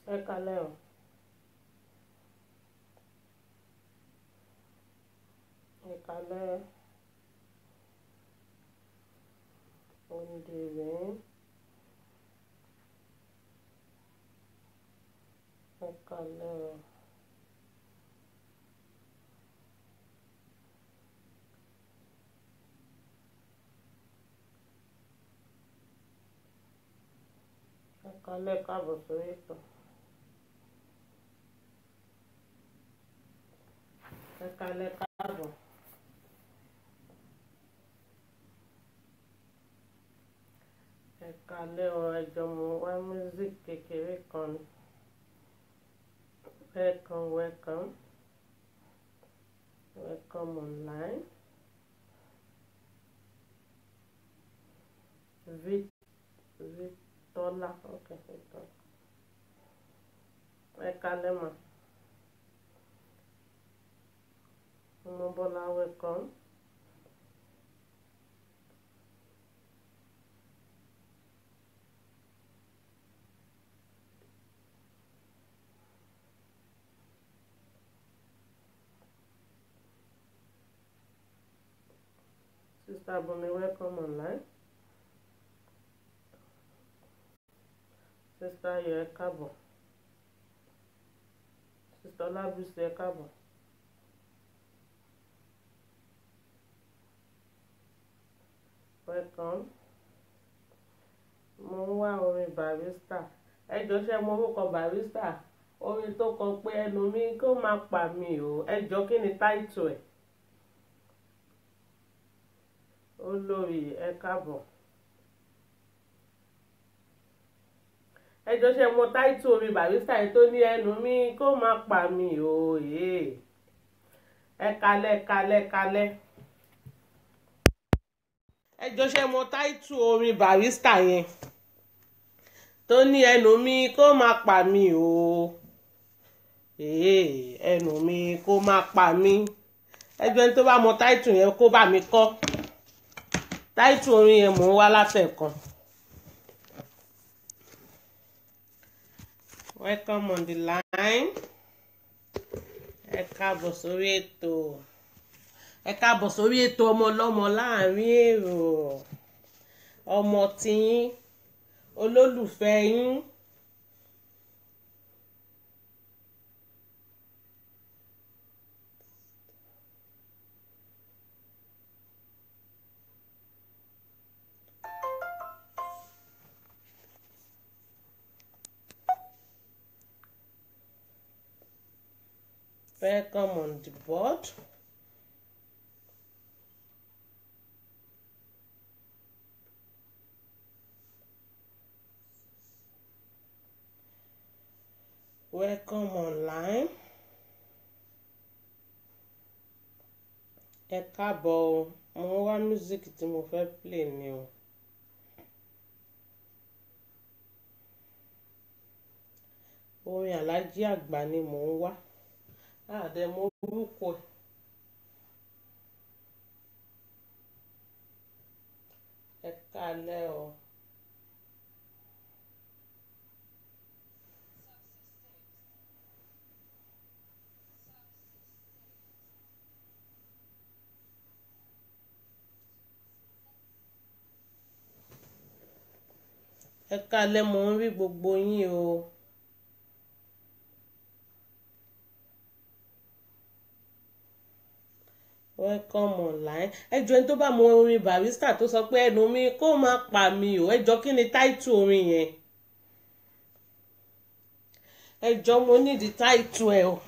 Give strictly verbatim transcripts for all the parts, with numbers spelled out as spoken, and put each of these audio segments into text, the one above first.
Ẹ káalẹ́ o. Ẹ káalẹ́ òǹdèrè. Ẹ káalẹ́ o. Ẹ káalẹ́ káàbọ̀ sórí ètò. Ẹ káalẹ́ káàbọ̀. Ẹ káalẹ́ o. Ẹ jọ̀ọ́ mo wá music kékeré kan ni. Welcome, welcome. Welcome online. Vic, Victola. Okay, Victola. Ẹ káalẹ́ ma. Mobola, welcome. Sister Bumi, welcome online. Sister Ayo, ẹ káàbọ̀. Sister Olabisi, ẹ káàbọ̀. Welcome. Mo ń wá orin Barrister. Ẹ jọ̀ọ́ ṣé mo orúkọ Barrister? Orin tó kọ pé ẹnu mi kó má pa mí o. Ẹ jọ̀ọ́ kí ni táìtù ẹ̀? Olórí, ẹ káàbọ̀. Ẹ jọ̀ọ́ ṣé mo táìtù orin Barrister yìí tó ní ẹnu mi kó má pa mí o. Ẹ káalẹ́ káalẹ́ káalẹ́. Ẹ jọ̀ọ́ ṣé mo táìtù orin Barrister yẹn tó ní ẹnu mi kó má pa mí o. Ẹnu mi kó má pa mí. Ẹ jọ̀ọ́ ẹni tó bá mọ táìtù yẹn kó bá mi kọ. Táìtù orin yẹn mò ń wá látẹ̀kan. Welcome on the line. Ẹ káàbọ̀ sórí ètò. Ẹ káàbọ̀ sórí ètò ọmọ ọlọ́mọ láàrin èrò. Ọmọ tiyín, olólùfẹ́ yín. Welcome on the board. Welcome online. Ẹ káàbọ̀ o. Mo ń wá music tí mo fẹ́ play ni o. Orin Alhaji Àgbà ni mò ń wá. Àdẹ mo orúkọ ẹ̀. Ẹ káalẹ́ o. Ẹ káalẹ́ mo ń rí gbogbo yín o. Welcome online. Ẹ jọ̀ọ́ ẹni tó bá mọ orin Barrister tó sọ pé ẹnu mi kó má pa mí o. Ẹ jọ̀ọ́ kí ni táìtù orin yẹn? Ẹ jọ̀ọ́ mo ní di táìtù ẹ o.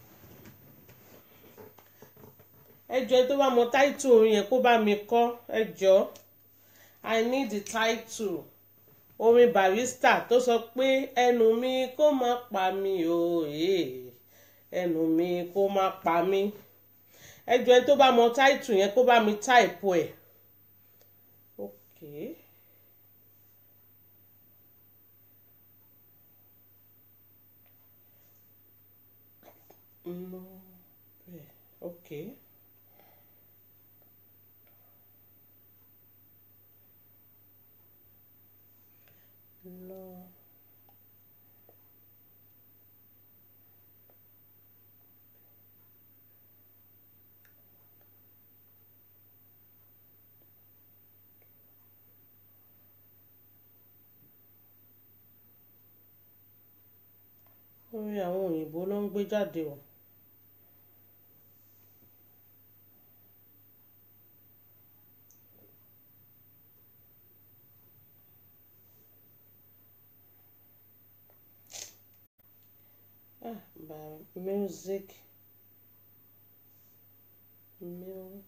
Ẹ jọ̀ọ́ ẹni tó bá mọ táìtù orin yẹn kó bá mi kọ. Ẹ jọ̀ọ́ I need the title. Orin Barrister tó sọ pé ẹnu mi kó má pa mí o. Ẹnu mi kó má pa mí. Ẹ jọ̀ọ́ ẹni tó bá mọ táìtù yẹn kó bá mi táìpù ẹ̀. Okay. No. Okay. No. òyìnbó ló ń gbé jáde o. Ah, by music music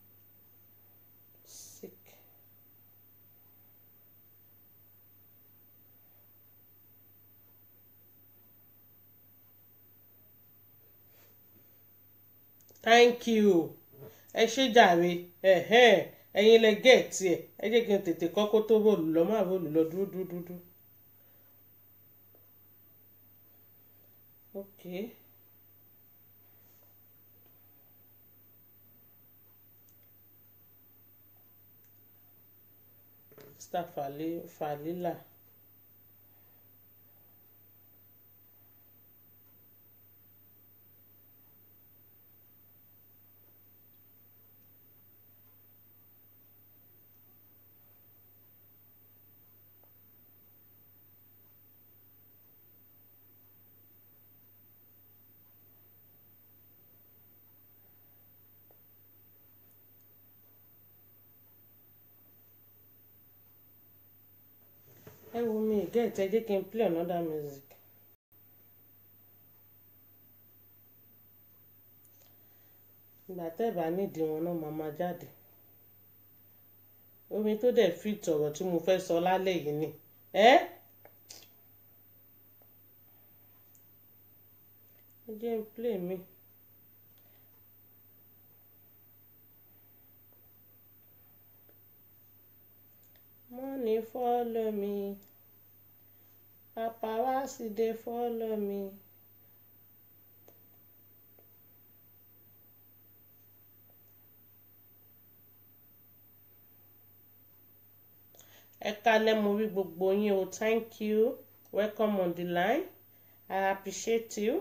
thank you. Ẹ ṣé jàre ẹ̀yin lẹ gẹ̀ẹ́tì ẹ̀ ẹ jẹ́ kí n tètè kọ́kọ́ tó bòlù lọ má bòlù lọ dúdú dúdú. Okay. Mister Fali Falila. Ẹ wo mi get ẹ jẹ́ kí n play another music. Ìgbà tẹ́ bá nídìí wọn náà máa máa jáde. Omi tó dẹ̀ fi tọ̀rọ̀ tí mo fẹ́ sọ lálẹ́ yìí ni. Ẹ́ ẹ jẹ́ n play mi. Money follow me. Paparazzi dey follow me. Ẹ kálẹ́ mo rí gbogbo yín o, thank you, welcome on the line, I appreciate you,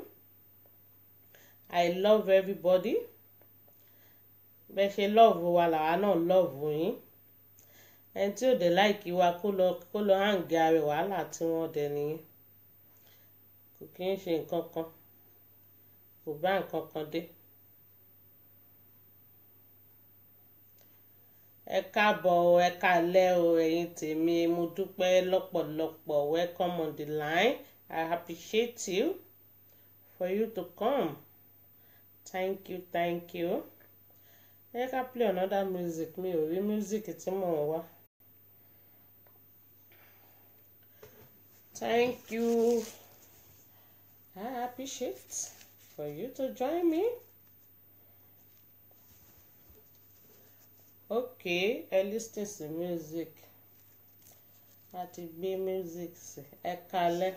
I love everybody. Bẹ́ẹ̀ ṣe love wa làwa náà love yín. Ẹni tí ò dé láìkí wa kó lọ kó lọ hàǹgì ara wàhálà tí wọ́n dẹ nìyẹn. Kò kí ń ṣe nǹkan kan, kò bá nǹkan kan dé. Ẹ káàbọ̀ ẹ kálẹ́ o ẹ̀yin tèmi, mo dúpẹ́ lọ́pọ̀lọpọ̀, welcome on the line, I appreciate you for you to come, thank you thank you. Ẹ ká play another music, mi ò rí music tí mò ń wá. Thank you, I appreciate for you to join me. Okay, ẹ listen to music. Àti gbé music sí. Ẹ kálẹ́.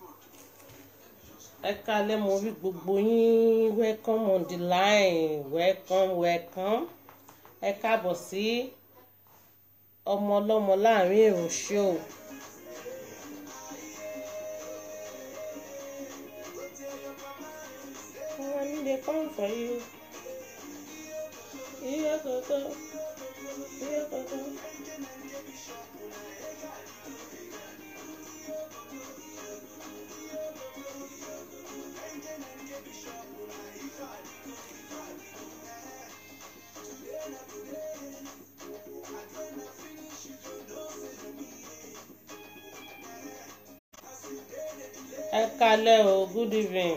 Ẹ kálẹ́ mo rí gbogbo yín, welcome on the line, welcome welcome. Ẹ káàbọ̀ sí ọmọ ọlọ́mọ láàrin èrò show. I need a come for you. Here go go. Here go go. Ẹ kálẹ́ o, good evening.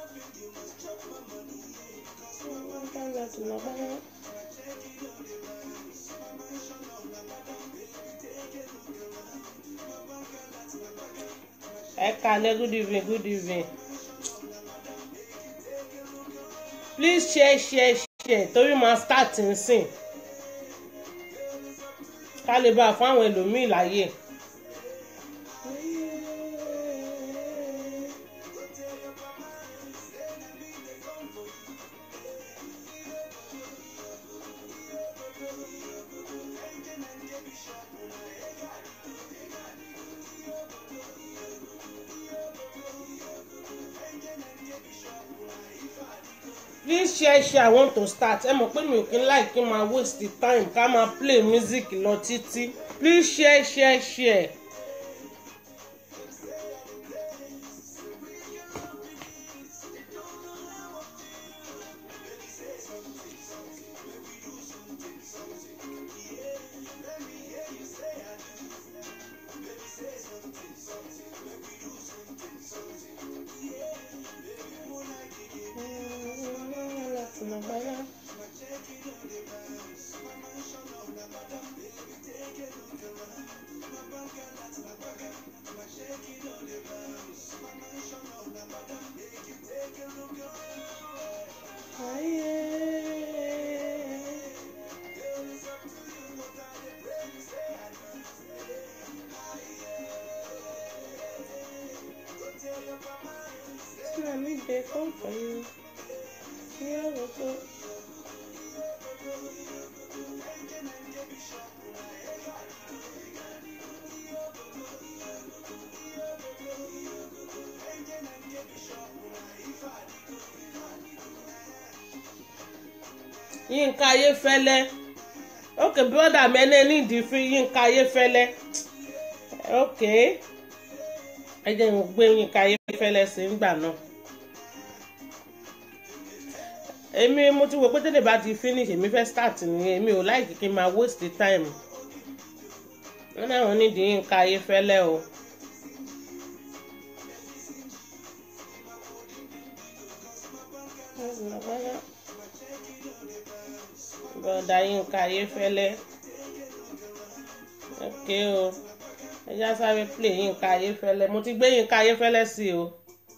Ẹ kálẹ́, good evening, good evening. Please share share share torí máa start nsìn. Ká lè bá fún àwọn ẹlòmíì láyè. Please share share, I want to start. Ẹ mọ̀ pé mi ò kí n like kí n máa waste the time ká máa play music lọ títí. Please share share share. Let me take home for you. Yeah, what's up? Yínká Ayéfẹ́lẹ́. Okay, brother, many need the free Yínká Ayéfẹ́lẹ́. Okay. Ẹ jẹ́ n gbé Yínká Ayéfẹ́lẹ́ sí ngbà náà. Èmi mo ti wò pé tẹ́lẹ̀ bá ti finish èmi fẹ́ start ni èmi ò like kí n máa waste the time. Wọ́n náà wọ́n ní di Yínká Ayéfẹ́lẹ́ o. Brother Yínká Ayéfẹ́lẹ́. Okay o. Ẹ já sáré play Yínká Ayéfẹ́lẹ́. Mo ti gbé Yínká Ayéfẹ́lẹ́ sí o.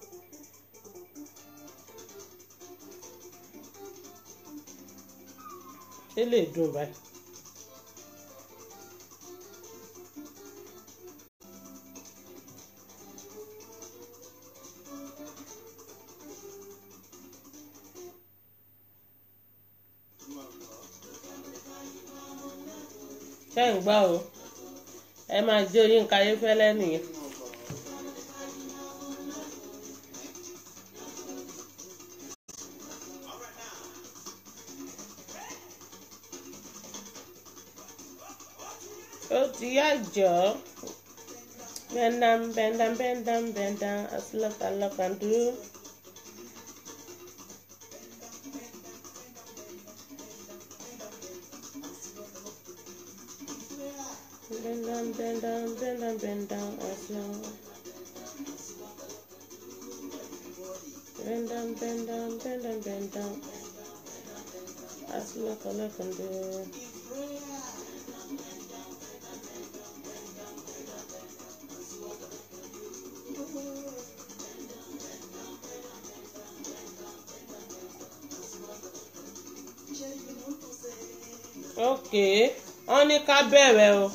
Ṣé lè dùn báyìí? Ṣé ń gbọ́ o? Ẹ máa jó Yínká Ayéfẹ́lẹ́ nìyẹn. Ó ti yá jọ. Bend down, bend down, bend down, bend down. As look and look and do. Bend down, bend down, bend down, bend down. As long. Bend down, bend down, bend down, bend down. As look and look and do. Okay, wọ́n ní ká bẹ̀rẹ̀ o.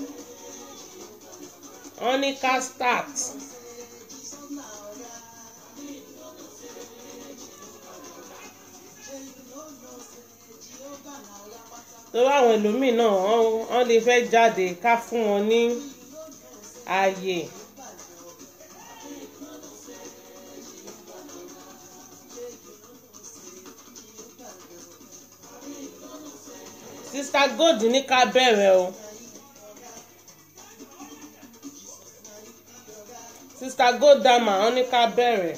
Wọ́n ní ká start. Torí àwọn ẹlòmíì náà wọ́n lè fẹ́ jáde ká fún wọn ní ààyè. Sister Gold ní ká bẹ̀rẹ̀ o. Sister Gold dama wọ́n ní ká bẹ̀rẹ̀.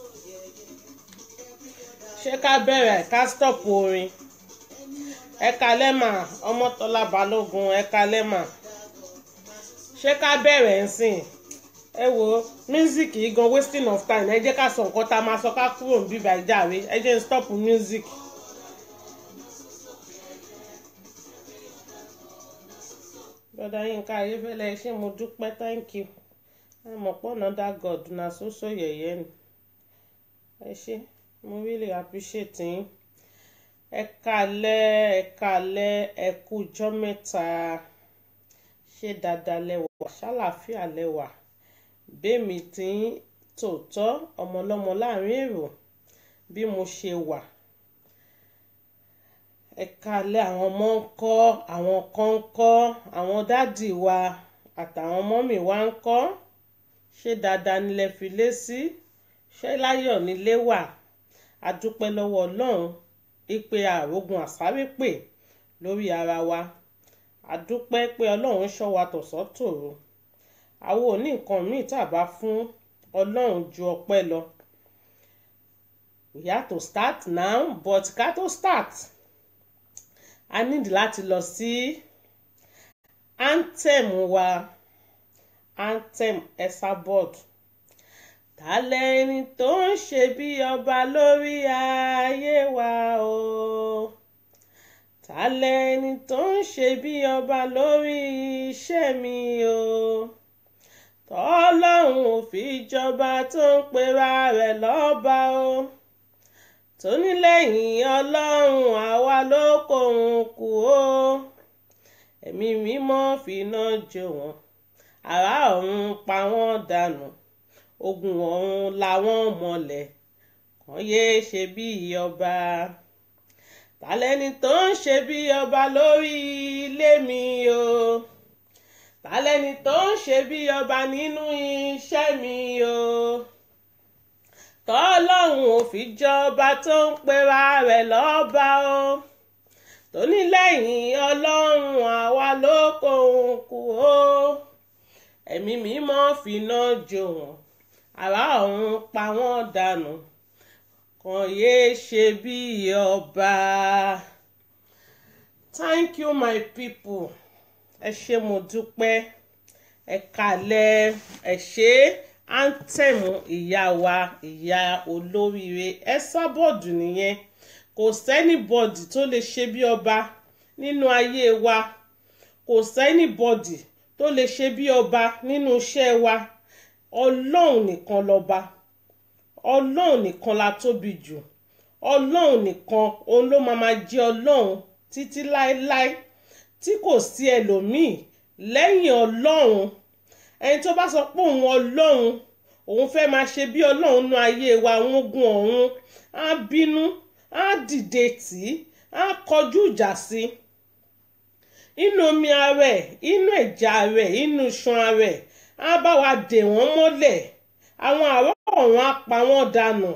Ṣé ká bẹ̀rẹ̀ ká stop orin? Ẹ kálẹ́ mà Ọmọ́tọ́lá Balógun ẹ kálẹ́ mà. Ṣé ká bẹ̀rẹ̀ nsìn? Ẹ wo music yìí gan wasting of time. Ẹ jẹ́ ká sọ nǹkan tá a máa sọ ká kúrò níbí báyìí jàre. Ẹ jẹ́ n stop music. Brother Yínká Ayéfẹ́lẹ́ ṣé mo dúpẹ́ thank you. Àmọ́ pọ̀ another God na so so yẹ̀yẹ́ ni. Ẹ ṣé mo really appreciate yín. Ẹ kálẹ́ ẹ kálẹ́ ẹ kú ọjọ́ mẹ́ta. Ṣé dáadáa lẹ́wà ṣàlàáfíà lẹ́wà. Bẹ́ẹ̀mi tí ń tòótọ́ ọmọlọ́mọ láàrin èrò bí mo ṣe wà. Ẹ kálẹ́ àwọn ọmọ ń kọ́ àwọn kan ń kọ́ àwọn dádì wa àtàwọn mọ́mì wa ń kọ́. Ṣé dáadáa nílẹ̀ fi lé sí? Ṣé láyọ̀ nílé wà? A dúpẹ́ lọ́wọ́ Ọlọ́run ìpè àrógun àsárépè lórí ara wa. A dúpẹ́ pé Ọlọ́run ṣọ́ wa tọ̀sán tòru. Àwọn ò ní nǹkan míì tá a bá fún Ọlọ́run ju ọpẹ́ lọ. We have to start now, but ká tó start a need láti lọ sí anthem wa anthem Esabod. Ta lẹni tó ń ṣe bí ọba lórí ayé wa o. Ta lẹni tó ń ṣe bí ọba lórí iṣẹ́ mi o. tọ́lọ́run ò fi jọba tó ń pera rẹ̀ lọ́ba o tó ní lẹ́yìn ọlọ́run àwa ló kóhun kù o ẹ̀mí mímọ́ fìná jó wọn ará ọ̀run pa wọ́n dànù ogun ọ̀run làwọn mọ̀lẹ̀ kàn yéé ṣe bí ọba tàlẹ́ni tó ń ṣe bí ọba lórí ilé mi o tàlẹ́ni tó ń ṣe bí ọba nínú iṣẹ́ mi o tọ́lọ́run ò fi jọba tó ń pera rẹ̀ lọ́ba o tó ní lẹ́yìn ọlọ́run àwa ló kóhun kù o ẹ̀mí mímọ́ fìná jó wọn ará ọ̀run pa wọ́n dànù kàn yéé ṣe bí ọba. Thank you my people. Ẹ ṣé mo dúpẹ́ ẹ kálẹ́ ẹ ṣé anthem ìyá wa ìyá olóríire Esabod nìyẹn kò sẹ́nibọ́dì tó lè ṣe bí ọba nínú ayé wa kò sẹ́nibọ́dì tó lè ṣe bí ọba nínú iṣẹ́ wa ọlọ́run nìkan lọ́ba ọlọ́run nìkan la tóbi jù ọlọ́run nìkan òun ló máa máa jẹ́ ọlọ́run títí láéláé tí kò sí ẹlòmíì lẹ́yìn ọlọ́run ẹni tó bá sọ pé òun ọlọ́run òun fẹ́ máa ṣe bí ọlọ́run nú ayé wa àwọn ogun ọ̀run á bínú á dìde tì í á kọjú ìjà sí inú omi ara ẹ̀ inú ẹ̀jẹ̀ ara ẹ̀ inú iṣan ara ẹ̀ á bá wa dè wọ́n mọ́lẹ̀ àwọn àrọ́ ọ̀run á pa wọ́n dànù.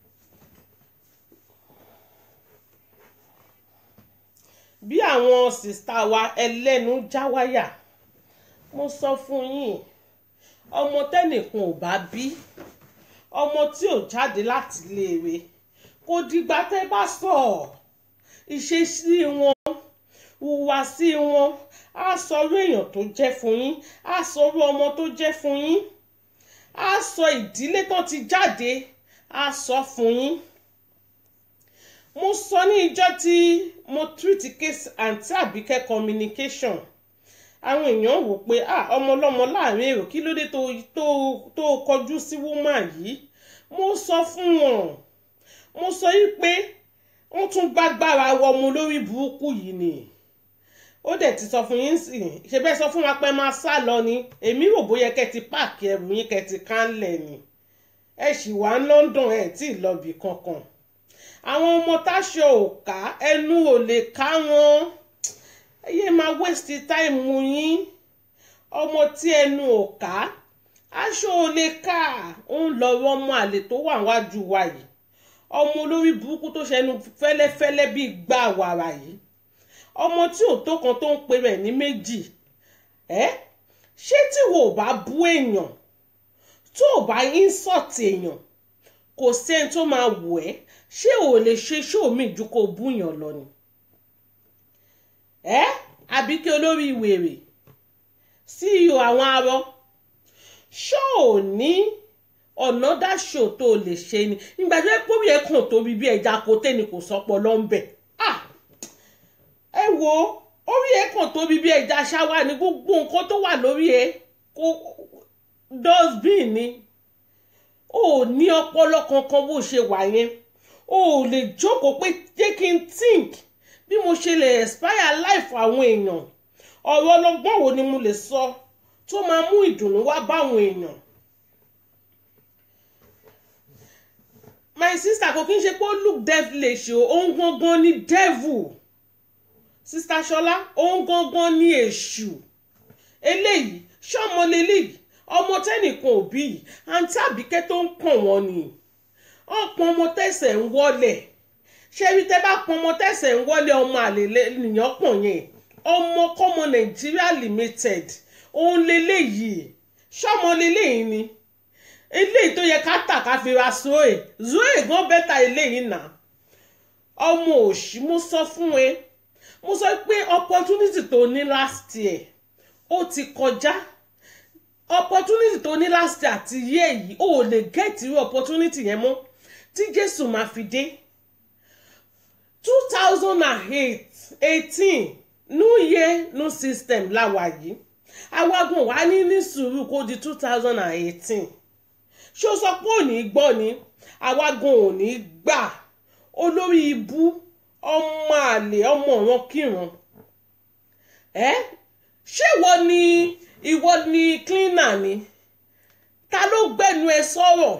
bí àwọn sìstà wa ẹlẹ́nu jáwáyà mo sọ fún yín ọmọ tẹ́nìkan ò bá bí ọmọ tí ò jáde láti iléèwé kò dìgbà tẹ́ bá sọ ìṣesí wọn hùwàsí wọn á sọrú èèyàn tó jẹ́ fún yín á sọrú ọmọ tó jẹ́ fún yín á sọ ìdílé tó ti jáde á sọ fún yín. mo sọ ní ìjọ́ tí mo treat case àǹtí Àbíkẹ́ communication àwọn èèyàn wò pé ah ọmọ ọlọ́mọ láàrin èrò kí ló dé tó tó tó kọjú sí woman yìí mo sọ fún wọn mo sọ yìí pé wọ́n tún gbàgbára wọ ọmọ lórí burúkú yìí ni ó dẹ̀ ti sọ fún yín sí ṣe bẹ́ẹ̀ sọ fún wa pé máa sá lọ ni èmi rò bóyá kẹ́ ti páàkì ẹrù yín kẹ́ ti kánlẹ̀ ni ẹ sì wà ní London ẹ̀ tí ì lọ bì kankan àwọn ọmọ táṣọ ò ká ẹnu ò lè ká wọn ẹ yé máa waste time yín ọmọ tí ẹnu ò ká aṣọ ò lè ká ń lọ ọmọ àlè tó wà wájú wa yìí ọmọ olórí burúkú tó ṣẹnu fẹ́lẹ́fẹ́lẹ́ bíi gbà wàrà yìí ọmọ tí ò tó kan tó ń pe rẹ̀ ní méjì ẹ ṣé tí wo ò bá bú èèyàn tó ò bá insult èèyàn kò sẹ́ni tó máa wò ẹ́ ṣé ò lè ṣe ṣóòmì ju kó búyàn lọ ni ẹ Àbíkẹ́ olórí wèrè C E O àwọn arọ ṣó ò ní ọ̀nà dáṣò tó lè ṣe ni ìgbà tó yẹ kó bí ẹkùn tóbi bí ẹja kò tẹ́ni kò sọpọ̀ lọ́nbẹ̀ ẹ wo orí ẹkùn tóbi bí ẹja ṣáwá ní gbogbo nǹkan tó wà lórí ẹ kó dustbin ni ó ní ọpọlọ kankan bó ṣe wà yẹn ó lè jókòó pé jẹ́ kí n think bí mo ṣe lè expire life àwọn èèyàn ọ̀rọ̀ ọlọ́gbọ́n wo ni mo lè sọ tó máa mú ìdùnnú wá báwọn èèyàn. My sister kò kí n ṣe pé ó look devilish o òun gangan ni devil sister Ṣọlá òun gangan ni èṣù eléyìí ṣọmọ leléyìí ọmọ tẹ́nìkan òbí yìí àǹtí Àbíkẹ́ tó ń pọ̀n wọn ni ọ̀pọ̀ ọmọ tẹ̀sẹ̀ ń wọlé ṣé ibi tẹ́ bá pọn ọmọ tẹ̀sẹ̀ ń wọlé ọmọ àlè nìyàn pọ̀ yẹn ọmọ kọ́mọ Nigeria limited òun leléyìí ṣọmọ leléyìí ni eléyìí tó yẹ ká tà ká fi ra zoe zoe gan bẹ́tà eléyìí náà ọmọ òṣì mo sọ fún ẹ mo sọ pé opportunity tó ní last year ó ti kọjá opportunity tó ní last year àti year yìí ó lè get irú opportunity yẹn mọ́ tí Jésù máa fi dé two thousand eighteen new year new system láwa yìí awágùn wá ní ní sùúrù kó di two thousand and eighteen ṣé ó sọ pé ò ní gbọ́ ni awágùn ò ní gbà olórí ibú ọmọ àlè ọmọ ọ̀ràn kírun ẹ ṣé ìwọ ni ìwọ ni cleaner ni ta ló gbẹnu ẹ sọ̀rọ̀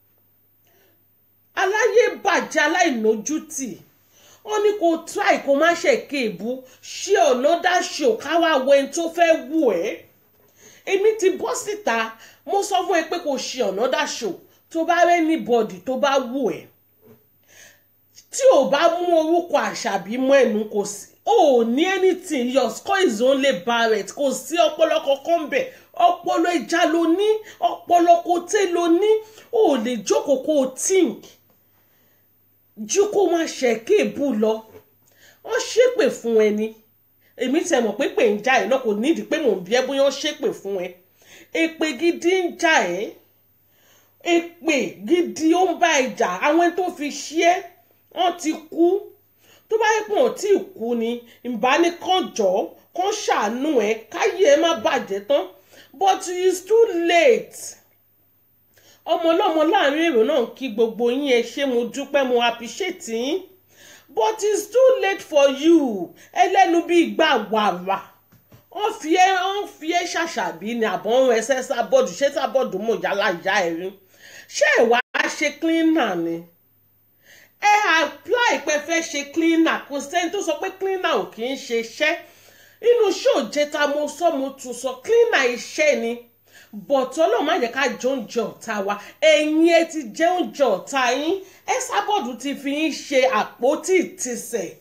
aláyé bàjẹ́ aláìnójútì wọ́n ní kó try kó má ṣe kéèbù ṣé ọ̀nà dáṣe ò káwá wo ẹni tó fẹ́ wù ẹ́ èmi ti bọ́ síta mo sọ fún ẹ pé kò ṣe ọ̀nà dáṣe ò tó bá rẹ́ ní bọ́ọ̀dì tó bá wù ẹ́ tí ò bá mú orúkọ Àṣàbí mọ́ ẹnu kò sí ò ní anything your score is only barret kò sí ọpọlọ kankan bẹ̀ ọpọlọ ìjà ló ní ọpọlọ kò tẹ́ ló ní ò lè jókòó kó o think ju kó máa ṣe kéèbù lọ wọ́n ṣépè fún ẹni èmi tẹ̀ mọ̀ pé pè ń já ẹ̀ náà kò nídìí pé mò ń bí ẹ bóyá wọ́n ṣépè fún ẹ èpè gidi ń já ẹ èpè gidi ó ń bá ẹ jà àwọn tó fi ṣí ẹ wọ́n ti kú tó bá yẹ pé wọ́n ti kú ni ìbánikànjọ́ kan ṣàánú ẹ káyé ẹ má bàjẹ́ tán but it's too late ọmọ ọlọ́mọ láàrin èrò náà kí gbogbo yín ẹ ṣé mo dúpẹ́ mo appreciate yín but it's too late for you ẹlẹ́nu bíi gbà wàrà wọ́n fi ẹ́ wọ́n fi ẹ́ ṣàṣàbí ni àbọ̀ ń rẹ sẹ́sà bọ́ọ̀dù ṣé sábọ́ọ̀dù mọ̀ yálà ìyá ẹ̀ rí ṣé ìwà ṣe cleaner ni ẹ apply pé fẹ́ ṣe cleaner kò sẹ́ni tó sọ pé cleaner ò kì í ṣe iṣẹ́ inú ṣó jẹta mo sọ mo tún sọ cleaner iṣẹ́ ni bọ̀tọ́ lọ́ọ́ má yẹ ká jẹ oúnjẹ ọ̀tá wa ẹ̀yin ẹ ti jẹ oúnjẹ ọ̀tá yín ẹ sábọ̀dù ti fi yín ṣe àpótí ìtìsẹ̀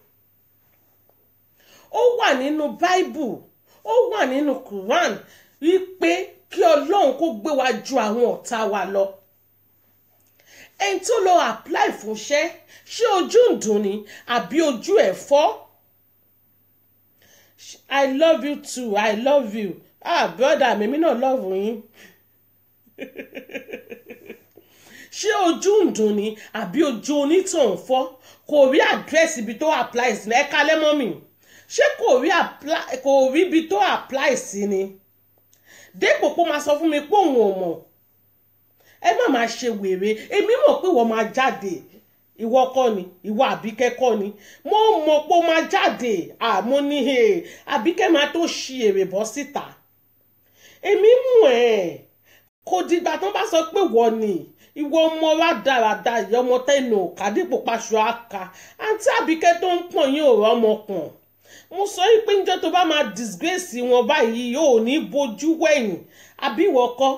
ó wà nínú Bible ó wà nínú Quran wípé kí Ọlọ́run kó gbé wa ju àwọn ọ̀tá wa lọ ẹni tó lọ apply fúnṣẹ́ ṣé ojú ń dùn ni àbí ojú ẹ̀ fọ́ I love you too I love you ah brother mi mi náà love yín ṣé ojú ń dùn ni àbí ojú onítàn fọ́ kò rí àdírẹ́sì ibi tó apply sí ní ẹ̀ka lẹ́mọ́ mi ṣé kò rí apply kò rí ibi tó apply sí ni dépò pé ó máa sọ fún mi pé òun ò mọ̀ ẹ má máa ṣe wèrè èmi mọ̀ pé wọ́n máa jáde ìwọ kọ́ ni ìwọ Àbíkẹ́ kọ́ ni mo mọ̀ pé ó máa jáde àmọ́ ní Àbíkẹ́ máa tó ṣi èrè bọ́ síta èmi mú ẹ kò dìgbà tó bá sọ pé wọ́n ni ìwọ ọmọ wa dáradá ìyá ọmọ tẹnu òkà dípò paṣọ àka àǹtí Àbíkẹ́ tó ń pọ̀n yín ọ̀rọ̀ ọmọkùn mo sọ yìí pé níjọ́ tó bá máa disgrace wọn báyìí yóò ní bojú wẹ̀yìn àbí ìwọ kọ́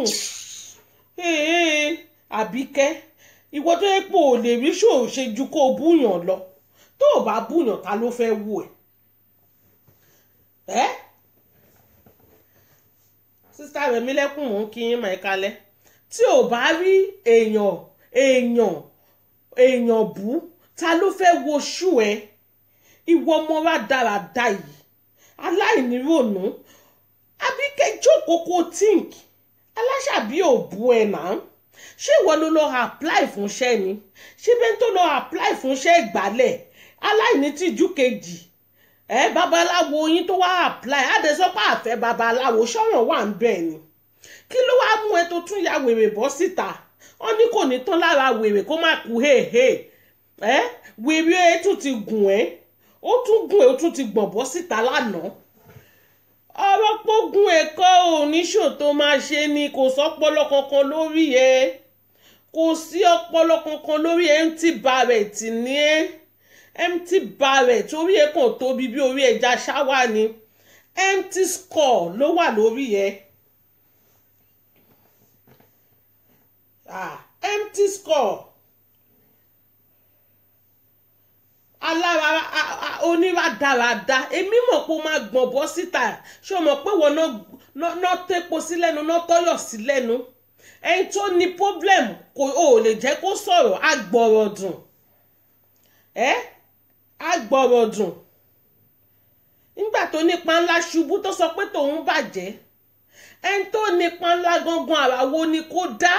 Àbíkẹ́ ìwọ tó yẹ pé ò lè rí ṣòro ṣe ju kó o búyàn lọ tó o bá búyàn ta ló fẹ́ wù ẹ́ ẹ́ sísá rẹ̀ mí lẹ́kùn mò ń kí yín máa kalẹ̀ tí ò bá rí èèyàn èèyàn èèyàn bú ta ló fẹ́ wo ṣú ẹ ìwọ ọmọ wa dáradá yìí aláìníròònú Àbíkẹ́ jókòó kó think Aláṣàbí ò bú ẹ náà ṣé ìwọ ló lọ apply fúnṣẹ́ ni ṣé bẹ́ẹ̀ tó lọ apply fúnṣẹ́ ìgbálẹ̀ aláìní tìjú kejì ẹ babaláwo yín tó wá apply àdẹ́sọ́pá àfẹ́ babaláwo ṣọ́ràn wà ń bẹ̀ ni kí ló wá mú ẹ tó tún ya wèrè bọ́ síta wọ́n ní kò ní tán lára wèrè kó má kú hehe ẹ wèrè ẹ tún ti gùn ẹ ó tún gùn ẹ ó tún ti gbọ̀n bọ́ síta lánàá ọ̀rọ̀ pógun ẹ̀kọ́ oníṣò tó máa ṣe ni kò sọ́pọlọ kankan lórí ẹ kò sí ọpọlọ kankan lórí empty barret ní ẹ empty barret orí ẹ kàn tóbi bí orí ẹja ṣáwá ni empty score ló wà lórí ẹ ah empty score alára oníwà dáradá èmi mọ̀ pé ó máa gbọ̀n bọ́ síta ṣé o mọ̀ pé wọ́n náà tẹ́po sí lẹ́nu náà tọ́yọ̀ sí lẹ́nu ẹni tó ní problem kò ò lè jẹ́ kó sọ̀rọ̀ agbọ̀rọ̀ dùn ẹ́ agbọ̀rọ̀ dùn nígbà tó nípa ńlá ṣubú tó sọ pé tòun bàjẹ́ ẹni tó nípa ńlá gangan àràwo ni kó dá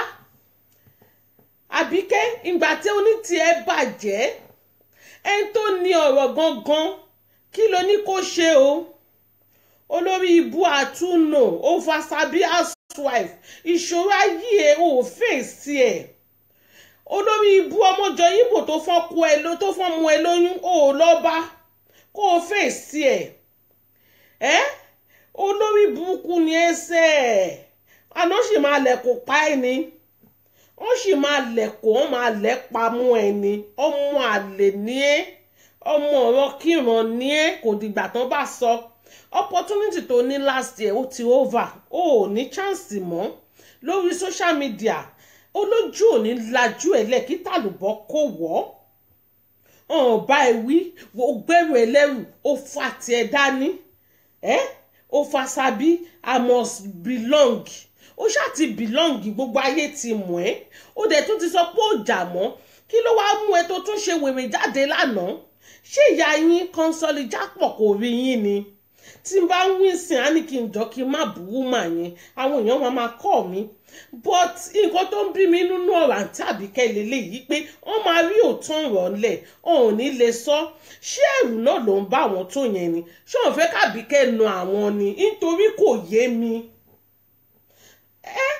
Àbíkẹ́ ìgbà tí onítìẹ́ bàjẹ́ ẹni tó ní ọ̀rọ̀ gangan kí ló ní kó ṣe o olórí ibú àtúnò ó Fasabi housewife ìṣòro ayé ẹ ò fèsì ẹ olórí ibú ọmọjọ Ìgbò tó fọ́kú ẹ ló tó fọ́mú ẹ lóyún ó lọ́ba kó o fèsì ẹ ẹ olórí burúkú ni ẹsẹ àná sì máa lẹ̀kọ̀ pa ẹ ni wọ́n sì máa lẹ̀kọ̀ wọ́n máa lẹ̀ pamọ́ ẹ ni ọmọ àlè ní ẹ ọmọ ọ̀rọ̀ kíran ní ẹ kò dìgbà tán bá sọ opportunity tó ní last year ó ti over ó ò ní chance mọ́ lórí social media olójú ò ní lajú ẹ̀ lẹ́kítà lùbọ́ kó wọ́ ọ̀hún bá ẹ wí ó gbẹ́rù ẹlẹ́rù ó fa tiẹ̀ dání ẹ́ ó Fasabi I must belong ó ṣáà ti belong gbogbo ayé ti mọ̀ ẹ́ ó dẹ̀ tún ti sọ pé ó jà mọ́ kí ló wá mú ẹ tó tún ṣe wèrè jáde lánàá ṣé ìyá yín kọ́nsọ́lì jápọ̀ kò rí yín ni tí n bá ń wí sìn á ní kí n jọ kí n má bú wúmà yẹn àwọn èèyàn máa máa kọ́ mi but nǹkan tó ń bí mi nínú ọ̀rọ̀ àǹtí Àbíkẹ́ lélẹ́yìí pé wọ́n máa rí òótọ́ ọ̀rọ̀ ńlẹ̀ ọ̀hún ò ní lè sọ ṣé ẹ̀rù náà ló ń bá àwọn tó yẹn ni ṣé òun fẹ́ k'Àbíkẹ́ nu àwọn ni nítorí kò yé mi. ẹ́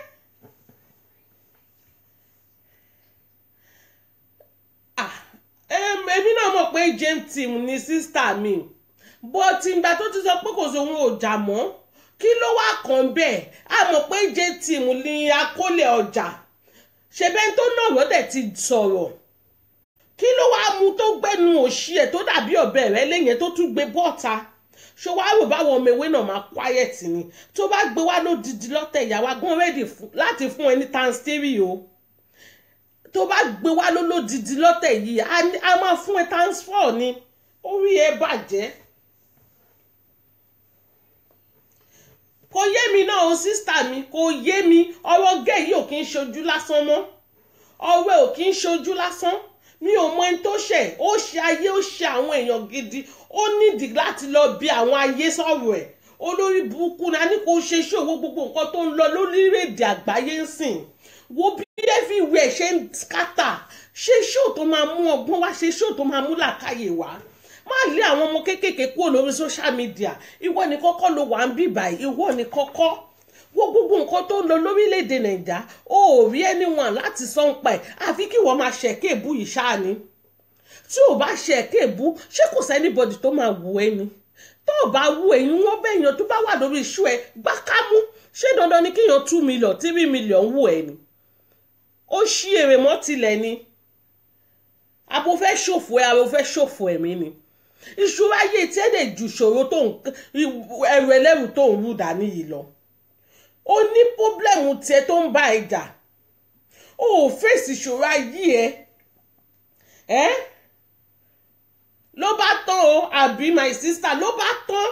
èmi náà mọ̀ pé James Team ni sísítà mi but ìgbà tó ti sọ pé kò sóhun ò jà mọ́ kí ló wá kàn bẹ́ẹ̀ a mọ̀ pé James Team ni akólé ọjà ṣebẹ́ tó náà lọ́dẹ̀ ti sọ̀rọ̀ kí ló wá mú tó gbẹ́nu òṣì ẹ̀ tó dàbí ọ̀bẹ rẹ̀ lẹ́yìn tó tún gbé bọ́ta ṣé wàá rò báwọn ọmọ ewé náà máa quiet ni tó bá gbé wá lódìdí lọ́tẹ̀ ìyàwó agbọ́n rẹ́dì láti fún ẹni tanstiri o tó bá gbé wá lólódìdí lọ́tẹ̀ yìí a máa fún ẹ transfer ni orí ẹ bàjẹ́. kò yé mi náà o sísítà mi kò yé mi ọ̀rọ̀ gẹ́ yìí ò kí ń ṣojú lásán mọ́ ọ̀rọ̀ ò kí ń ṣojú lásán mi ò mọ ẹni tó ṣẹ̀ ó ṣe ayé ó ṣe àwọn èèyàn gidi ó nídìí láti lọ bí àwọn ayé sọ̀rọ̀ ẹ̀ olórí burúkú náà ní kò ṣe ṣòwò gbogbo nǹkan tó ń lọ lórílẹ̀‐èdè àgbáyé ń sìn wo bí everywhere ṣe ń skátà ṣe ṣó tó máa mú ọgbọ́n wá ṣe ṣó tó máa mú làákàyè wá má lé àwọn ọmọ kéékèèké kúrò lórí social media ìwọ ni kọ́kọ́ ló wà ń bì báyìí ìwọ ni kọ́kọ́ wo gbogbo nǹkan tó ń lọ lórílẹ̀‐èdè nàìjà ó rí anyone láti sọ ń pa ẹ̀ àfi kí wọ́n máa ṣẹ̀kẹ́ èbú yìí ṣáà ni tí ò bá ṣẹ̀kẹ́ èbú ṣé kò sẹ́nibọ̀dì tó máa wù ẹ́ ni tó ò bá wù ẹ̀yìn wọ́n bẹ̀yàn tó bá wà lórí iṣu ẹ̀ gbá kámú ṣé dandan ni kíyàn two million three million wù ẹ́ ni ó ṣí èrè mọ́ tilẹ̀ ni abo fẹ́ ṣòfò ẹ̀ abo fẹ́ ṣòfò ẹ̀mí ni ìṣòro ayé tí ẹ lè ju ìṣòro tó ń ẹrù ẹlẹ́rù tó ń rú dání yìí lọ ó ní pọ́blẹ́mù tiẹ̀ tó ń bá ẹ jà ó ò fèsì ìṣòro ayé ẹ ẹ ló bá tán o àbí my sister ló bá tán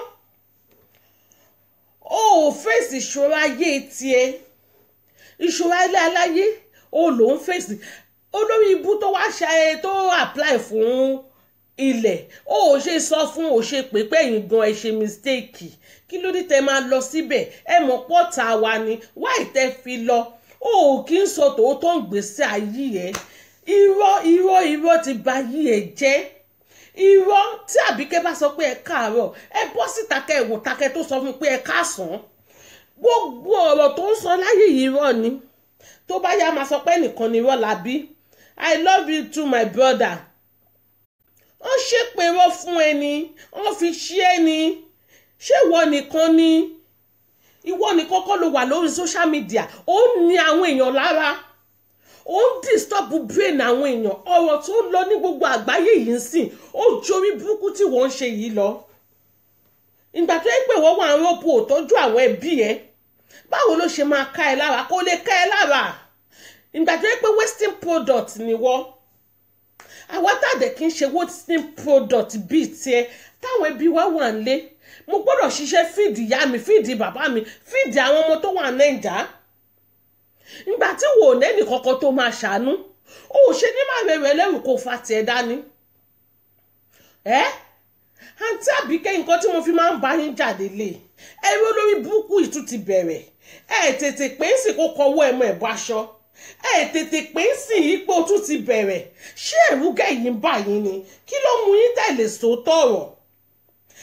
ó ò fèsì ìṣòro ayé tiẹ̀ ìṣòro ayé aláyé ó ló ń fèsì olórí ibú tó wá ṣe tó apply fún ilẹ̀ ó ò ṣe sọ fún ò ṣe pé pẹ́yìn gan ẹ ṣe mistake kí ló dé tẹ máa lọ síbẹ̀ ẹ mọ̀ pọ́ta wa ni wáì tẹ fi lọ ó ò kí ń sọ tòótọ́ ń gbèsè ayé ẹ irọ́ irọ́ irọ́ ti ba ayé ẹ jẹ́ irọ́ tí Àbíkẹ́ bá sọ pé ẹ káàárọ̀ ẹ bọ́ síta kẹ ẹ wò takẹ tó sọ fún pé ẹ káàsán gbogbo ọ̀rọ̀ tó ń sọ láyé yìí irọ́ ni tó bá yá máa sọ pé nìkan ni irọ́ làbí I love you too my brother wọ́n ṣèpèrọ fún ẹni wọ́n fi ṣí ẹni ṣé ìwọ nìkan ni ìwọ nìkan kọ́ ló wà lórí social media ó ní àwọn èèyàn lára ó ń disturb brain àwọn èèyàn ọ̀rọ̀ tó ń lọ ní gbogbo àgbáyé yìí ń sìn ó jorí burúkú tí wọ́n ń ṣe yìí lọ ìgbà tó yẹ pé wọ́n wà ń rọ́pò òtọ́jú àwọn ẹbí ẹ báwo ló ṣe máa ká ẹ lára kó lè ká ẹ lára ìgbà tó yẹ pé wasting product ni wọ́n àwọn tàdé kì í ṣe wasting product bíi tiẹ̀ táwọn ẹbí wa wà nílé mo gbọ́dọ̀ ṣiṣẹ́ fíìdì ìyá mi fíìdì bàbá mi fíìdì àwọn ọmọ tó wà Nàìjà ìgbà tí wò lẹ́nì kankan tó máa ṣàánú ó ṣe ní máa rẹ̀rẹ̀ lẹ́rù kó fa tiẹ̀ dání ẹ́ àǹtí Àbíkẹ́ nǹkan tí mo fi máa ń bá yín jáde lé ẹ̀rọ olórí burúkú ìtú ti bẹ̀rẹ̀ ẹ̀ tètè pé ń sì kó kọwọ́ ẹ̀mọ́ ẹ̀ bọ́ aṣọ ẹ̀ tètè pé ń sì yí pé ó tún ti bẹ̀rẹ̀ ṣé ẹ̀rú gẹ̀yìn bá yín ni kí ló mú yín tẹ̀lé sòótọ́ ọ̀rọ̀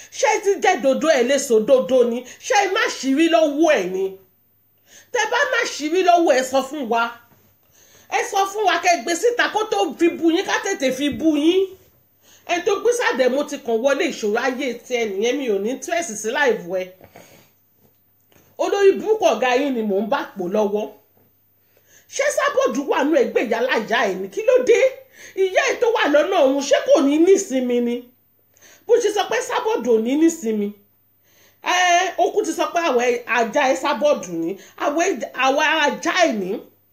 ṣé ti jẹ́ dodo ẹ̀ lè sọ dodo ni ṣé má ṣírí lọ́wọ́ ẹ̀ ni tẹ bá má ṣírí lọ́wọ́ ẹ̀ sọ fún wa ẹ sọ fún wa kẹ́ gbé síta kó tó fi bu yín ká tètè fi bu yín ẹni tó gbé sàdẹ̀ mo ti kàn wọlé ìṣòro ayé ti ẹnìyẹn mi ò ní tírẹ̀sì sí láìvù ẹ olórí burúkú ọ̀gá yín ni mò ń bá pò lọ́wọ́ ṣé sábọ̀dù wà nú ẹgbẹ́ ìyá láyà ẹ̀ ní kí ló dé ìyá ẹ̀ tó wà lọ́nà òun ṣé kò ní nísinmi ni bó ṣe sọ pé sábọ̀dù ò ní nísinmi okùn ti sọ pé àwọn ajá ẹ sábọ̀dù ní àwọn ajá ẹ̀ ní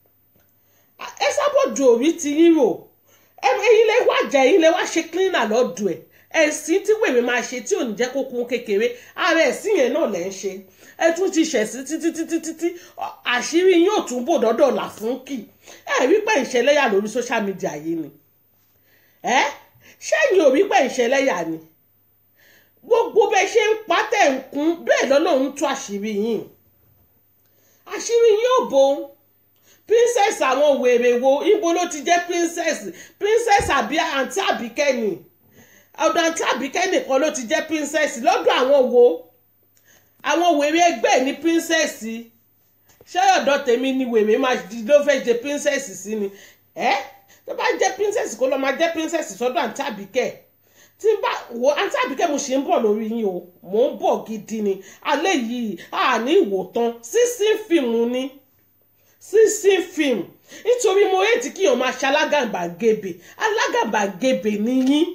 ẹ sábọ̀dù òrí ti yín rò ẹ̀yin lè wá jẹ́ ẹ̀yin lè wá ṣe cleaner lọ́dún ẹ̀ ẹ̀sìn tí wèrè máa ṣe tí ò ní jẹ́ kó kún kékeré ara ẹ̀sìn yẹn náà lẹ́ ń ṣe ẹ tún ti ṣẹ̀sí títí títí títí àṣírí yóò tún bò dọ́dọ̀ là fún kì ẹ rí pé ìṣẹ̀lẹ́yà lórí social media yìí ni ẹ ṣẹ́yìn ò rí pé ìṣẹ̀lẹ́yà ni gbogbo bẹ́ẹ̀ ṣe ń pátẹ̀ ń kún bẹ́ẹ̀ lọ́nà ń tú àṣírí yìí àṣírí yóò bò princess àwọn wèrè wo ibo ló ti jẹ́ princess princess àbí àǹtí àbíkẹ́ ni ọ̀dọ̀ àǹtí àbíkẹ́ nìkan ló ti jẹ́ princess lọ́dọ̀ àwọn wo àwọn wèrè ẹgbẹ́ ní princess ṣé ọ̀dọ̀ tèmi ni wèrè máa ló fẹ́ jẹ princess sí ni ẹ́ tó bá jẹ́ princess kó lọ máa jẹ́ princess sọ́dọ̀ àǹtí àbíkẹ́ tí n bá wo àǹtí àbíkẹ́ mo ṣe ń bọ̀ lórí yín o mò ń bọ̀ gidi ni alẹ́ yìí àní ìwòtán sísìn fíìmù ni sísìn fíìmù nítorí mo rétí kí èèyàn máa ṣe alágàbàgebè alágàbàgebè ni yín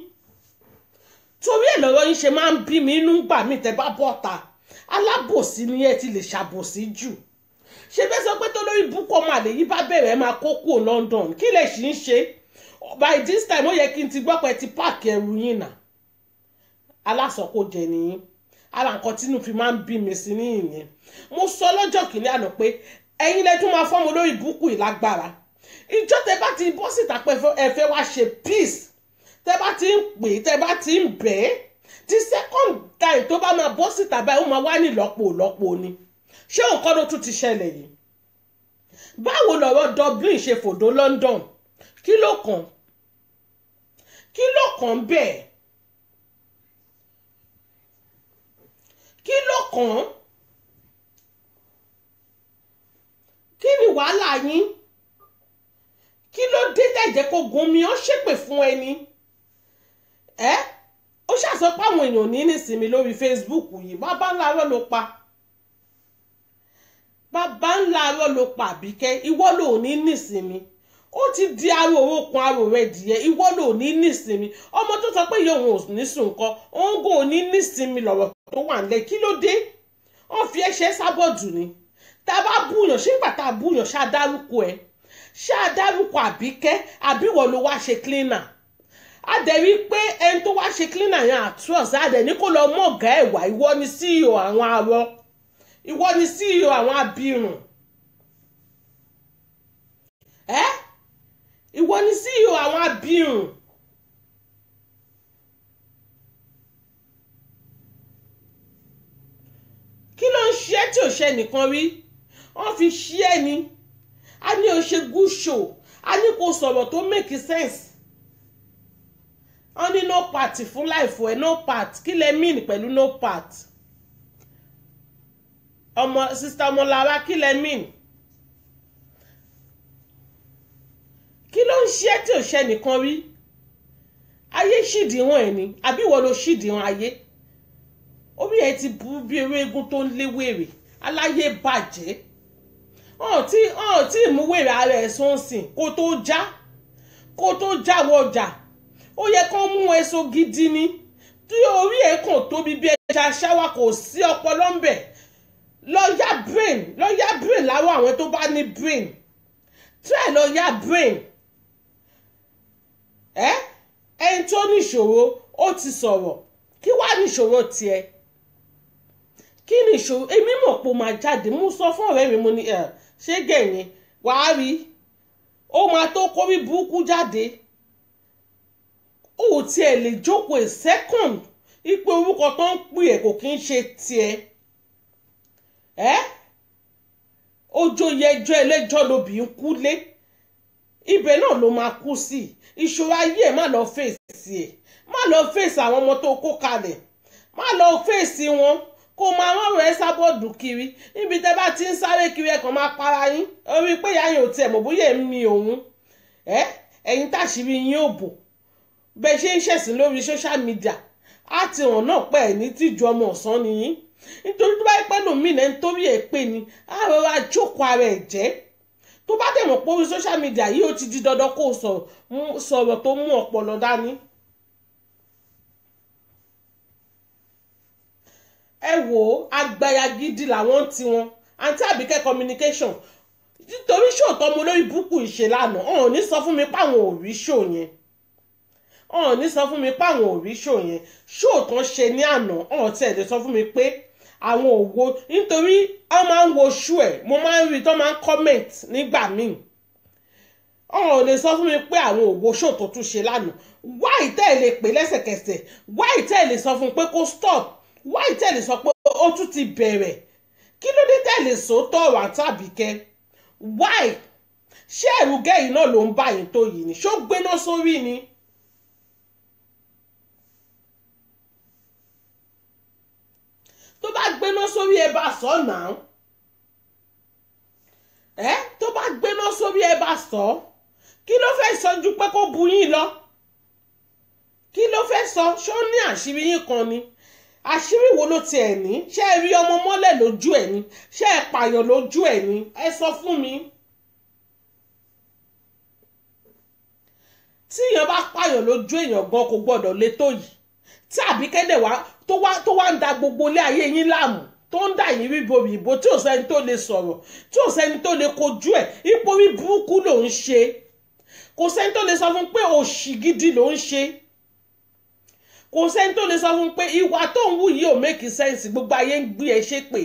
torí ẹ̀ lọ́rọ̀ yín ṣe máa ń bí mi inú gbà mí tẹ́ bá bọ́ta alábòsí ni ẹ ti lè ṣàbòsí jù ṣe bẹ́ẹ̀ sọ pé tó lórí búkọ́ máa lè yí bá bẹ̀rẹ̀ máa kó kúrò London kí lè ṣì ń ṣe by this time ó yẹ kí n ti gbọ́ pé ti páàkì ẹrù yín nà alásọ̀kò jẹ nìyí ara nǹkan tínú fi máa ń bí mi sí ní ìyẹn mo sọ lọ́jọ́ kìíní àná pé ẹ̀yin lẹ tún máa fọ́mọ lórí búkú ìlágbára ìjọ tẹ bá ti bọ́ síta pé ẹ fẹ́ wá ṣe peace tẹ bá ti ń pè tẹ bá ti ń bẹ́ẹ̀ the second time tó bá máa bọ́ síta báyìí ó máa wá ní lọ́pọ̀ lọ́pọ̀ ni ṣé nǹkan ló tún ti ṣẹlẹ̀ yìí báwo lọ̀rọ̀ Dublin ṣe fòdó London kí ló kàn kí ló kàn bẹ́ẹ̀ kí ló kàn kí ni wàhálà yín kí ló dé tẹ̀jẹ̀ kó gun mi ó ṣépè fún ẹni ẹ́ eh? ó ṣàsọ pé àwọn èèyàn ní nísinmi lórí Facebook yìí bàbá ńlá arọ́ ló pa bàbá ńlá arọ́ ló pa Àbíkẹ́ ìwọ ló ní nísinmi ó ti di aró orókun aró rẹ dìé ìwọ ló ní nísinmi ọmọ tó sọ pé yóò ò ní sùn nǹkan òun kò ní nísinmi lọ́rọ̀ tó wà nílẹ̀ kí ló dé wọ́n fi ẹ̀ṣẹ̀ sábọ̀dù ni tá a bá búyàn ṣé nígbà tá a búyàn ṣáà dárúkọ ẹ ṣáà dárúkọ Àbíkẹ́ àbíwọ̀ ló wá ṣe cleaner a dẹ̀ rí pé ẹni tó wá ṣe cleaner yẹn àtúrọ̀sì a dẹ̀ ní kó lọ mọ̀ ọ̀gá ẹ̀wà ìwọ ni C E O àwọn arọ ìwọ ni C E O àwọn abirùn ẹ ìwọ ni C E O àwọn abirùn kí ló ń ṣe tí ò ṣe nìkan rí wọ́n fi ṣí ẹ ni a ní o ṣe good show a ní kó sọ̀rọ̀ tó make sense wọ́n ní no part fún life ẹ̀ no part kí lẹ mean pẹ̀lú no part ọmọ sista ọmọlára kí lẹ mean kí ló ń ṣe tí ò ṣe nìkan rí ayé ṣìdíwọ̀n ẹ̀ ni àbí ìwọ ló ṣìdíwọ̀n ayé orí ẹ̀ ti burú bí ewé egun tó ń lé wèrè aláyé bàjẹ́ ọ̀n tí ọ̀n tí mú wèrè ara ẹ̀ sọ́nsìn kó tó já kó tó jáwọ́ ọjà ó yẹ kó mú èso gidi ni tí orí ẹ̀ kàn tóbi bí ẹja ṣáwá kò sí ọpọlọ ń bẹ̀ lọ́ọ́yà brain lọ́ọ́yà brain láwọn àwọn tó bá ní brain try lọ́ọ́yà brain ẹ ẹni tó ní ìṣòro ó ti sọ̀rọ̀ kí wàá ní ìṣòro tiẹ̀ kí ni ìṣòro èmi mọ̀ pé ó máa jáde mú sọ fún ọ̀rẹ́ mi mo ní ṣé gẹ̀yìn wàá rí ó máa tó kórí burúkú jáde ó tiẹ̀ lè jókòó a second ipò orúkọ tó ń pè ẹ́ kò kí ń ṣe tiẹ̀ ẹ́ ojoyè ẹjọ́ ẹlẹ́jọ́ lobì ń kú lé ibẹ̀ náà ló máa kú sí ìṣòro ayé ẹ̀ má lọ fèsì ẹ̀ má lọ fèsì àwọn ọmọ tó kó kalẹ̀ má lọ fèsì wọn kó máa rọrùn ẹ sábọ̀dù kiri níbi tẹ́ bá ti ń sáré kiri ẹ̀kan máa para yín orí pé ìyá yẹn ò tiẹ̀ mọ̀ bóyá èmi òun ẹ ẹ̀yin táṣìírí yín ò bò bẹ́ẹ̀ ṣe ń ṣẹ̀sìn lórí social media á ti hàn náà pẹ́ ẹ̀ ní tìjú ọmọ ọ̀sán nìyí nítorí tó bá yẹ pẹ́ lòmíì náà nítorí ẹ̀ pé ni á rọra jókòó ara ẹ̀ jẹ́ tó bá dẹ̀ mọ̀ pé orí social media yìí ó ti di dandan kó sọ̀rọ̀ tó mú ọpọlọ dání. ẹ wò ó agbára gidi làwọn tiwọn àǹtí Àbíkẹ́ communication nítorí ṣòótọ́ mo lórí búkú ìṣe lánàá ọ̀hún ní sọ fún mi páwọn ò rí ṣò yẹn ọ̀hún ní sọ fún mi páwọn ò rí ṣò yẹn ṣòótọ́ ṣe ní àná ọ̀hún tí ẹ̀ lè sọ fún mi pé àwọn ò wo nítorí wọ́n máa ń wo ṣú ẹ̀ mo máa ń rí tó máa ń comment nígbà míì ọ̀hún lè sọ fún mi pé àwọn ò wo ṣòótọ́ tún ṣe lánàá wáì tẹ́ ẹ̀ lè pè lẹ́sẹ̀kẹsẹ̀ wáì tẹ́ ẹ̀ lè sọ fún pé kó stop wáì tẹ́ ẹ̀ lè sọ pé ó tún ti bẹ̀rẹ̀ kí ló dé tẹ́ ẹ̀ lè sòótọ́ ọ̀rọ̀ àǹtí Àbíkẹ́ why ṣé ẹ̀rù gẹ́yìn náà ló ń bá yín tó yìí ni ṣó gbéná sórí ni tó bá gbéná sórí ẹ bá sọ náà ẹ tó bá gbéná sórí ẹ bá sọ kí ló fẹ́ sọ ju pé kó bu yín lọ kí ló fẹ́ sọ ṣó ní àṣírí yín kan ni àṣírí wo ló tiẹ̀ ní ṣé ẹ rí ọmọ mọ́lẹ̀ lójú ẹ̀ ni ṣé ẹ pààyàn lójú ẹ̀ ni ẹ sọ fún mi tí èèyàn bá pààyàn lójú èèyàn gan kò gbọ́dọ̀ lé tó yìí tí Àbíkẹ́ dẹ̀ wá tó wá tó wá ń da gbogbo ilé ayé yín láàmú tó ń dà yín ríbo ìbò tí ò sẹ́ni tó lè sọ̀rọ̀ tí ò sẹ́ni tó lè kojú ẹ̀ ipò rí burúkú ló ń ṣe kò sẹ́ni tó lè sọ fún pé òṣì gidi ló ń ṣe kò sẹ́ni tó lè sọ fún pé ìwà tó ń wù yìí ò make sense gbogbo ayé ń gbé ẹ ṣépè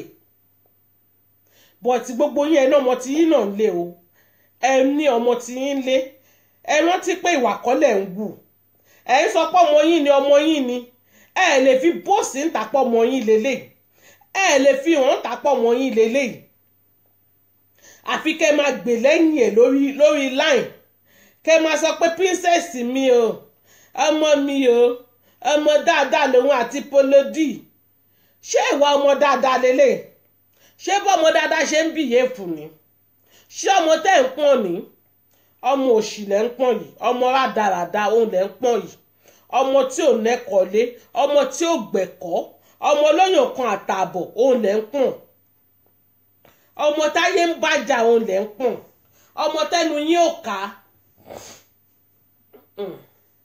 but gbogbo yín ẹ náà ọmọ tí yín náà ń lé o ẹ ní ọmọ tí yín ń lé ẹ rántí pé ìwà kọ́lẹ̀ ń wù ẹ ń sọ pé ọmọ yín ni ọmọ yín ni ẹ lè fi bóòsì ń tàpọ̀ ọmọ yín lélẹ̀ ẹ lè fi hàn tàpọ̀ ọmọ yín lélẹ̀ àfi kẹ́ máa gbè lẹ́yìn ẹ̀ lórí lórí line kẹ́ máa sọ pé princess mi o ọmọ mi o ọmọ dáadáa lòun àti polodi ṣé ìwà ọmọ dáadáa lélẹ̀ ṣé bọ́ ọmọ dáadáa ṣe ń bìyẹ fún ni ṣé ọmọ tẹ́ ń pọ́n ni ọmọ òṣì lẹ́ ń pọ́n yìí ọmọ rádaràda òun lẹ́ ń pọ́n yìí ọmọ tí ò nẹ́kọ̀ọ́lé ọmọ tí ò gbẹ̀kọ́ ọmọ lọ́yàn kan àtààbọ̀ òun lẹ́ ń pọ́n ọmọ táyé ń bàjá òun lẹ́ ń pọ́n ọmọ tẹ́nu yín ò ká. Mm.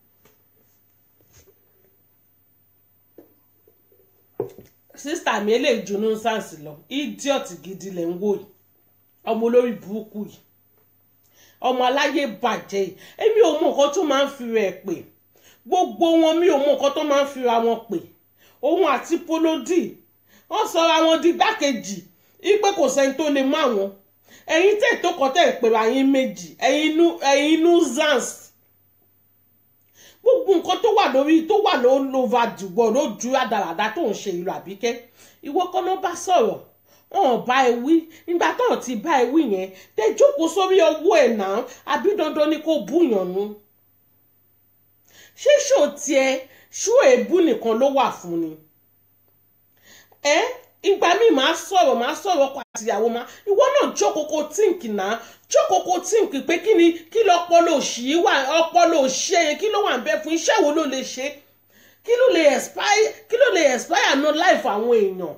Sísítà mi eléyìí ju nonsense lọ idiot gidi lẹ̀ ń wò yìí ọmọ olórí burúkú yìí ọmọ aláyé bàjẹ́ yìí èmi ò mọ nǹkan tó máa ń fi rẹ̀ pè gbogbo wọn mi ò mọ nǹkan tó máa ń fira wọn pè òun àti polodi wọ́n sọra wọn di gbákejì ipe kò sẹ́ni tó lè má wọn ẹ̀yin tẹ̀ tó kọ́ tẹ̀ pèrè àyín méjì ẹ̀yin nuisance gbogbo nǹkan tó wà lórí tó wà lóva dùgbọ́ lójú àdàràdà tó ń ṣe ìlú Àbíkẹ́ ìwọ kan ló bá sọ̀rọ̀ wọn bá ẹ wí nígbà tó ti bá ẹ wí yẹn tẹ jókòó sórí ọwọ́ ẹ̀ náà àbí dandan ni kò búyàn nu ṣé ṣó tiẹ̀ ṣó èébú nìkan ló wà fún ni ẹ ìgbà míì máa sọ̀rọ̀ máa sọ̀rọ̀ ọkọ àtìyàwó máa ìwọ náà jókòó kó tíǹkì náà jókòó kó tíǹkì pé kí ni kí lọ ọpọlọ òṣì wà ọpọlọ òṣì ẹyẹ kí ló wà ń bẹ fún iṣẹ́ wo ló lè ṣe kí ló lè expire kí ló lè expire no life àwọn èèyàn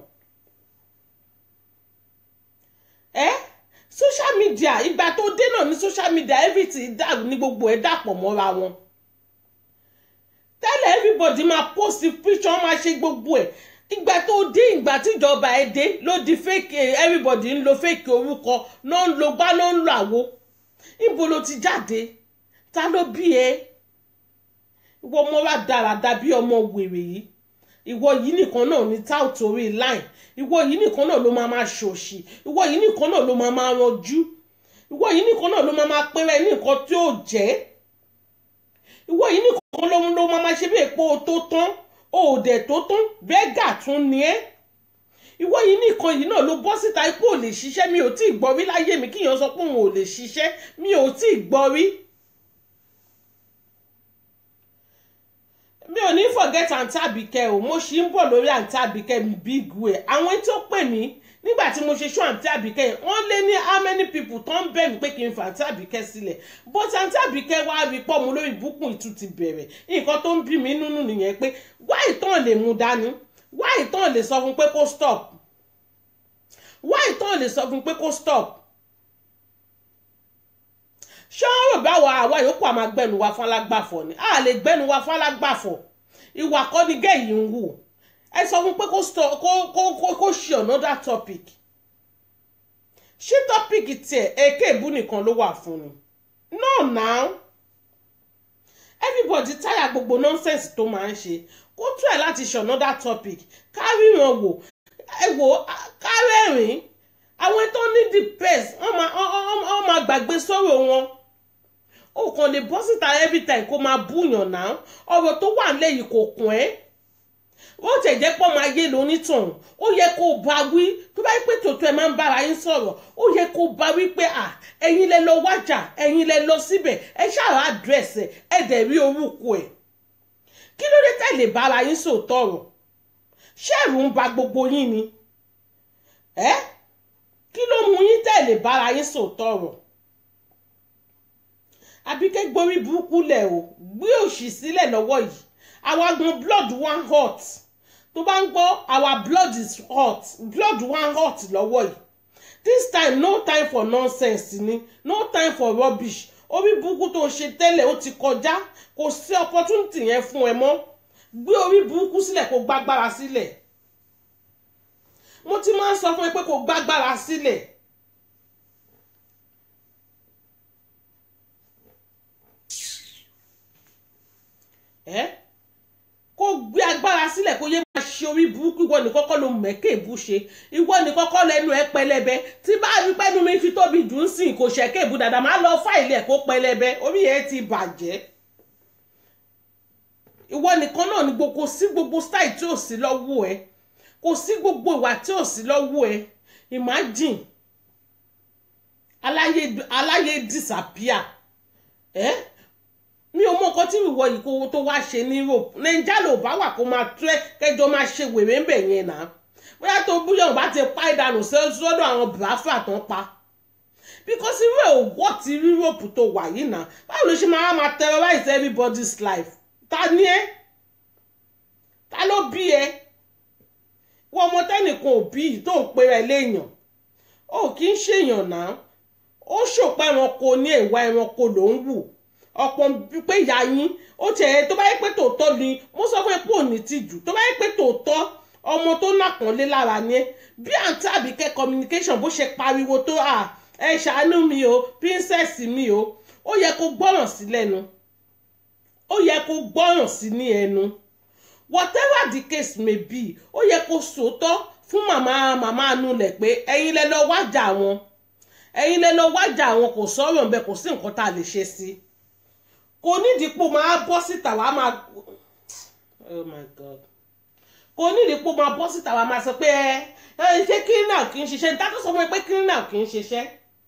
ẹ social media ìgbà tó dé náà ní social media everything dàrú ní gbogbo ẹ̀ dàpọ̀ mọ́ra wọn tẹ́lẹ̀ everybody máa post picture máa ṣe gbogbo ẹ̀ ìgbà tó dé ìgbà tíjọba ẹ dé ló di fake everybody ń lo fake orúkọ náà ń lo gbá náà ń lo àwo níbo ló ti jáde ta ló bí ẹ ìwọ ọmọ wa dáradá bí ọmọ wèrè yìí ìwọ yìí nìkan náà ní tá ò torí line ìwọ yìí nìkan náà ló máa máa ṣòṣì ìwọ yìí nìkan náà ló máa máa ranjú ìwọ yìí nìkan náà ló máa máa pẹ́rẹ́ ní nǹkan tí ó jẹ́ ìwọ yìí nìkan ló ló máa máa ṣe bí èpo tó tán òòdẹ̀ tó tán bẹ́gà tún ni ẹ́ ìwọ yìí nìkan yìí náà ló bọ́ síta ipò ò lè ṣiṣẹ́ mi ò tí ì gbọ́ rí láyé mi kíyàn sọ pé òun ò lè ṣiṣẹ́ mi ò tí ì gbọ́ rí mi ò ní forget Aunty Abike o mo ṣì ń bọ̀ lórí Aunty Abike big way àwọn tó pè mí nígbà tí mo ṣe show Aunty Abike wọ́n lé ní how many people tó ń bẹ̀ mí pé kí n fa Aunty Abike sílẹ̀ but Aunty Abike wá rí pọ́ mu lórí ìbùkún ìtú ti bẹ̀rẹ̀ nǹkan tó ń bí mi nínú nìyẹn pé why tán lè mú dání why tán lè sọ fún pé kó stop why tán lè sọ fún pé kó stop ṣé wọ́n rò báwa àwa yòókù àmà gbẹnu wa fún alágbàfọ̀ ni a lè gbẹnu wa fún alágbàfọ̀ ìwà kọ́ ni gẹ́yì ń wù ẹ sọ fún pé kó stop kó kó kó kó ṣe another topic ṣé topic tiẹ̀ èké ìbú nìkan ló wà fún ni no now everybody táyà gbogbo nonsense tó máa ń ṣe kó try láti ṣe another topic kárí wọn wò ẹ wò kárẹ́rìn àwọn tó ní the best wọ́n máa gbàgbé sọ̀rọ̀ wọn ó kàn lè bọ́ síta every time kó máa búyàn náà ọ̀rọ̀ tó wà lẹ́yìn kò kún ẹ́ ó tẹ̀ jẹ́ pọ́ máa yé lónítàn ó yẹ kó bá wí tó bá yẹ pé tòótọ́ ẹ máa ń bára yín sọ̀rọ̀ ó yẹ kó bá wí pé à ẹ̀yin lẹ lọ wájà ẹ̀yin lẹ lọ síbẹ̀ ẹ ṣàrà àdírẹ́sì ẹ dẹ̀ rí orúkọ ẹ̀ kí ló dé tẹ̀lé bára yín sòótọ́ ọ̀rọ̀ ṣé ẹ̀rù ń ba gbogbo yín ni ẹ́ kí ló mú yín tẹ̀lé bára yín sòótọ́ ọ̀rọ̀ Àbíkẹ́ gborí burúkú lẹ̀ o gbé òṣì sílẹ̀ lọ́wọ́ yìí àwa gan blood one hot tó bá ń gbọ́ our blood is hot blood one hot lọ́wọ́ yìí this time no time for nonsense ni no time for rubbish orí burúkú tó ṣe tẹ́lẹ̀ ó ti kọjá kò sí opportunity yẹn fún ẹ mọ́ gbé orí burúkú sílẹ̀ kó gbágbára sílẹ̀ mo ti máa ń sọ fún ẹ pé kó gbágbára sílẹ̀ ẹ kó gbé agbára sílẹ̀ kó yé máa ṣe orí burúkú ìwọ ní kọ́kọ́ ló mẹ́kẹ́ ìbú ṣe ìwọ ní kọ́kọ́ lẹ́nu ẹ pẹlẹbẹ tí bá rí pẹ́nu mi fi tóbi dùn sí kò ṣẹ̀kẹ́ ìbú dáadáa máa lọ fáìlì ẹ̀ kó pẹlẹbẹ orí ẹ ti bàjẹ́ ìwọ nìkan náà ní gbogbo sí gbogbo style tí ò sí lọ́wọ́ ẹ kò sí gbogbo ìwà tí ò sí lọ́wọ́ ẹ imagine aláyé aláyé disappear ẹ mi ò mọ nǹkan tí ìwọ yìí kó tó wá ṣe ní Europe nàìjíríà ló bá wà kó máa tó ẹ kẹjọ máa ṣe wèrè ń bẹ yẹn náà bóyá tó búyọ̀ bá ti pa ìdànù sọ́dọ̀ àwọn bùráfà tó ń pa because irú ẹ̀ ò wọ́ ti Europe tó wà yìí náà báwo ló ṣe máa máa terrorize everybody's life ta ni ẹ ta ló bí ẹ wọ́n ọmọ tẹ́nìkan ò bí tó ń pera ẹ léèyàn ó kì í ṣèyàn náà ó ṣòpá ẹranko ní ìwà ẹranko ló ń wù ọ̀pọ̀ pé ìyá yín ó tiẹ̀ tó bá yẹ pé tòótọ́ ni mo sọ fún ẹ pé òní tìjú tó bá yẹ pé tòótọ́ ọmọ tó nàpọ̀nlé lára ni ẹ bí Aunty Abike communication bó ṣe pariwo tó à ẹ ṣàánú mi o princess mi o ó yẹ kó gbọ́ràn sí lẹ́nu ó yẹ kó gbọ́ràn sí ní ẹnu whatever the case may be ó yẹ kó sòótọ́ fún màmá màmá anulẹ̀ pé ẹ̀yin lẹ lọ wájà wọn ẹ̀yin lẹ lọ wájà wọn kò sọ̀rọ̀ ńbẹ kò sí nǹkan tá a lè ṣe sí kò nídìí pò máa bọ́ síta wàá máa oh my god kò nídìí pò máa bọ́ síta wàá máa sọ pé ẹ ṣé cleaner kì í ṣiṣẹ́ níta tó sọ fún mi pé cleaner kì í ṣiṣẹ́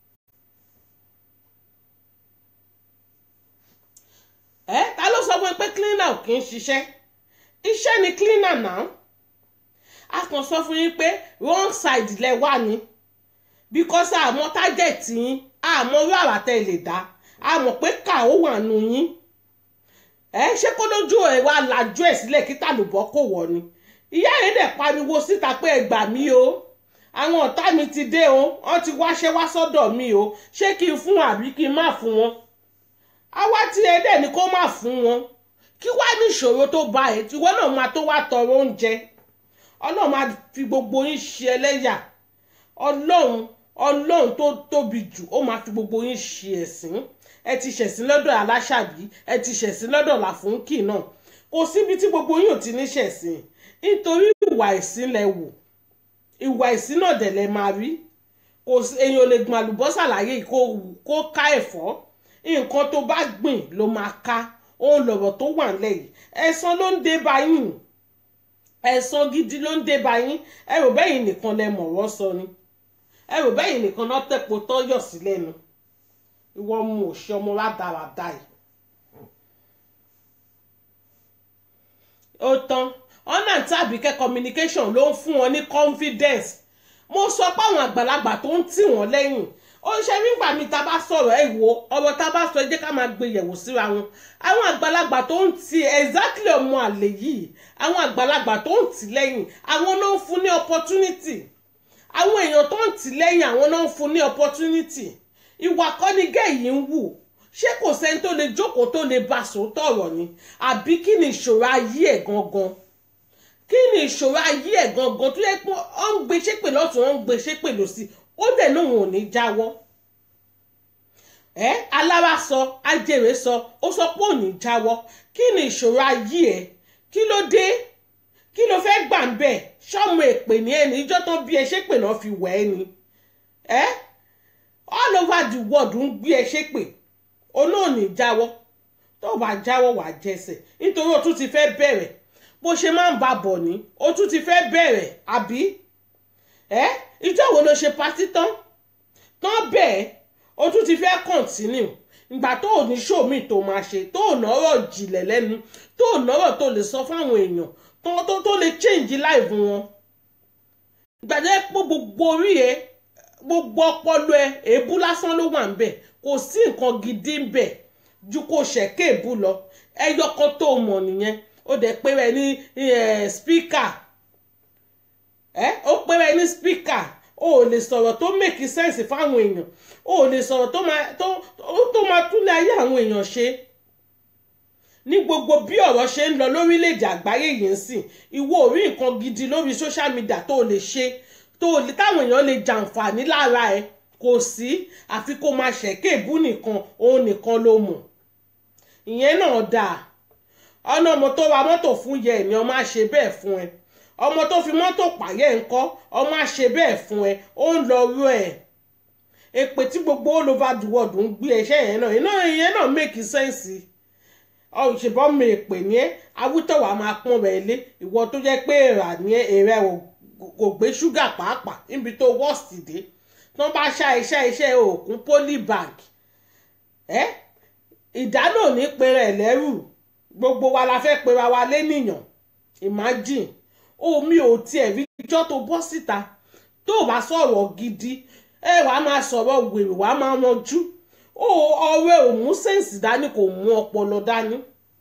ẹ ta ló sọ fún mi pé cleaner kì í ṣiṣẹ́ iṣẹ́ ni cleaner náà a kàn sọ fún yín pé wrong side lẹ wà ní because àmọ́ target yín àmọ́ orí àràtẹ lè dá àmọ́ pé ká ó wà nù yín ẹ ṣé kó lójú ẹ wá lajú ẹ sílẹ̀ kí tàlùbọ́ kò wọ̀ ni ìyá yẹn dẹ̀ pariwo síta pé ẹ gbà mí o àwọn ọ̀tá mi ti dé o wọ́n ti wáṣẹ́ wá sọ́dọ̀ mi o ṣé kí n fún àbí kí n má fún wọn àwa tí ẹ dẹ̀ ni kó má fún wọn kí wá ní ìṣòro tó bá ẹ tí wọ́n náà máa tó wá tọrọ oúnjẹ ọlọ́run máa fi gbogbo yín ṣe ẹlẹ́yà ọlọ́run ọlọ́run tó tóbi jù ó máa fi gbogbo yín ṣe ẹ̀sín ẹ ti ṣẹ̀sín lọ́dọ̀ aláṣàbí ẹ ti ṣẹ̀sín lọ́dọ̀ làfúnkì náà kò síbi tí gbogbo yín ò ti ní ṣẹ̀sín nítorí ìwà ìsín lẹ wò ìwà ìsín náà dẹ̀ lẹ máa rí kò sí èèyàn lè gbọ́n àlùbọ́sà láyé kó kó ká ẹ̀fọ́ nǹkan tó bá gbìn ló máa ká òun lọ̀rọ̀ tó wà lẹ́yìn ẹ̀san ló ń dé bá yín ẹ̀san gidi ló ń dé bá yín ẹ rò bẹ́yìn nìkan lẹ mọ̀rọ̀ sọ ni ẹ rò bẹ́yìn nìkan náà tẹ̀pọ̀ tọ́yọ̀ sí lẹ́nu ìwọ mu òṣì ọmọ rádaràda yìí ó tán ọ̀nà tàbí kẹ́ communication ló ń fún wọn ní confidence. Mo sọ pé àwọn àgbàlagbà tó ń tì wọ́n lẹ́yìn ó ṣe nígbà mi ta bá sọ̀rọ̀ ẹ̀ wò ọ̀rọ̀ ta bá sọ ẹ jẹ́ ká máa gbé yẹ̀wò síra wọn. Àwọn àgbàlagbà tó ń tì exactly ọmọ àlè yìí àwọn àgbàlagbà tó ń tì lẹ́yìn àwọn náà ń fún ní opportunity. Àwọn èèyàn tó ń tì lẹ́yìn àwọn náà ń fún ní opportunity. Ìwà kọ́ni gẹ̀yì ń wù ṣé kò sẹ́ni tó lè jókòó tó lè bá sòótọ́ ọ̀rọ̀ ni àbí kí ni ìṣòro ayé ẹ̀ gangan kí ni ìṣòro ayé ẹ̀ gangan tó yẹ pé ó ń gbé ṣépè lọ́tún ó ń gbé ṣépè lọ́sì ó dẹ̀ náà wọn ò ní jáwọ́ ẹ́ alára sọ ajẹ́rẹ́ sọ ó sọ pé ò ní jáwọ́ kí ni ìṣòro ayé ẹ̀ kí ló dé kí ló fẹ́ gbà ń bẹ̀ ṣọ́mọ èpè ní ẹni ìjọ́ tán bí ẹ ṣépè náà fi wẹ̀ ẹ́ ni ẹ́ all over the world ń gbé ẹ ṣépè olóòní jáwọ́ tó bá jáwọ́ wà jẹsẹ̀ nítorí o tún ti fẹ́ bẹ̀rẹ̀ bó ṣe máa ń ba bọ̀ ní o tún ti fẹ́ bẹ̀rẹ̀ àbí ẹ́ ìjọ́ wo ló ṣe patí tán tán bẹ́ẹ̀ o tún ti fẹ́ continue ìgbà tó ò ní ṣòmí tó máa ṣe tó ò nọ́rọ̀ jìnlẹ̀ lẹ́nu tó ò nọ́rọ̀ tó lè sọ fáwọn èèyàn tó tó tó lè change life wọn ìgbàdé pé gbogbo orí ẹ gbogbo ọpọlọ ẹ èébú lásán ló wà ń bẹ̀ kò sí nǹkan gidi ń bẹ̀ ju kó ṣẹ̀kẹ́ èébú lọ ẹyọ kan tó mọ̀ nìyẹn ó dẹ̀ pé rẹ ní speaker ẹ ó pé rẹ ní speaker ó lè sọ̀rọ̀ tó make sense fáwọn èèyàn ó lè sọ̀rọ̀ tó máa tó tó máa túlẹ̀ ayé àwọn èèyàn ṣe ní gbogbo bí ọ̀rọ̀ ṣe ń lọ lórílẹ̀‐èdè àgbáyé yìí ń sìn ìwọ ò rí nǹkan gidi lórí social media tó lè ṣe tó lè táwọn èèyàn lè jàǹfààní lára ẹ kò sí àfi kó máa ṣẹ̀kẹ́ ìbú nìkan òun nìkan ló mọ̀ ìyẹn náà dáa ọ̀nà ọmọ tó ra mọ́tò fún yẹ ẹ̀ ni ọmọ á ṣe bẹ́ẹ̀ fún ẹ ọmọ tó fi mọ́tò pààyẹ́ ńkọ́ ọmọ á ṣe bẹ́ẹ̀ fún ẹ ó ń lọ rú ẹ̀ èpè tí gbogbo all over the world ń gbé ẹṣẹ́ yẹn náà iná ìyẹn náà make sense ọ̀ṣẹ̀bọ́n mi èpè ní ẹ́ awítọ̀wà máa pọ́n rẹ̀ lé ìwọ tó jẹ́ pé èrà ní èrè kò gbé ṣúgà pàápàá níbi tó wọ́ọ̀sì dé tó bá ṣá iṣẹ́ iṣẹ́ òkun polybank ẹ́ ìdáná ní pẹ̀rẹ̀ lẹ́rù gbogbo wa la fẹ́ pera wa lénìyàn imagine omi ò tiẹ̀ rí ijọ́ tó bọ́ síta tó bá sọ̀rọ̀ gidi ẹ wàá máa sọ̀rọ̀ wèrè wàá máa ranjú ó ọ̀rẹ́ ò mú sẹ́ǹsì dání kò mú ọpọlọ dání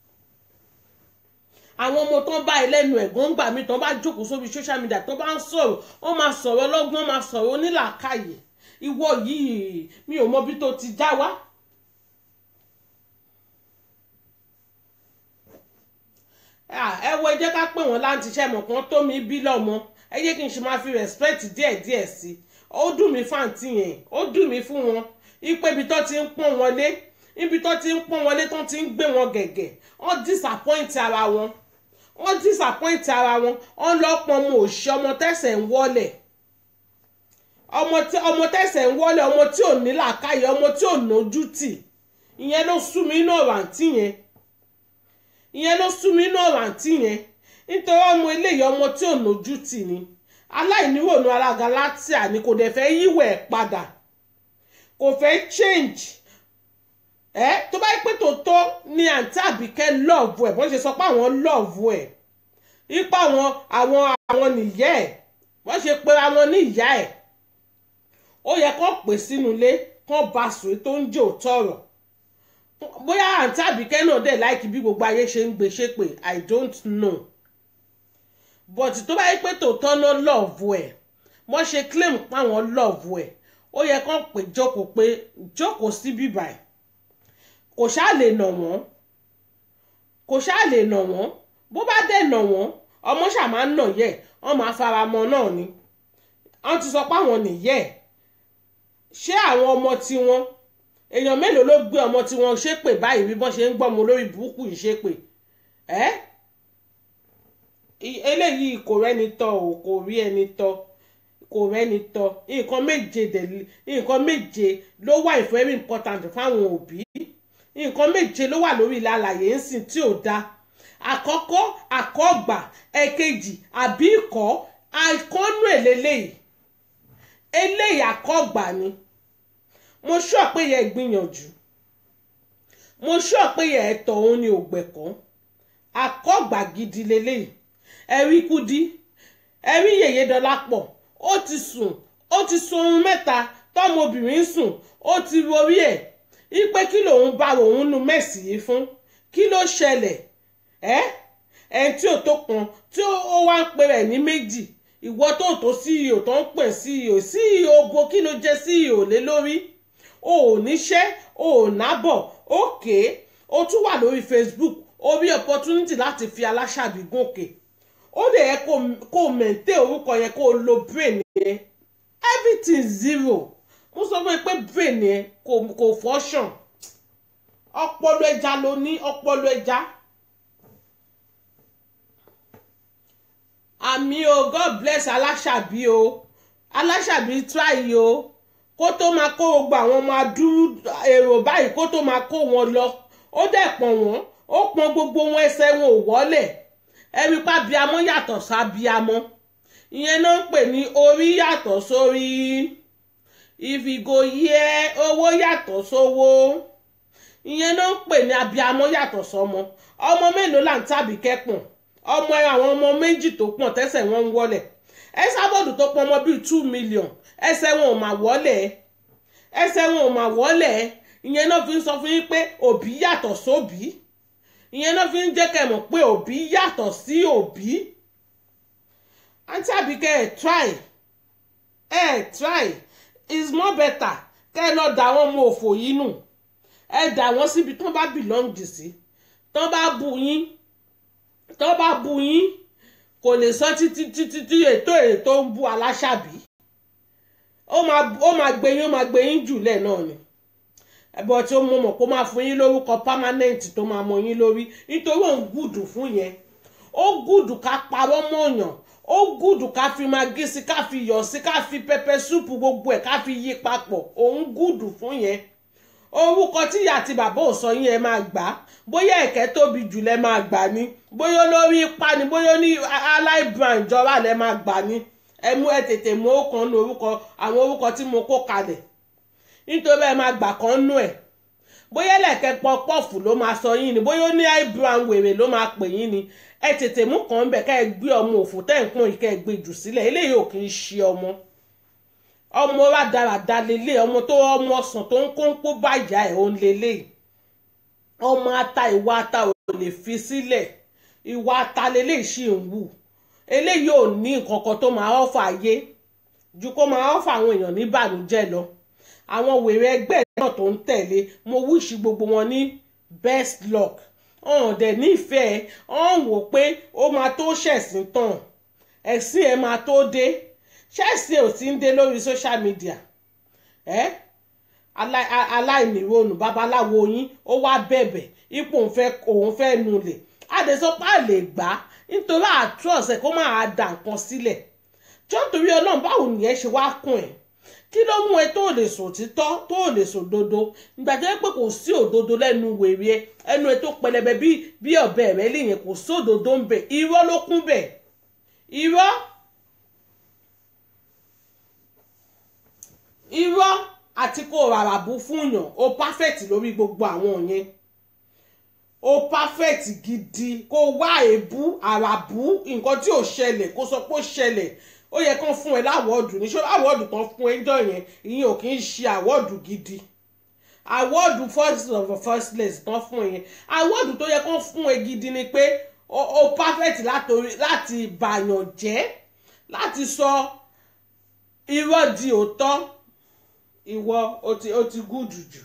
àwọn ọmọ tó ń bá ẹlẹ́nu ẹ̀gbọ́n gbà mí tó bá jókòó sórí social media tó bá ń sọ̀rọ̀ wọ́n máa sọ̀rọ̀ ọlọ́gbọ́n máa sọ̀rọ̀ onílàákàyè ìwọ yìí mi ò mọ bí tó ti já wá. ẹ wo ẹ jẹ́ ká pè wọ́n láǹtí iṣẹ́ mọ̀ kan tó mi bí lọ́mọ ẹ jẹ́ kí n ṣe máa fi respect díẹ̀díẹ̀ sí i ó dùn mí fáǹtì yẹn ó dùn mí fún wọn ipe ibi tó ti ń pọ́n wọn lé ibi tó ti ń pọ́n wọn lé tó ti ń gbé wọn gẹ̀gẹ̀ wọ́n disappoint ara wọn wọ́n disappoint ara wọn wọ́n lọ́pọ̀ ọmọ òṣì ọmọ tẹ̀sẹ̀ ń wọlé ọmọ tẹ̀sẹ̀ ń wọlé ọmọ tí ò ní làákàyè ọmọ tí ò nójú tì ìyẹn ló sú mi inú ọ̀rọ̀ àǹtí yẹn ìyẹn ló sú mi inú ọ̀rọ̀ àǹtí yẹn nítorí ọmọ eléyìí ọmọ tí ò nójú tì ni aláìníwònú ara Galatia ni kò dẹ̀ fẹ́ yíwẹ̀ padà kò fẹ́ change ẹ tó bá yẹ pé tòótọ́ ni àǹtí Àbíkẹ́ love ẹ̀ bọ́n ṣe sọ pé àwọn love ẹ̀ ipa àwọn àwọn àwọn nìyẹ́ ẹ̀ wọ́n ṣe pé àwọn ní ìyá ẹ̀ ó yẹ kó pè sínú ilé kó bá sùn tó ń jò tọrọ bóyá àǹtí Àbíkẹ́ náà dẹ̀ láìkí bí gbogbo ayé ṣe ń gbé ṣépè I don't know but tó bá yẹ pé tòótọ́ náà love ẹ̀ wọ́n ṣe claim pé àwọn love ẹ̀ ó yẹ kó pè jókòó pé jókòó sí bíbá ẹ̀ kò ṣáà lè nà wọ́n kò ṣáà lè nà wọ́n bó bá dẹ̀ nà wọ́n ọmọ ṣáà máa ń nà yẹ wọ́n máa fara mọ́ náà ni wọ́n ti sọ pé àwọn nìyẹ́ ṣé àwọn ọmọ tiwọn èèyàn mélòó ló gbé ọmọ tiwọn ṣépè báyìí bí wọ́n ṣe ń gbọ́mọ lórí burúkú yìí ṣépè ẹ́ eléyìí kò rẹ́ni tọ́ o kò rí ẹni tọ́ kò rẹ́ni tọ́ nǹkan méje dẹ̀ nǹkan méje ló wà very important fáwọn òbí nǹkan méje ló wà lórí ilẹ̀ alàyè ń sìn tí ò dáa àkọ́kọ́ àkọ́gbà ẹ̀kejì àbí ìkọ́ àìkọ́nú èlélẹ́yìí eléyìí àkọ́gbà ni mo sọ pé yẹ gbìyànjú mo sọ pé yẹ ẹ̀tọ́ òun ni ògbẹ̀kọ́ àkọ́gbà gidi lélẹ́yìí. Ẹ̀rí Kudi ẹ̀rí Yèyé Dọlápọ̀ ó ti sùn ó ti sùn ohun mẹ́ta tọ́mọbìnrin sùn ó ti rorí ẹ̀ ipe kí lòun bá òun nu mẹ́sì yìí fún kí ló ṣẹlẹ̀ ẹ́ ẹ̀ tí ò tó kan tí ó wá ń pè rẹ̀ ní méjì ìwọ tó tó C E O tó ń pè C E O C E O bo kí ló jẹ́ C E O lé lórí o ò níṣẹ́ o ò nábọ̀ òkè o tún wà lórí Facebook o rí opportunity láti fi Aláṣàbí gòkè ó dẹ̀ yẹ kó maintain orúkọ yẹn kó lo brain yẹn everything zero mo sọ fún ẹ pé brain yẹn kò function ọpọlọ ẹja ló ní ọpọlọ ẹja. Àmì o God bless Aláṣàbí o Aláṣàbí try o kó tó máa kó gbogbo àwọn ọmọ adúrú èrò báyìí kó tó máa kó wọn lọ ó dẹ̀ pọ̀n wọ́n ó pọ̀n gbogbo wọn ẹsẹ̀ wọn ò wọ́lẹ̀ ẹ̀rí pa bíamọ́ yàtọ̀ sábíamọ́ ìyẹn náà ń pè ní orí yàtọ̀ sórí ìfìgò yẹ owó yàtọ̀ sówó ìyẹn náà ń pè ní abíamọ́ yàtọ̀ sọmọ ọmọ mélòó là ń tàbí kẹ́pọ̀n ọmọ àwọn ọmọ méjì tó pọ̀n tẹ́sẹ̀ wọn ń wọlẹ̀ ẹ sábọ̀dù tó pọ̀ ọmọ bíi two million ẹsẹ̀ wọn ò mà wọlẹ̀ ẹsẹ̀ wọn ò mà wọlẹ̀ ìyẹn náà fi ń sọ fún yín pé òbí yàtọ̀ sóbí ìyẹn náà fi ń jẹ́ kẹ́ mọ̀ pé òbí yàtọ̀ sí òbí àǹtí Àbíkẹ́ ẹ̀ try ẹ̀ try is more better kẹ́ ẹ lọ dà wọ́n mọ òfò yìí nù ẹ dà wọ́n síbi tán bá belong sí tán bá bu yín tán bá bu yín kò lè sọ títí títí tí ètò ètò ń bu Aláṣàbí ó máa gbé yín ó máa gbé yín jùlẹ̀ náà ni ẹ̀bọ̀ tí ó mọ̀ mọ̀ kó máa fún yín lórúkọ permanent tó máa mọ yín lórí nítorí òun gùdù fún yẹn ó gùdù ká parọ́ mọ̀ọ̀yàn ó gùdù ká fi magí sí ká fi yọ̀ sí ká fi pẹpẹ súpù gbogbo ẹ̀ ká fi yí papọ̀ òun gùdù fún yẹn orúkọ tí ìyá àti bàbá ò sọ yín ẹ máa gbà bóyá ẹ̀kẹ́ tóbi jù lẹ máa gbà ní bóyá olórí ipa ni bóyá ní aláìbrand ìjọba lẹ máa gbà ní ẹ mú ẹ tètè mú ọkàn ní orúkọ àwọn orúkọ tí mo kó kalẹ̀ nítorí ẹ máa gbà kan nú ẹ̀ bóyá lẹ̀kẹ́ pọpọ́ọ̀fù ló máa sọ yín ni bóyá ní eyebrow wèrè ló máa pè yín ni ẹ tètè mú kàn bẹ̀ ká ẹ gbé ọmọ òfò tẹ́ ń pọ́n yìí ká ẹ gbé jù sílẹ̀ eléyìí ò kì í ṣe ọmọ ọmọ rádaràda lélẹ̀ ọmọ tó ọmọ ọsàn tó ń kó ń kó báyà ẹ̀ ó ń lélẹ̀ ọmọ ata ìwà ata ò lè fi sílẹ̀ ìwà ata lélẹ̀ ṣì ń wù eléyìí ò ní nǹkan kan tó máa ọ́fà ayé ju kó máa ọ́fà àwọn èèyàn ní ìbànújẹ́ lọ àwọn wèrè ẹgbẹ́ náà tó ń tẹ̀lé mo wíṣì gbogbo wọn ní best luck ọ̀hún dẹ̀ nífẹ̀ẹ́ ọ̀hún wò pé ó máa tó ṣẹ̀sìn tán ẹ̀sìn ẹ̀ máa tó dé ṣẹ́ẹ̀sì ò ti ń dé lórí social media ẹ́ aláìnírònú babaláwo yín ó wá bẹ̀bẹ̀ ipò òun fẹ́ nulẹ̀ adèsọ́pá lè gbà á nítorí àtúnṣe kó máa dà nǹkan sílẹ̀ tí ó ń torí ọlọ́run báwo nìyẹn ṣe wá kún ẹ̀ kí ló mú ẹ tó lè sọ òtítọ́ tó lè sọ òdodo ìgbà tó yẹ pé kò sí òdodo lẹ́nu wèrè ẹ ẹnu ẹ tó pẹlẹbẹ bí ọ̀bẹ rẹ lèyẹn kò sí òdodo ń bẹ irọ́ ló kún bẹ̀ irọ́ irọ́ àti kó rárá bú fún yàn ó perfect lórí gbogbo àwọn yẹn ó perfect gidi kó wá èébú àràbú nǹkan tí ò ṣẹlẹ̀ kó sọ pé ó ṣẹlẹ̀ ó yẹ kán fún ẹ láwọ́ọ̀dù ní ṣé àwọ́ọ̀dù tán fún ẹ jọ yẹn ìyẹn ò kì í ṣe àwọ́ọ̀dù gidi àwọ́ọ̀dù first of the first place tán fún ẹ yẹn àwọ́ọ̀dù tó yẹ kán fún ẹ gidi ni pé ó perfect láti bàyàn jẹ́ láti sọ irọ́ di òótọ́ ìwọ ó ti ó ti gùdù jù.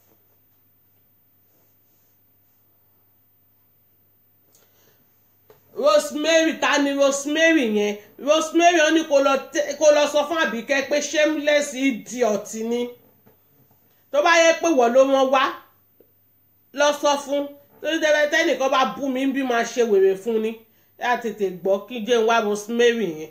Rosemary ta ni Rosemary yẹn Rosemary ó ní kó lọ sọ fún Àbíkẹ́ pé shameless idiot ni tó bá yẹ pé wọ́n ló wọ́n wá lọ sọ fún torí tẹ́lẹ̀ nìkan bá bú mi bí máa ṣe wèrè fún ni yá tètè gbọ́ kí jẹ́ ń wá Rosemary yẹn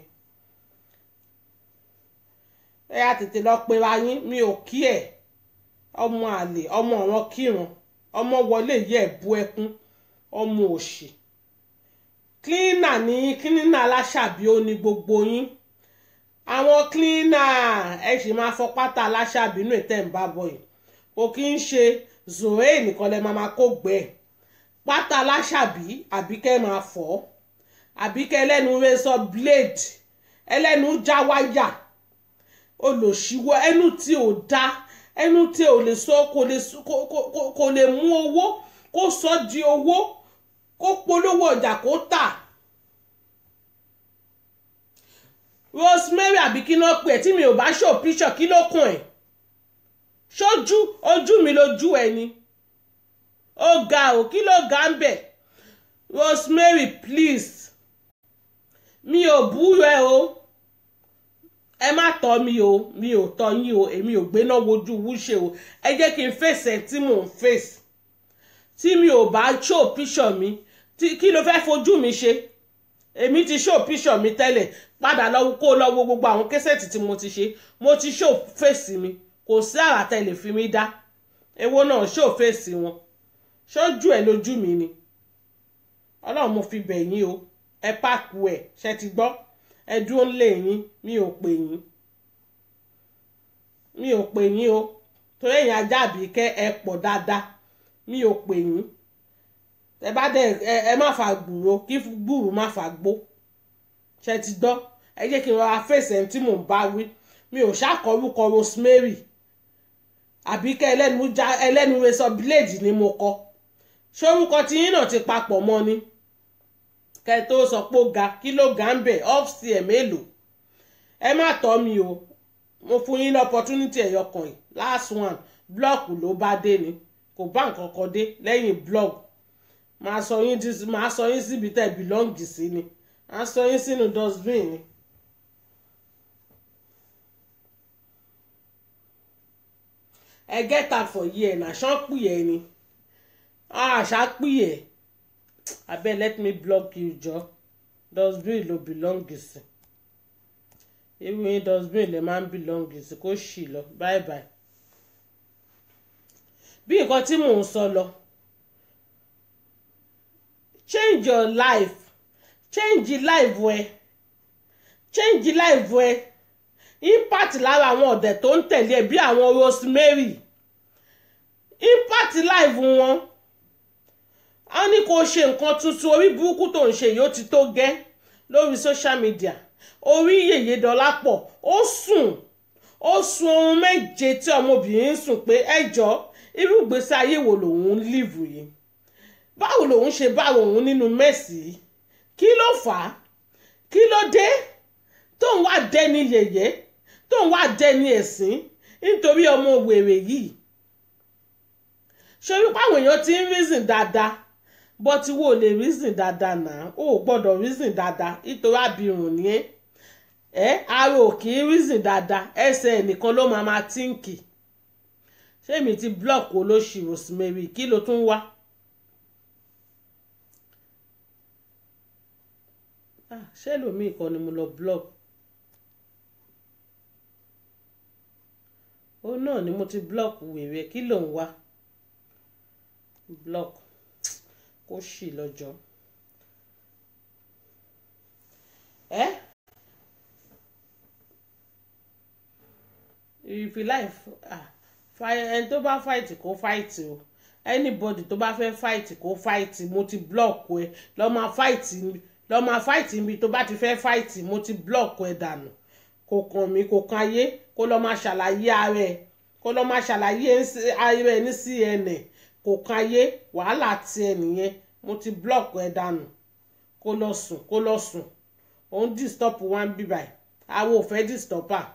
ẹ yá tètè lọ pera yín mi ò kí ẹ̀ ọmọ àlè ọmọ ọ̀ràn kírun ọmọ wọlé yẹ bú ẹkún ọmọ òṣì cleaner ní cleaner Aláṣàbí ó ní gbogbo yín àwọn cleaner ẹ sì máa fọ pátá Aláṣàbí inú ètẹ̀ ń bá bọ̀ yìí kò kí ń ṣe zoe nìkan lẹ máa kó gbẹ pátá láṣàbí Àbíkẹ́ máa fọ́ Àbíkẹ́ ẹlẹ́nu rẹ̀ sọ blade ẹlẹ́nu já wáyà olòṣìwọ́ ẹnu tí ò dá ẹnu tí ò lè sọ kò lè kò lè mú owó kó sọ di owó kó polówó ọjà kó tà. Rosemary àbí kí náà pè ẹ́ tí mi ò bá ṣò píṣọ̀ kí ló kún ẹ̀ ṣojú ojú mi lójú ẹ ni ó ga ò kí ló ga ń bẹ̀. Rosemary please mi ò bú ẹ o ẹ má tọ́ mi o mi ò tọ́ yín o èmi ò gbéná wojú wúṣe o ẹ jẹ́ kí n fèsì ẹ tí mò ń fèsì tí mi ò bá ṣò píṣọ̀ mi kí ló fẹ́ fojú mi ṣe èmi ti ṣò píṣọ̀ mi tẹ́lẹ̀ padà lọ kó lọ wo gbogbo àwọn késẹ̀tì tí mo ti ṣe mo ti ṣò fèsì mi kò sí àrà tẹ́lẹ̀ fi mí dá èwo náà ṣò fèsì wọn ṣojú ẹ lójú mi ni ọlọ́run mo fi bẹ̀ yín o ẹ pàkú ẹ ṣe ti gbọ́ ẹ dúró lé yín mi ò pè yín mi ò pè yín o torí ẹ̀yin ajá Àbíkẹ́ ẹ pọ̀ dáadáa mi ò pè yín ẹ bá dẹ ẹ má fà gbùrò kí gbùrù má fà gbó ṣe ti gbọ́ ẹ jẹ́ kí n rọra fèsì ẹni tí mò ń bá wí mi ò ṣàkọrúkọ Rosemary Àbíkẹ́ ẹlẹ́nu já ẹlẹ́nu rẹ̀ sọ blade ni mo kọ ṣórúkọ tí yín náà ti papọ̀ mọ́ ni kẹ́ tó sọ pé ó ga kí ló ga ń bẹ̀ ọ́fíìsì ẹ̀ mélòó ẹ má tọ́ mi o mo fún yín ní opportunity ẹ̀yọ kan yìí last one block ló bá dé ni kò bá nǹkan kan dé lẹ́yìn blog máa sọ yín máa sọ yín síbi tẹ́ belong sí ni máa sọ yín sínú dustbin ni. ẹ get out for here na ṣán pìyẹ ni àṣà pìyẹ abeg let me block you jọ dustbin ló belong sí irú yín dustbin lè máa ń belong sí kó ṣì lọ bye bye. bí nǹkan tí mò ń sọ lọ change your life change life ẹ change life ẹ impact lára àwọn ọ̀dẹ̀ tó ń tẹ̀lé ẹ bí àwọn Rosemary impact life wọn a ní kó ṣe nǹkan tuntun orí burúkú tó ń ṣe yìí ó ti tó gẹ́ lórí social media orí Yèyé Dọlápọ̀ ó sùn ó sun ohun méje tí ọmọbìnrin ń sùn pé ẹjọ́ irú ìgbésí ayé wo lòun ń live yìí báwo lòun ṣe báwo òun nínú mẹ́sì kí ló fà á kí ló dé tóun wá dẹni yẹ̀yẹ́ tóun wá dẹni ẹ̀sín nítorí ọmọ wèrè yìí ṣe wípé àwọn èèyàn ti ń reason dáadáa bọ́tí wo lè reason dáadáa náà ó gbọ́dọ̀ reason dáadáa nítorí àbírùn ni ẹ́ ẹ́ ara ò kì í reason dáadáa ẹsẹ̀ nìkan ló máa máa tíǹkì ṣé mi ti block olóṣì Rosemary kí ló tún wá. ṣé lómi ìkan ni mo lọ block ó náà ni mo ti block wèrè kí ló ń wá block kó ṣì lọ́jọ́ ẹ́ if you like ah ẹni tó bá fight kó fight o anybody tó bá fẹ́ fight kó fight mo ti block ẹ lọ́ máa fight lọ́ máa fight mi tó bá ti fẹ́ fight mo ti block ẹ dànù kò kàn mí kò kan ayé kó lọ́ máa ṣàlàyé ara ẹ kó lọ́ máa ṣàlàyé ara ẹ ní C N N kò kan ayé wàhálà tiẹ̀ nìyẹn mo ti block ẹ dànù kó lọ sùn kó lọ sùn òun disturb one bí báyìí àwọn ò fẹ́ disturb à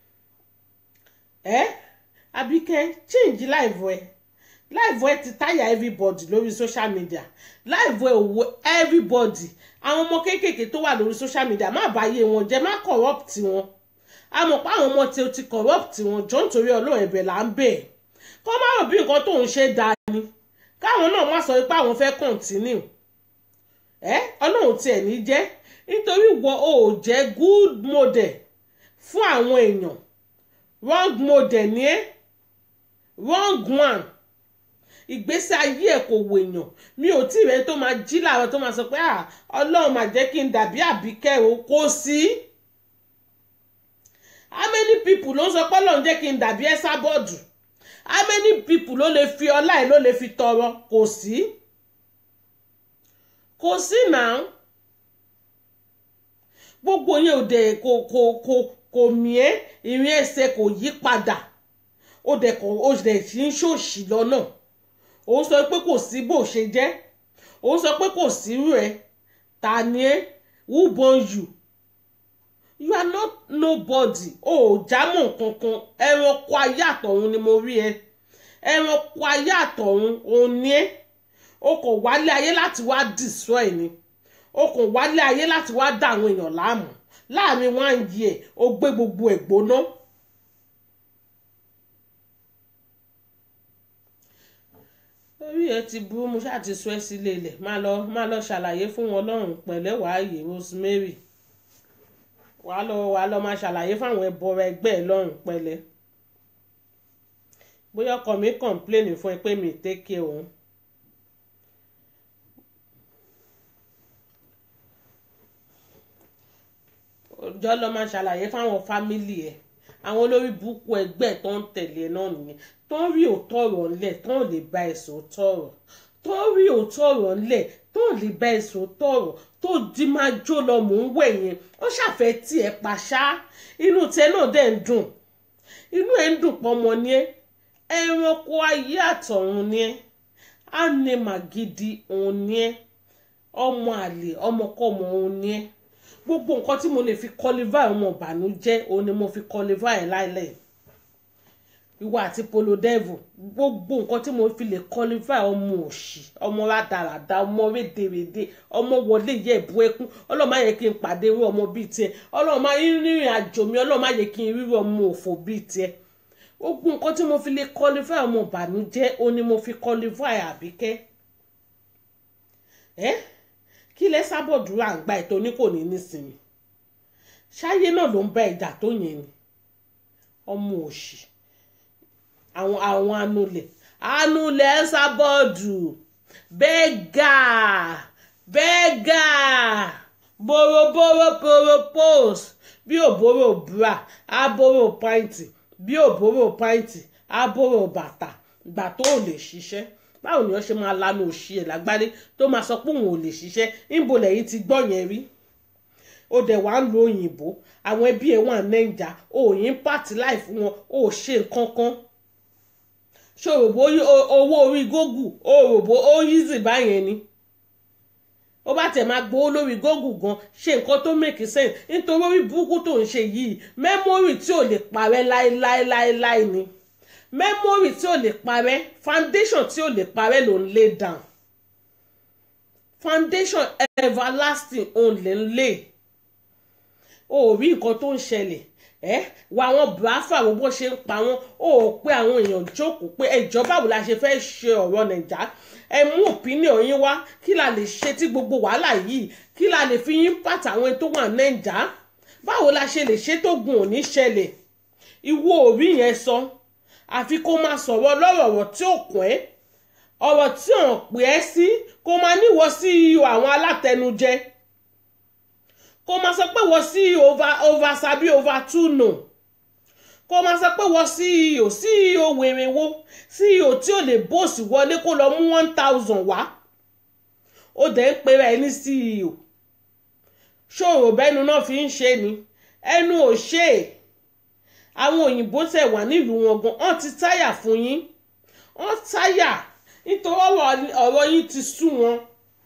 ẹ́ Àbíkẹ́ change life ẹ life ẹ ti táyà everybody lórí social media life ẹ òwò everybody àwọn ọmọ kéékèèké tó wà lórí social media má báyé wọn jẹ́ má corrupt wọn a mọ̀ pé àwọn ọmọ tí o ti corrupt wọn jọ nítorí Ọlọ́run ẹ̀bẹ̀ là ń bẹ̀ kọ́ má rò bí nǹkan tó ń ṣe dáa ni káwọn náà má sọ pé àwọn fẹ́ continue ẹ Ọlọ́run tiẹ̀ ní jẹ́ nítorí wọ o ò jẹ́ good model fún àwọn èèyàn wrong model ni ẹ́ wrong one ìgbésí ayé ẹ̀ kò wèèyàn mi ò tí ì rẹ́ tó máa jí láàárọ̀ tó máa sọ pé ah Ọlọ́run máa jẹ́ kí n dàbí Àbíkẹ́ o kò sí how many people ló ń sọ pé Ọlọ́run jẹ́ kí n dàbí Ẹsábọ́ọ̀dù how many people ló lè fi ọlá ẹ̀ ló lè fi tọrọ kò sí kò sí náà gbogbo yẹn ò dẹ̀ kò kò kò kò mí ẹ́ ìrìn ẹsẹ̀ kò yí padà ó dẹ̀ kò ó dẹ̀ fi ń ṣòṣì lọ́nà òun sọ pé kò sí bó ṣe jẹ́ òun sọ pé kò sí rẹ̀ ta ni ẹ́ who born you you are not nobody o ò jámọ́ kankan ẹranko ayé àtọ̀run ni mo rí ẹ ẹranko ayé àtọ̀run òun ni ẹ́ o kò wálé ayé láti wá destroy ni o kò wálé ayé láti wá dá àwọn èèyàn láàmú láàrin one year o gbé gbogbo ẹ̀ gbóná. orí ẹ ti burú mo ṣáà ti sọ ẹ sílé ilẹ̀ máa lọ máa lọ ṣàlàyé fún wọn lọ́rùn pẹ̀lẹ́ wàáyé Rosemary wàá lọ wàá lọ máa ṣàlàyé fáwọn ẹbọra ẹgbẹ́ ẹ lọ́rùn pẹ̀lẹ́ bóyá ọkọ mi kọ̀ǹpléènì fún ẹ pé mi tẹ́kẹ̀ òun. ọjọ́ lọ máa ṣàlàyé fáwọn fámìlì ẹ̀ àwọn olórí burúkú ẹgbẹ́ tó ń tẹ̀lé ẹ náà nìyẹn tó ń rí òótọ́ ọ̀rọ̀ ńlẹ̀ tó ń lè bá ẹ̀sùn òótọ́ ọ̀rọ̀ tó ń rí òótọ́ ọ̀rọ̀ ńlẹ̀ tó ń lè bá ẹ̀sùn òótọ́ ọ̀rọ̀ tó di máa jó lọ mò ń wẹ̀ yẹn ó ṣàfẹ́ tí ẹ pàṣá inú tẹ náà dẹ̀ ń dùn inú ẹ̀ ń dùn pọ́nmọ ni ẹ ẹranko ayé àtọ̀run ni ẹ ánìmà gidi òun ni ẹ ọmọ àlè ọmọkọ́mọ òun ni ẹ gbogbo nǹkan tí mo lè fi kọlivá ọmọ ìbànújẹ́ òun ni mo fi kọlivá ẹ̀ láìlẹ̀ ìwà àti Polo Devil gbogbo nǹkan tí mo fi lè kọlivá ọmọ òṣì ọmọ rádaràda ọmọ rédèrèdè ọmọ wọlé yẹ ìbú ẹkún Ọlọ́run má yẹ kí n pàdé irú ọmọ bíi tiẹ̀ Ọlọ́run má rìnrìn àjò mi Ọlọ́run má yẹ kí n rírú ọmọ òfò bíi tiẹ̀ gbogbo nǹkan tí mo fi lè kọlivá ọmọ ìbànújẹ́ òun ni mo fi kọlivá ẹ̀ Àbíkẹ́ ẹ́ eh? kí lẹ sábọ̀dúrà ń gba ètò ní kò ní nísìnyí ṣáyé náà ló ń bá ẹja tó yẹn ni ọmọ òṣì àwọn àwọn anulẹ̀ anulẹ̀ sábọ̀dù bẹ́gà bẹ́gà boroboro poropos bí òbóró bra abóró pàǹtì bí òbóró pàǹtì abóró bàtà gbà tó ò lè ṣiṣẹ́ báwo ni wọ́n ṣe máa lanu òṣì ẹ̀ lágbálẹ̀ tó máa sọ pé òun ò lè ṣiṣẹ́ níbo lẹ́yìn ti gbọ́ yẹn rí ó dẹ̀ wá ń lo òyìnbó àwọn ẹbí ẹ̀ wà nàìjà òyìn pàtì láì fún wọn ó ṣe nǹkan kan ṣòròbó owó orí Google òròbó ó yízì báyẹn ni ó bá tẹ̀ máa gbowó lórí Google gan ṣe nǹkan tó make sense nítorí orí burúkú tó ń ṣe yìí mẹ́mórì tí ò lè parẹ́ láéláéláéláé ni memory tí ò lè parẹ́ foundation tí ò lè parẹ́ ló ń lay down foundation everlasting òun lè ń lay o ò rí nǹkan tó ń ṣẹlẹ̀ ẹ́ wà àwọn bùráfà wo bó ṣe ń pa wọ́n o ò pé àwọn èèyàn jókòó pé ẹjọ́ báwo la ṣe fẹ́ ṣe ọ̀rọ̀ nàìjà ẹ mú opinion yín wá kí la lè ṣe tí gbogbo wàhálà yìí kí la lè fi yín pàtà àwọn tó wà nàìjà báwo la ṣe lè ṣe tó gun òní ṣẹlẹ̀ ìwọ òrí yẹn sọ àfi kó máa sọ̀rọ̀ lọ́rọ̀ tí ò kún ẹ́ ọ̀rọ̀ tí ò ń pè ẹ́ sí kó máa níwọ̀ sí iyọ̀ àwọn alátẹnujẹ kó máa sọ pé wọ́n sí over over sabi over two no kó máa sọ pé wọ́n sí iyọ̀ sí iyọ̀ wèrèwó sí iyọ̀ tí ò lè bóòsì wọlé kó lọ mú one thousand wá ó dẹ̀ ń pera ẹ ní sí iyọ̀ ṣòro bẹ́nu náà fi ń ṣe ni ẹnu ò ṣe é àwọn òyìnbó tẹ̀ wà nílùú wọn gan wọ́n ti táyà fún yín wọ́n táyà nítorí ọ̀rọ̀ yín ti sú wọn.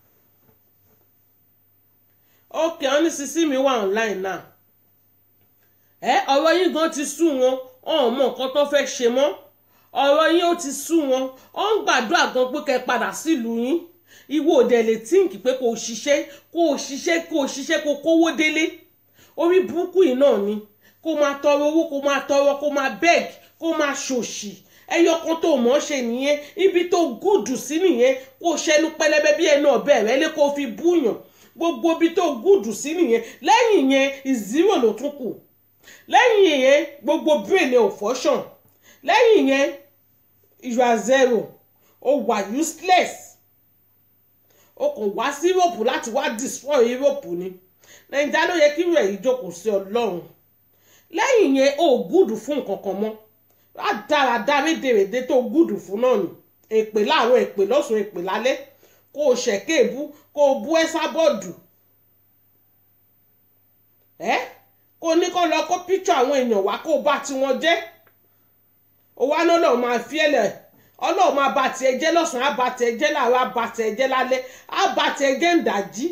ok wọ́n ní sísí mi wà online now ẹ ọ̀rọ̀ yín gan ti sú wọn ọ̀hún mọ nǹkan tó fẹ́ ṣe mọ́ ọ̀rọ̀ yín ó ti sú wọn ó ń gbàdúrà gan pé kẹ́ padà sílùú yín ìwọ òde lè tíǹkì pé kò ṣiṣẹ́ kò ṣiṣẹ́ kò ṣiṣẹ́ kò kówó délé orí burúkú yìí náà ni kó máa tọrọ owó kó máa tọrọ kó máa beg kó máa ṣòṣì ẹyọ kan tó mọ̀ ṣe nìyẹn ibi tó gùdù sí nìyẹn kó ṣẹnu pẹlẹbẹ bí ẹnu ọbẹ rẹ lé kó fi búyàn gbogbo ibi tó gùdù sí nìyẹn lẹ́yìn yẹn ìzírò ló tún kù lẹ́yìn yẹn gbogbo brain ò fọ́ṣàn lẹ́yìn yẹn you are zero o wà useless o kò wá sí Europe láti wá destroy Europe ni nàìjíríà ló yẹ kí rẹ̀ yìí jókòó sí Ọlọ́run lẹ́yìn yẹn o gùdù fún nǹkan kan mọ́ dáradára rédèrèdè tó gùdù fún náà ni èpè láàárọ̀ èpè lọ́sùn èpè lálẹ́ kó o ṣẹ̀kẹ́ èbú kó o bú Ẹsábọ́ọ̀dù ẹ́ kó o ní kó lọ kó píṣọ àwọn èèyàn wá kó o bá tiwọn jẹ́ o wá náà lọ́ọ́ máa fi ẹ̀lẹ̀ ọlọ́ọ̀ máa bá tiẹ̀ jẹ́ lọ́sàn-án á bá tiẹ̀ jẹ́ láàárọ̀ á bá tiẹ̀ jẹ́ lálẹ́ á bá tiẹ̀ jẹ́ ń dàjí.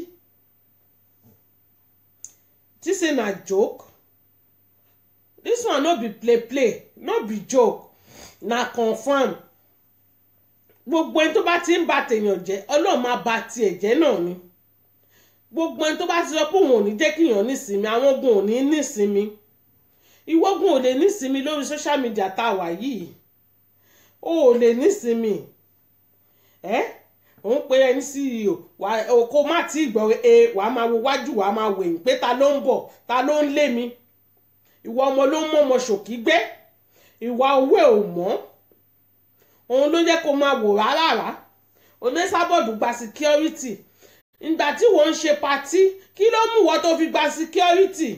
This ain't a joke. This one no be play play, no be joke. Na confirm. Gbogbo ẹni tó bá ti ń bà tèèyàn jẹ́, Ọlọ́run máa bà tiẹ̀ jẹ́ náà ni. Gbogbo ẹni tó bá ti sọ pé òun ò ní jẹ́ kíyàn nísinmi, àwọn ogun ò ní nísinmi. Ìwọ́gun ò lè nísinmi lórí social media tá a wà yìí. O ò lè nísinmi. Eh? Òun pe ẹni C E O wà kó má tí gbọ́ e wà á máa wo wájú wà á máa wẹ̀yìn pé ta ló ń bọ̀ ta ló ń lé mi ìwọ ọmọ ló ń mọ ọmọ ṣòkí gbé ìwà owó ẹ̀ ò mọ́ òun ló jẹ́ kó máa wò rárá Onísàbọ̀dù gba security ìgbà tí wọ́n ń ṣe patí kí ló mú wọ́n tó fi gba security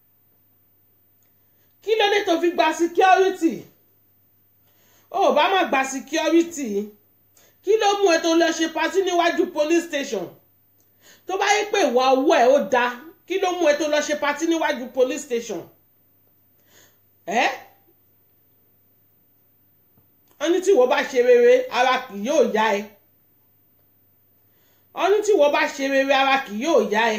kí ló dé tó fi gba security ó bá má gba security kí ló mú ẹ tó lọ ṣe patí níwájú police station tó bá yẹ pé ìwà owó ẹ ó dáa kí ló mú ẹ tó lọ ṣe patí níwájú police station ẹ wọ́n ní tí wọ́n bá ṣe rere ara kì yóò yá ẹ wọ́n ní tí wọ́n bá ṣe rere ara kì yóò yá ẹ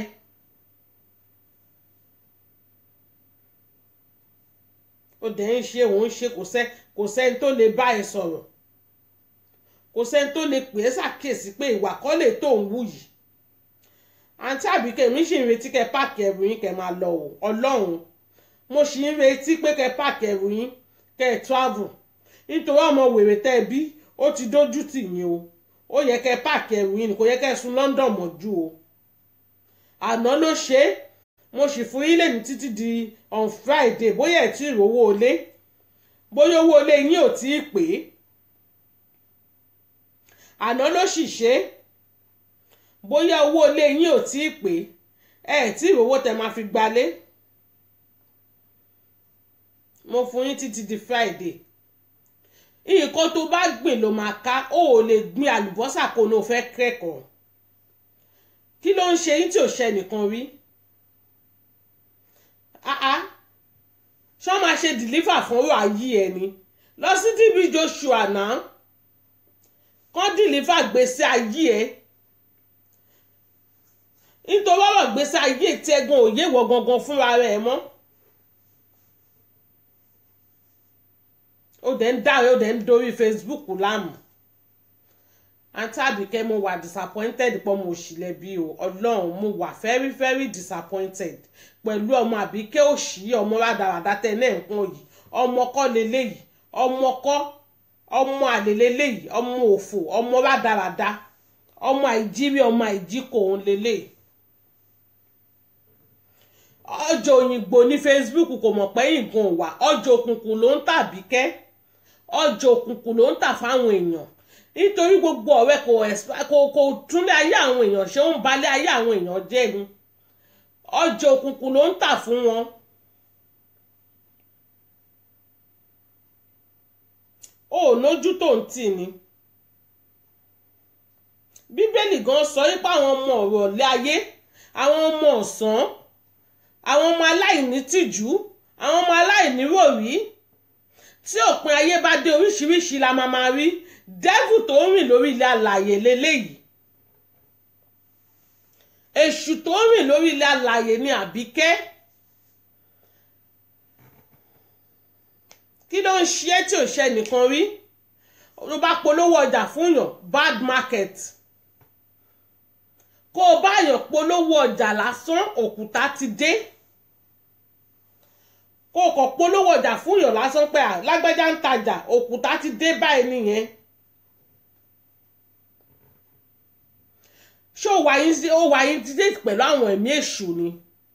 ó dẹ̀ ń ṣe òun ṣe kò sẹ́ kò sẹ́ni tó lè bá ẹ sọ̀rọ̀ kò sẹ́ni tó lè pè é ṣàkíyèsí pé ìwà kọ́ lè tó ń wù yìí àǹtí Àbíkẹ́ mi sì ń retí kẹ́ páàkì ẹrù yín kẹ́ máa lọ o Ọlọ́run mo sì ń retí pé kẹ́ páàkì ẹrù yín kẹ́ ẹ travel nítorí ọmọ wèrè tẹ́ ẹ bí ó ti dójú tì yín o ó yẹ kẹ́ páàkì ẹrù yín kò yẹ kẹ́ sùn London mọ́jú o àná ló ṣe é mo sì fún yín lẹ́nu títí di on Friday bóyá ẹ̀ tí ì rówó olé bóyá owó olé yín ò tí ì pè é àná ló sì ṣe é bóyá owó ilé yín ò tí ì pé ẹ tí ìrówó tẹ máa fi gbalé mo fún yín títí di Friday nǹkan tó bá gbìn ló máa ká ó ò lè gbin àlùbọ́sà kó ló fẹ́ kẹ́kọ̀ọ́ kí ló ń ṣe yín tí ò ṣe nìkan rí ṣọ́ máa ṣe deliver fún ọ̀rọ̀ ayé ẹ ni lọ sí T B Joshua náà kán deliver gbèsè ayé ẹ nítorí ọ̀rọ̀ gbèsè ayé tí ẹ̀gbọ́n òye wọ gangan fúnra rẹ̀ mọ́ ó dẹ̀ ń dáre ó dẹ̀ ń dorí Facebook láàmú àǹtí Àbíkẹ́ mo wà disappointed pọ̀ mo sì lẹ́bi o Ọlọ́run mo wà very very disappointed pẹ̀lú ọmọ Àbíkẹ́ òṣì ọmọ rádaràdá tẹ náà nǹkan yìí ọmọ kọ́ leléyìí ọmọ kọ́ ọmọ àlèlélẹ́yìí ọmọ òfò ọmọ rádaràdá ọmọ àìjírí ọmọ àìjíkò òun leléyìí ọjọ́ òyìnbó ní Facebook kò mọ̀ pé nǹkan wà ọjọ́ òkùnkùn ló ń tà Àbíkẹ́ ọjọ́ òkùnkùn ló ń tà fáwọn èèyàn nítorí gbogbo ọ̀rẹ́ kò kò túnlé ayé àwọn èèyàn ṣé ó ń balẹ̀ ayé àwọn èèyàn jẹ́ ni ọjọ́ òkùnkùn ló ń tà fún wọn. ó lójú tó ń tì ní Bíbélì gan sọ wípé àwọn ọmọ ọ̀rọ̀lẹ́ ayé àwọn ọmọ ọ̀sán àwọn ọmọ aláìní tìjú àwọn ọmọ aláìní ròrí tí òpin ayé bá dé oríṣiríṣi la máa máa rí dẹ́vù tó ń rìn lórí ilẹ̀ alààyè leléyìí èṣù tó ń rìn lórí ilẹ̀ alààyè ni Àbíkẹ́ kí ló ń ṣe é tí ò ṣe nìkan rí ló bá polówó ọjà fún yàn bad market kó o bá yàn polówó ọjà lásán òkúta ti dé kó o kàn polówó ọjà fún yàn lásán pé lágbájá ń tajà òkúta ti dé báyìí nìyẹn ṣé ó wáyé sí ó wáyé dídé pẹ̀lú àwọn ẹ̀mí èṣù ni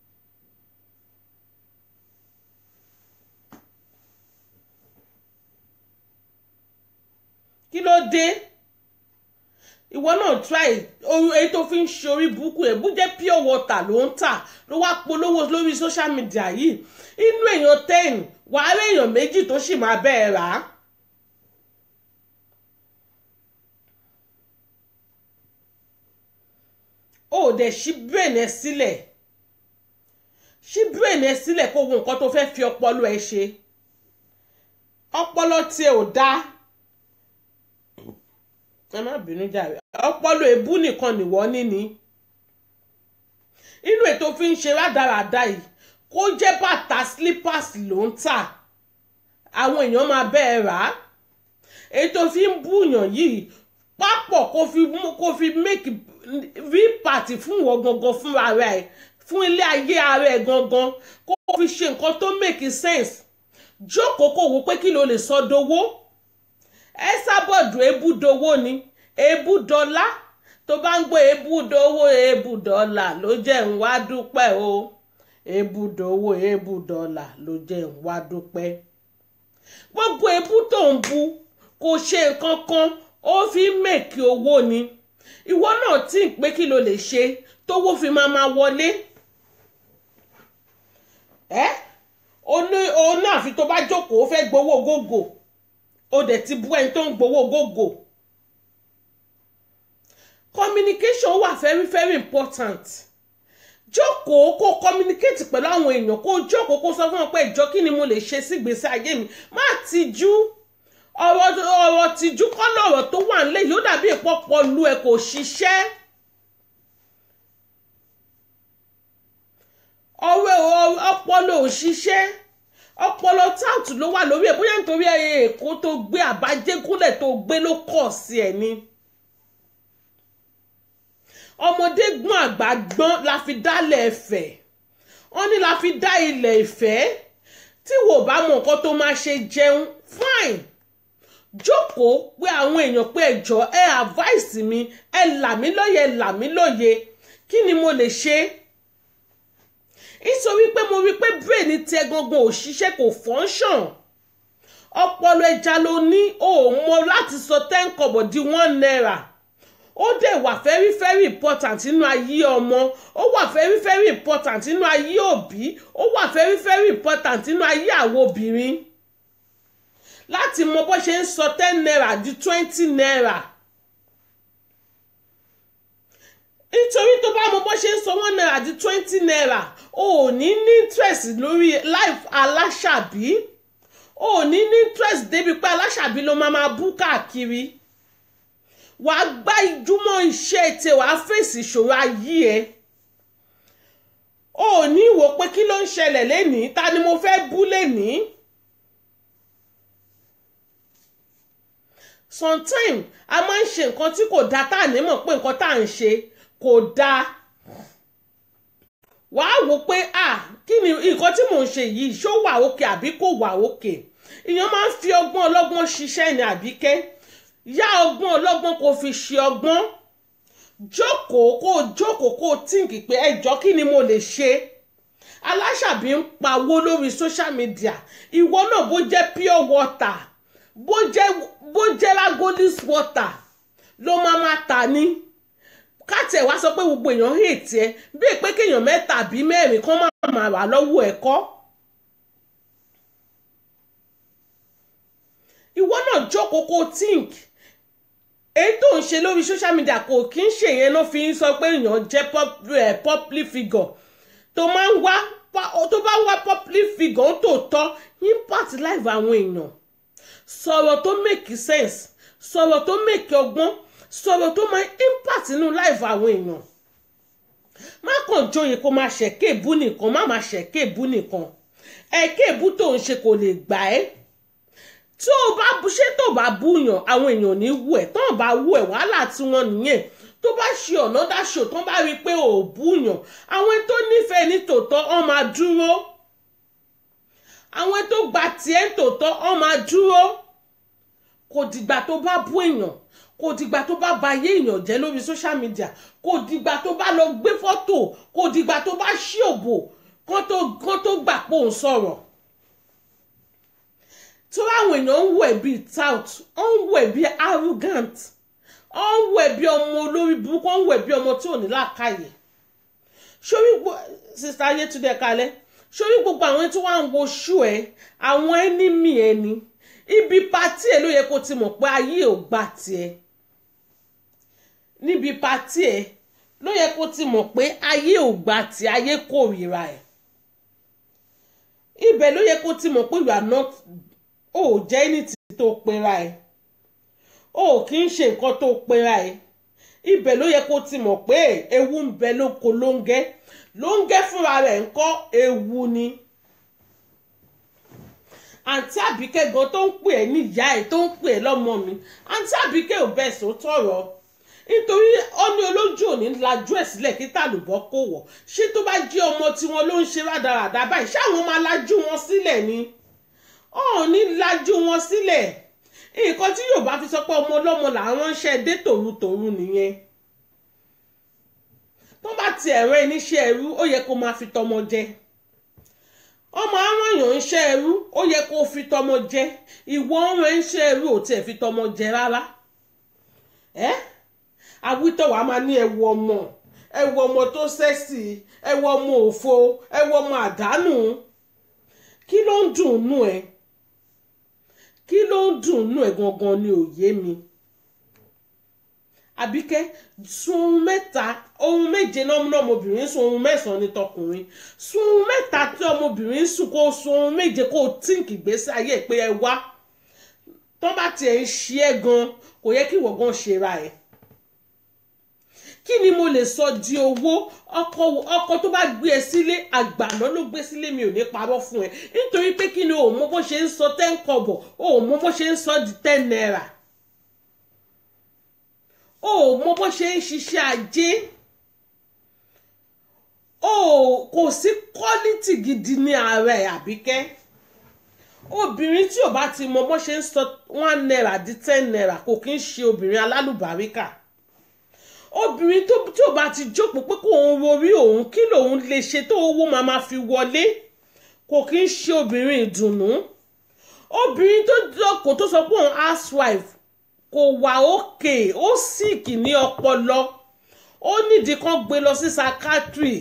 kí ló dé ìwọ náà try èyí tó fi ń ṣe orí burúkú ẹ̀ bó jẹ́ pure water ló ń tà ló wá polówó lórí social media yìí inú èèyàn ten wàá rí èèyàn méjì tó sì máa bẹ́ẹ̀ rà á. ó dẹ̀ ṣí brain ẹ sílẹ̀ ṣí brain ẹ sílẹ̀ kó wo nǹkan tó fẹ́ fi ọpọlọ ẹ ṣe ọpọlọ tí ẹ ò dá ẹ má bínú jàre ọpọlọ èbú nìkan nìwọ níní inú ètò fi ń ṣe rádaràda yìí kó jẹ́ bàtà slippers ló ń tà àwọn èèyàn máa bẹ́ẹ̀ rà á ètò fi ń búyàn yìí pápọ̀ kó fi kó fi make rí pàtì fún ìwọ gangan fún ara ẹ̀ fún ilé ayé ara ẹ̀ gangan kó fi ṣe nǹkan tó make sense jókòó kó wò pé kí ló lè sọ dowó ẹ sábọ̀dù ebú dowó ni ebú dọ́là tó bá ń gbọ́ ebú dowó ebú dọ́là ló jẹ́ ń wá dúpẹ́ o ebú dowó ebú dọ́là ló jẹ́ ń wá dúpẹ́ gbogbo ebú tó ń bu kò ṣe nǹkan kan ó fi mèkì owó ni ìwọ náà tí ń pé kí ló lè ṣe tówó fi máa máa wọlé ẹ òun náà fi tó bá jókòó ó fẹ́ gbowó gógó ó dẹ̀ ti bú ẹni tó ń gbowó gógó communication wà very very important jókòó kó communicate pẹ̀lú àwọn èèyàn kó jókòó kó sọ fún wọn pé ìjọ kí ni mo lè ṣe sí ìgbésí ayé mi má tijú ọ̀rọ̀ ọ̀rọ̀ tìjú kọ́ lọ̀rọ̀ tó wà nílẹ̀ yóò dàbí ìpọ́pọ̀ lu ẹ̀ kò ṣiṣẹ́ ọ̀rọ̀ ọpọlọ ò ṣiṣẹ́ ọpọlọ táàtù ló wà lórí ẹ̀ bóyá nítorí èkó tó gbé àbájégúnlẹ̀ tó gbé ló kọ̀ sí ẹ̀ ni ọmọdé gbọ́n àgbà gbọ́n la fi dálẹ̀ Ifẹ̀ wọ́n ní la fi dá ilẹ̀ Ifẹ̀ tí wò bá mọ nǹkan tó máa ṣe jẹun fine jókòó pé àwọn èèyàn pé ẹjọ́ ẹ advice mi ẹ là mí lóye ẹ là mí lóye kí ni mo lè ṣe nítorí pé mo rí pé brain tẹ gangan ò ṣiṣẹ́ kò function ọpọlọ ẹja ló ní o mọ láti sọ ten kọ́bọ̀ di one naira ó dẹ̀ wà very very important nínú ayé ọmọ ó wà very very important nínú ayé òbí ó wà very very important nínú ayé àwọn obìnrin láti mọ bó ṣe ń sọ ten naira di twenty naira nítorí tó bá mọ bó ṣe ń sọ one naira di twenty naira o ò ní ní interest lórí life aláṣàbí o ò ní ní interest débi pé aláṣàbí ló máa máa bú káàkiri wà á gbá ìjúmọ́ iṣẹ́ tẹ wà á fèsì ìṣòro ayé ẹ o ò ní wò pé kí ló ń ṣẹlẹ̀ lénìí ta ni mo fẹ́ bú lénìí. Sometimes a máa ń ṣe nǹkan tí kò dáa tá à ní mọ̀ pé nǹkan tá à ń ṣe kò dáa wà á wò pé ah kí ni nǹkan tí mò ń ṣe yìí ṣó wà òkè àbí kò wà òkè ìyẹn máa ń fi ọgbọ́n ọlọ́gbọ́n ṣiṣẹ́ ní Àbíkẹ́ yá ọgbọ́n ọlọ́gbọ́n kò fi ṣe ọgbọ́n jókòó kó jókòó kó tíǹkì pé ẹjọ́ kí ni mo lè ṣe Aláṣàbí ń pawó lórí social media ìwọ náà bó jẹ́ pure water bó jẹ́ bó jẹ́ Ragolis water ló máa máa tà ní kátẹ̀ wá sọ pé gbogbo èèyàn hate ẹ bíi pé kéèyàn mẹ́ta àbí mẹ́rin kan máa máa wà lọ́wọ́ ẹ̀kọ́ ìwọ náà jókòó kó think èyí tó ń ṣe lórí social media kò kí ń ṣe yẹn náà fi ń sọ pé èèyàn jẹ́ public figure tó máa ń wá tó bá wá public figure tó tọ́ impact life àwọn èèyàn sọ̀rọ̀ tó make sense sọ̀rọ̀ tó make ọgbọ́n sọ̀rọ̀ tó máa impact nínú life àwọn èèyàn má kàn joyè kó máa ṣẹ̀kẹ́ ìbú nìkan má máa ṣẹ̀kẹ́ ìbú nìkan ẹ̀kẹ́ ìbú tó ń ṣe kò lè gbà ẹ́ tó o bá ṣe tó o bá búyàn àwọn èèyàn ní wù ẹ́ tó o bá wù ẹ́ wàhálà tí wọ́n nìyẹn tó bá ṣe ọ̀nà dáṣọ tó bá rí i pé o ò búyàn àwọn tó nífẹ̀ẹ́ ní tòótọ́ wọ́n máa dúró àwọn tó gba tiẹ̀ tòótọ́ wọ́n máa dúró kò dìgbà tó bá bú èèyàn kò dìgbà tó bá ba ayé èèyàn jẹ́ lórí social media kò dìgbà tó bá lọ gbé fọ́tò kò dìgbà tó bá ṣí òbò kán tó kán tó gbà pé òun sọ̀rọ̀ tó àwọn èèyàn ń wẹ̀ bíi tout ó ń wẹ̀ bíi arrogant ó ń wẹ̀ bíi ọmọ olórí burúkú ó ń wẹ̀ bíi ọmọ tí ò ní làákàyè sórí sista Yétúndé kalẹ̀ sórí gbogbo àwọn tí wọ́n ń wo ṣú ẹ àwọn ẹnímì ẹni ibi pátí ẹ ló yẹ kó ti mọ̀ pé ayé ò gbà tiẹ̀ níbi pátí ẹ ló yẹ kó ti mọ̀ pé ayé ò gbà tí ayé kórìíra ẹ̀. Ibẹ̀ ló yẹ kó ti mọ̀ pé you are not ò jẹ́ anything tó pera ẹ̀, ò kì í ṣe nǹkan tó pera ẹ̀. Ibẹ̀ ló yẹ kó ti mọ̀ pé ewu ń bẹ lóko lóńgẹ́ lóńgẹ́ fúnra rẹ̀ ń kọ́ ewu ni. Àǹtí Àbíkẹ́ gan tó ń pè ẹ́ ní ìyá ẹ̀ tó ń pè ẹ́ lọ́mọ mi, àǹtí Àbíkẹ́ ò bẹ̀ sọ tọ̀rọ̀ nítorí ó ní olójú òní lajú ẹ̀ sílẹ̀ kí tàlùbọ́ kò wọ̀. Ṣé tó bá jẹ́ ọmọ tiwọn ló ń ṣe rádaràdà báyìí ṣáwọn máa lajú wọn sílẹ̀ ni? Ó ní lajú wọn sílẹ̀. Nǹkan tí Yorùbá fi sọ pé ọmọ ọlọ́mọ làwọn ń ṣe dé tòrutòru nìyẹn. Tó bá ti ẹ̀rọ ẹníṣẹ́ ẹrú ó yẹ kó máa fi tọmọ jẹ. Ọmọ àwọn èèyàn ń ṣe ẹrú ó yẹ kó fi tọmọ jẹ. Ìwọ ọmọ ń ṣe ẹrú ò tiẹ̀ fi tọmọ jẹ rárá. Ẹ́ àwítọ̀ wàá máa ní ẹwu ọmọ ẹwu ọmọ tó sẹ́sì ẹwu ọmọ òfo ẹwu ọmọ àdánù. Kí ló ń dùn nú ẹ? Kí ló ń dùn nú ẹ gangan ni òye mi. Àbíkẹ́ sun ohun mẹ́ta ohun méje náà múná ọmọbìnrin sun ohun mẹ́sàn-án ní tọkùnrin. Sun ohun mẹ́ta tí ọmọbìnrin sùn kó sun ohun méje kó tíǹkì gbèsè ayé pé ẹ wá. Tó bá tiẹ̀ ń ṣe é gan kò yẹ kí ìwọ gan ṣe ra ẹ̀. Kí ni mo lè sọ di owó? Ọkọ ọkọ tó bá gbé ẹ sílé àgbàná ló gbé sílé, mi ò ní parọ́ fún ẹ nítorí pé kí ni o mọ bó ṣe ń sọ ten kọ́bọ̀, o mọ bó ṣe ń sọ di ten naira, o mọ bó ṣe ń ṣiṣẹ́ ajé, o kò sí quality gidi ní ara ẹ Àbíkẹ́. Obìnrin tí ò bá ti mọ bó ṣe ń sọ one naira di ten naira kò kí ń ṣe obìnrin alálùbáríkà. Obìnrin tó tí ò bá ti jókòó pé kó òun rorí òun kí lòun lè ṣe tó owó máa ma fi wọlé kò kí ń ṣe obìnrin ìdùnnú. Obìnrin tó jókòó tó sọ pé òun housewife kò wà òkè, ó sick ní ọpọlọ, ó nídìí kan gbé lọ sí psychiatry.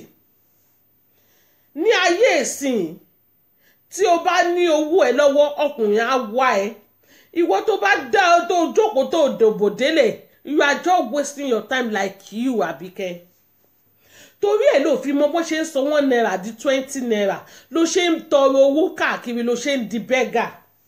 Ní ayé ìsìn tí o bá ní owó ẹ lọ́wọ́ ọkùnrin á wá ẹ. Ìwọ tó bá dá ọ tó jókòó tó dòbò délẹ̀, you are just wasting your time like you Àbíkẹ́. Torí ẹ̀ ló fi mọ bó ṣe ń sọ one naira di twenty naira ló ṣe ń tọrọ owó káàkiri ló ṣe ń di bẹ́gà.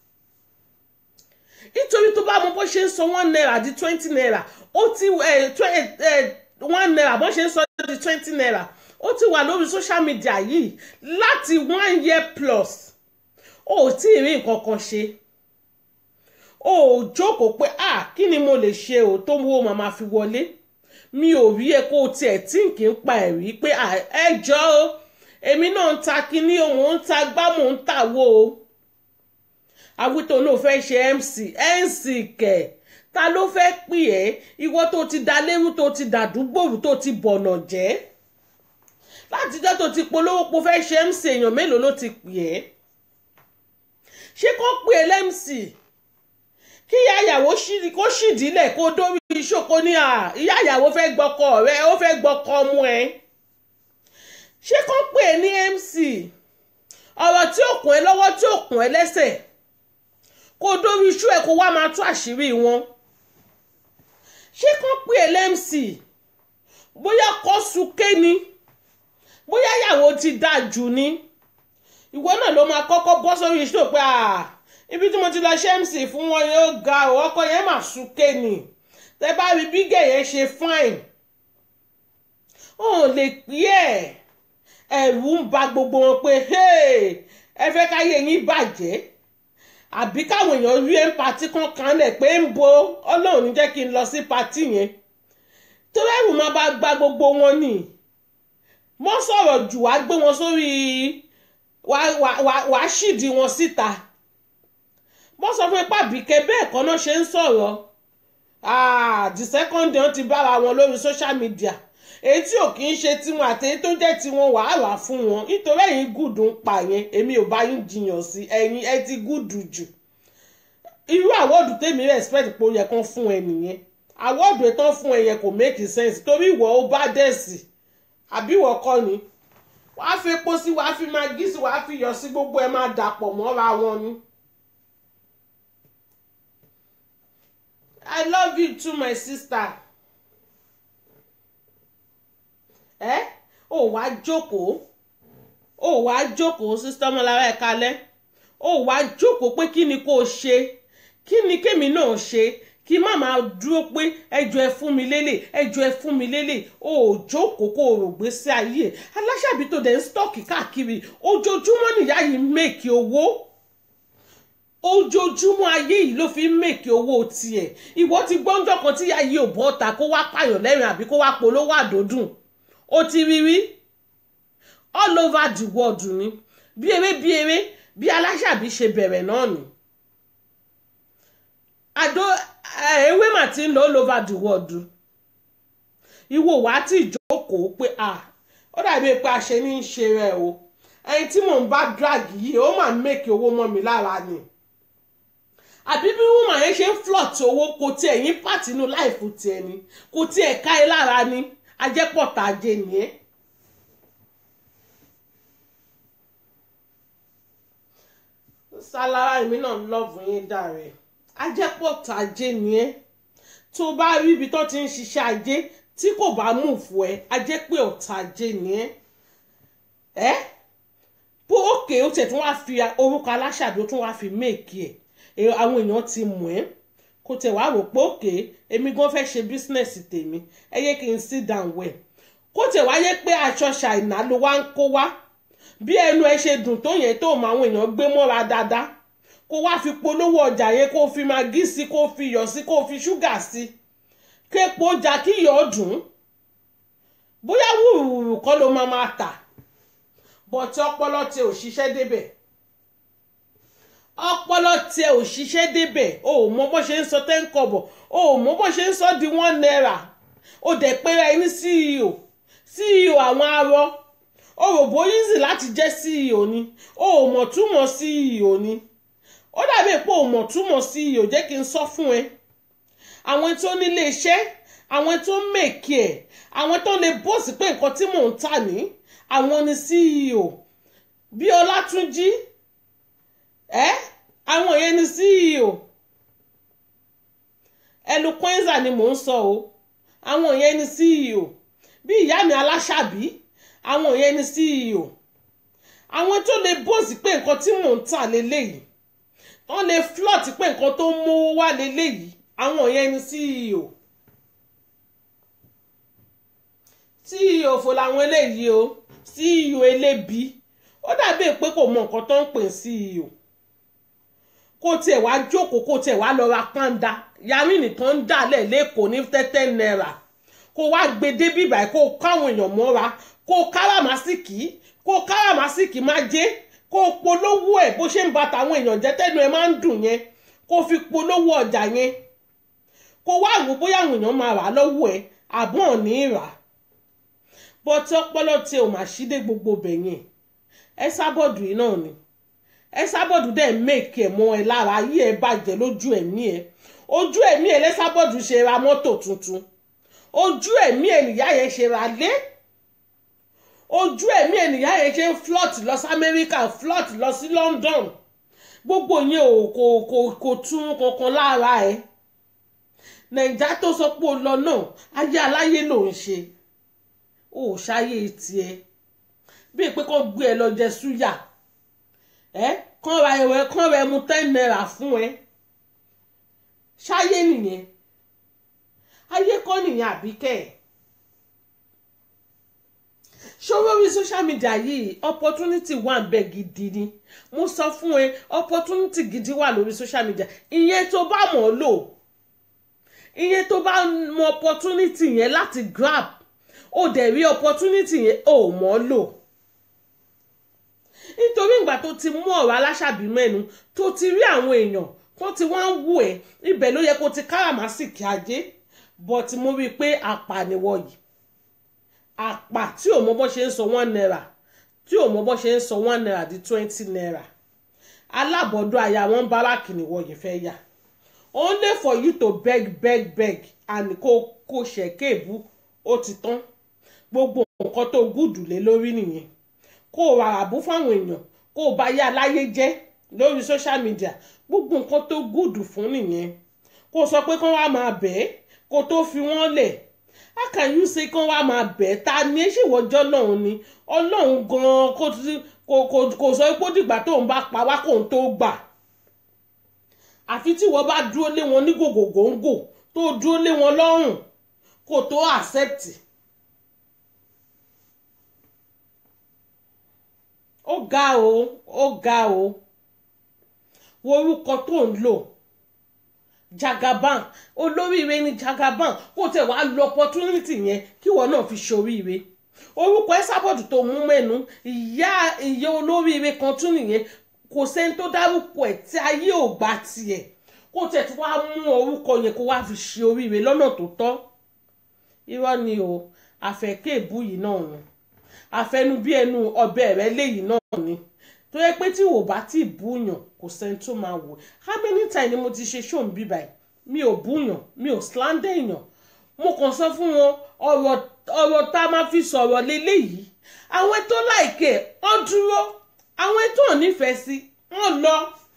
Nítorí tó bá mọ bó ṣe ń sọ one naira di twenty naira ó ti one naira bó ṣe ń sọ di twenty naira ó ti wà lórí social media yìí láti one year plus. Ó tí ì rí nǹkan kan ṣe. Ó jókòó pé ah kí ni mo lè ṣe o tó mú màmá fi wọlé. Mi ò rí ẹ kó tiẹ̀ tí n kì í pa ẹ̀rí pé ẹ jọ o èmi náà ń ta kíní o mò ń ta gbá mò ń ta wo o. Àwítọ́ náà fẹ́ ṣe M C M C kẹ̀ ta ló fẹ́ pè ẹ́ ìwọ tó ti da lérú tó ti dàdúgbòrú tó ti bọ̀nà jẹ́ látijọ́ tó ti polówó po fẹ́ ṣe M C èèyàn mélòó ló ti pè ẹ́. Ṣé kó pè é lẹ́m C kí ìyá ìyàwó kó ṣìdílẹ̀ kó dórí ìṣòkò ní à ìyá ìyàwó fẹ́ gbọ́kọ rẹ ó fẹ́ gbọ́kọ ọmọ ẹ. Ṣé kó pè é ní M C ọ̀rọ̀ tí ó kùn ẹ́ lọ́wọ́ tí ó kùn ẹ́ lẹ́sẹ̀ kó dórí iṣu ẹ̀ kó wá máa tú àṣírí wọn. Ṣé kó pè é lẹ́m C bóyá kó súnké ni bóyá ìyàwó ti dáa jù ni ìwọ náà ló máa kọ́kọ́ bọ́ sórí iṣu pé à ibi tí mo ti lọ ṣe M C fún wọn yóò ga ọ ọkọ yẹn mà súnké ni tẹ bá rí bí gẹ̀yẹ́ ṣe fine. Ó lè pè ẹ́ ẹ̀rù ń ba gbogbo wọn pé ẹ fẹ́ káyé yín bàjẹ́ àbí káwọn èèyàn rí ẹ̀ ń patí kan kanlẹ̀ pé ń bo Ọlọ́run ní jẹ́ kí n lọ sí patí yẹn tó ẹ̀rù máa bá gba gbogbo wọn ni. Mọ́ sọ̀rọ̀ jù wá gbé wọn sórí wàá ṣìdí wọn síta. Mọ́ sọ fún ipá Àbíkẹ́ bẹ́ẹ̀ kan náà ṣe ń sọ̀rọ̀ the second day wọ́n ti bára wọn lórí social media èyí tí ò kì í ṣe tiwọn àti èyí tó jẹ́ tiwọn wàá wà fún wọn nítorí ẹ̀yin gùdù ń pa yẹn èmi ò bá yín jiyàn sí ẹ̀yin ẹ ti gùdù jù. Irú àwọ́dù tèmi respect pé ó yẹ kán fún ẹ nìyẹn. Àwọ́dù tán fún ẹ yẹn kò make sense torí ìwọ ó bá dẹ̀ sí àbí ìwọ kọ́ ni. Wàá fi epo sí wàá fi magí sí wàá fi iyọ̀ sí gbogbo ẹ máa dàpọ̀ mọ́ra wọn ni. I love you too, my sister. ẹ ò wá jókòó ò wá jókòó sísítọ́ Ọmọlára ẹ̀ kalẹ̀ ò wá jókòó pé kí ni kò ṣe kí ni kémi náà ṣe kí má máa dúró pé ẹjọ́ ẹ fún mi lélẹ̀ ẹjọ́ ẹ fún mi lélẹ̀ ò jókòó kó o rò gbé sí ayé ẹ Aláṣàbí tó dẹ̀ ń stọ́ọ̀kì káàkiri ojoojúmọ́ nìyá yìí mèkì owó ojoojúmọ́ ayé yìí ló fi ń mèkì owó tiẹ̀ ìwọ ti gbọ́njọ́ kan tí ìyá yìí ò bọ́ ta kó wá pààyàn lẹ́rìn àbí kó wá polówó àdódùn ó ti rí rí all over the world ni bí eré bí eré bí Aláṣàbí ṣe bẹ̀rẹ̀ náà ni àdó ewé mà ti ń lọ all over the world ìwọ wá tí ìjókòó pé ah ó dàbí pé a ṣe ní í ṣe rẹ o ẹni tí mò ń bá drag yìí ó máa ń mèkì owó mọ́ mi lára ni àbí bí woman yẹn ṣe ń flot owó kò tiẹ̀ yín pàtì inú láìfù tiẹ̀ ni kò tiẹ̀ ká ẹ lára ni ajẹ́pọ̀tà ajé nìyẹn. Sálára èmi náà lọ́ọ̀bù yín dàrẹ́ ajẹ́pọ̀tà ajé nìyẹn tó bá rí ibi tó ti ń ṣiṣẹ́ ajé tí kò bá mú fún ẹ ajẹ́ pé ọ̀tá ajé nìyẹn ẹ́ bó òkè ó tẹ̀ tún wá fi orúkọ Aláṣàbí ó tún wá fi méèkì ẹ̀ àwọn èèyàn ti mọ̀ ẹ́ kò tẹ̀ wá rò pé òkè èmi gan fẹ́ ṣe bísínẹ́sì tèmi ẹ yẹ kí n sit down well kò tẹ̀ wá yẹ pé aṣọ ṣàìná ló wá ń kó wá bí ẹnu ẹ ṣe dùn tó yẹn tó mọ àwọn èèyàn gbé mọ́ra dáadáa kó wá fi polówó ọjà yẹn kó fi magí sí kó fi iyọ̀ sí kó fi ṣúgà sí képo ọjà kí iyọ̀ dùn bóyá wùrùwùrù kọ́ ló máa máa tà bọ̀tí ọpọlọ tí ò ṣiṣẹ́ débẹ̀ ọpọlọ tí ò ṣiṣẹ́ débẹ̀ o ò mọ bó ṣe ń sọ ten kọ́bọ̀ o ò mọ bó ṣe ń sọ di one naira o dẹ̀ pé ẹ ní C E O C E O àwọn arọ o rò bó easy láti jẹ́ C E O ni o ò mọ̀ túmọ̀ C E O ni ó dàbí pé o mọ̀ túmọ̀ C E O jẹ́ kí n sọ fún ẹ àwọn tó nílé iṣẹ́ àwọn tó mèkì ẹ̀ àwọn tó lè bọ́ọ̀sì pé nǹkan tí mò ń tà ní àwọn ni C E O bí Ọlátúnjí ẹ àwọn yẹn ni C E O Eloquenza ni mò ń sọ o àwọn yẹn ni C E O bí ìyá mi Aláṣàbí àwọn yẹn ni C E O àwọn tó lè bọ́ọ̀sì pé nǹkan tí mò ń tà lélẹ́yìí wọ́n lè flot pé nǹkan tó ń mówó wá lélẹ́yìí àwọn yẹn ni C E O C E O fò làwọn eléyìí o C E O elébi ó dàbí pé kò mọ nǹkan tó ń pè C E O kó tiẹ̀ wá jókòó kó tiẹ̀ wá lọ ra pàǹdà yàrá nìkan ń dàlẹ̀ lẹ́kọ̀ọ́ ní tẹ́tẹ́ náírà kó wá gbé débí báyìí kó káwọn èèyàn mọ́ra kó káràmásìkì kó káràmásìkì má jẹ́ kó polówó ẹ̀ bó ṣe ń ba tàwọn èèyàn jẹ́ tẹ́nu ẹ̀ máa ń dùn yẹn kó fi polówó ọjà yẹn kó wá wò bóyá àwọn èèyàn máa rà lọ́wọ́ ẹ̀ àbọ̀ ní rà bọ́tí ọpọlọ tí o máa ṣí dé gbogbo bẹ̀yẹn ẹ sábọ̀dù yìí náà ni ẹ sábọ̀dù dẹ̀ mèkì ẹ̀ mọ́ ẹ lára ayé ẹ bàjẹ́ lójú ẹ̀mí ẹ ojú ẹ̀mí ẹ lẹ́sàbọ̀dù ṣe ra mọ́tò tuntun ojú ẹ̀mí ẹ nìyá yẹn ṣe ra lé ojú ẹ̀mí ẹ nìyá yẹn ṣe ń flot lọ sí Amẹ́ríkà flot lọ sí London gbogbo yẹn ò kò kò kò tún kankan lára ẹ nàìjà tó sọ pé ó lọ náà ayé aláyé ló ń ṣe ó ṣayé tiẹ̀ bí pé kó gbé ẹ lọ jẹ súyà ẹ kán ra ẹwẹ kán ra ẹmu ten naira fún ẹ ṣayé nìyẹn ayé kọ́ nìyẹn àbíkẹ́ ṣòro orí social media yìí opportunity wà ń bẹ gidi ni mo sọ fún ẹ opportunity gidi wà lórí social media ìyẹn tó bá mọ̀ ọ́ lò ìyẹn tó bá mọ opportunity yẹn láti grab ó dẹ̀ rí opportunity yẹn ó mọ̀ ọ́ lò nítorí ìgbà tó ti mú ọ̀rọ̀ Aláṣàbí mẹ́nu tó ti rí àwọn èèyàn tó ti wá ń wù ẹ́ ibẹ̀ ló yẹ kó ti káràmásìkì ajé but mo rí i pé apànìwọ̀ yìí àpà tí ò mọ bó ṣe ń sọ one naira tí ò mọ bó ṣe ń sọ one naira di twenty naira alábọ̀dọ̀ àyà wọn báràkì nìwọ̀ yìí fẹ́ yà only for you to beg beg beg and kó kó ṣẹ̀kẹ́ẹ̀bù ó ti tán gbogbo nǹkan tó gùdù lé lórí nìyẹn kó o rárá bú fáwọn èèyàn kó o bá yá láyé jẹ́ lórí social media gbogbo nǹkan tó gùdù fún nìyẹn kó o sọ pé kán wá máa bẹ̀ẹ́ kó tó fi wọ́n lẹ̀ how can you say kán wá máa bẹ̀ ta ni ẹ ṣì wọ́jọ́ lọ́hùn ni ọlọ́run gan-an kò sọ pé ó dìgbà tóun bá pa wá kóun tó gbà àfi tí wọ́n bá dúró lé wọn ní gògògóńgò tó dúró lé wọn lọ́rùn kó tó accept. ó ga o ó ga o wo orúkọ tó ń lò Jagaban olóríire ni Jagaban kó tẹ̀ wá lo opportunity yẹn kí wọ́n náà fi ṣoríire orúkọ Esabod tó mú mẹ́nu ìyá ìyá olóríire kan tún nìyẹn kò sẹ́ni tó dárúkọ ẹ̀ tí ayé ò gbà tiẹ̀ kó tẹ̀ tí wàá mú orúkọ yẹn kó wá fi ṣe oríire lọ́nà tó tọ́ irọ́ ni o àfẹ́kẹ́ ìbú yìí náà ni àfẹnu bí ẹnu ọbẹ̀ rẹ léyìí náà ni tó yẹ pé tí wò bá tí búyàn kò sẹ́ni tó máa wò how many times ni mo ti ṣe ṣóun bí báyìí mi ò búyàn mi ò slander èèyàn mo kàn sọ fún wọn ọ̀rọ̀ ọ̀rọ̀ tá a máa fi sọ̀rọ̀ léléyìí àwọn tó láìkẹ́ wọ́n dúró àwọn tó ò nífẹ̀ẹ́ sí wọ́n lọ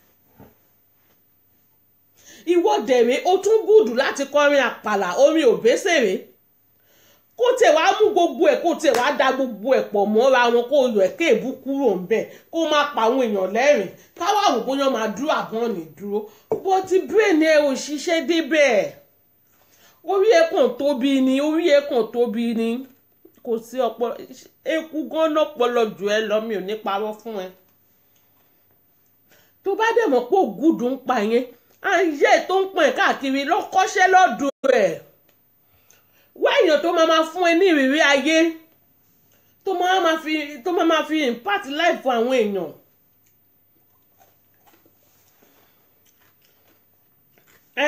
ìwọ dẹ̀rẹ̀ ó tún gùdù láti kọrin àpàlà orin òbésèré kó tẹ̀ wá mú gbogbo ẹ̀ kó tẹ̀ wá da gbogbo ẹ̀ pọ̀ mọ́ra wọn kó yọ ẹ̀kẹ́ ìbú kúrò ń bẹ̀ kó má pa àwọn èèyàn lẹ́rìn káwá wò bóyá máa dúró àbọ̀n ní dúró bó ti brain ẹ ò ṣiṣẹ́ débẹ̀ orí ẹ̀ kàn tóbi ni orí ẹ̀ kàn tóbi ni kò sí ọpọlọ eku gan lọ́pọlọ jù ẹ lọ mi ò ní parọ́ fún ẹ tó bá dẹ̀ mọ̀ pé ògùdù ń pa yẹn ayé tó ń pọ̀n káàkiri lọ́kọ́ṣẹ́ lọ́dún ẹ̀ wá èèyàn tó máa ma fún ẹ ní ìrírí ayé tó máa ma fi tó máa ma fi impact life fún àwọn èèyàn ẹ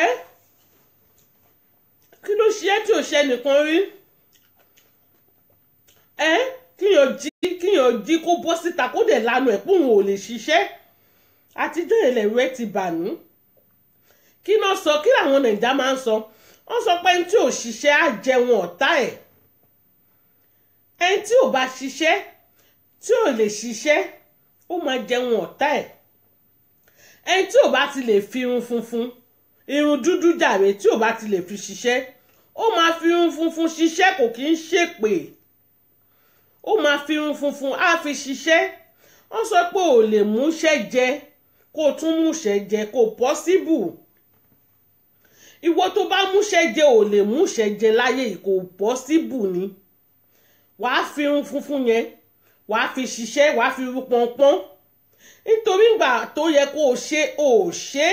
kí ló ṣe é tí ò ṣe nìkan rí ẹ kíyàn jí kíyàn jí kó bọ́ síta kó dẹ̀ lanu ẹ̀ pòun ò lè ṣiṣẹ́ àtijọ́ ilẹ̀ rẹ ti bànú kí náà sọ kí làwọn nàìjà máa ń sọ wọ́n sọ pé ẹni tí ò ṣiṣẹ́ á jẹun ọ̀tá ẹ̀ ẹni tí ò bá ṣiṣẹ́ tí ò lè ṣiṣẹ́ ó máa jẹun ọ̀tá ẹ̀ ẹni tí ò bá ti lè fi irun funfun irun dúdú jàre tí ò bá ti lè fi ṣiṣẹ́ ó máa fi irun funfun ṣiṣẹ́ kò kí ń ṣèpè ó máa fi irun funfun á fi ṣiṣẹ́ wọ́n sọ pé ò lè múṣẹ́ jẹ kó o tún múṣẹ́ jẹ kó possible ìwọ tó bá múṣẹ́ jẹ ò lè múṣẹ́ jẹ láyé kò possible ni wàá fi irun funfun yẹn wàá fi ṣiṣẹ́ wàá fi irun pọ́npọ́n nítorí ìgbà tó yẹ kó o ṣe ò ṣe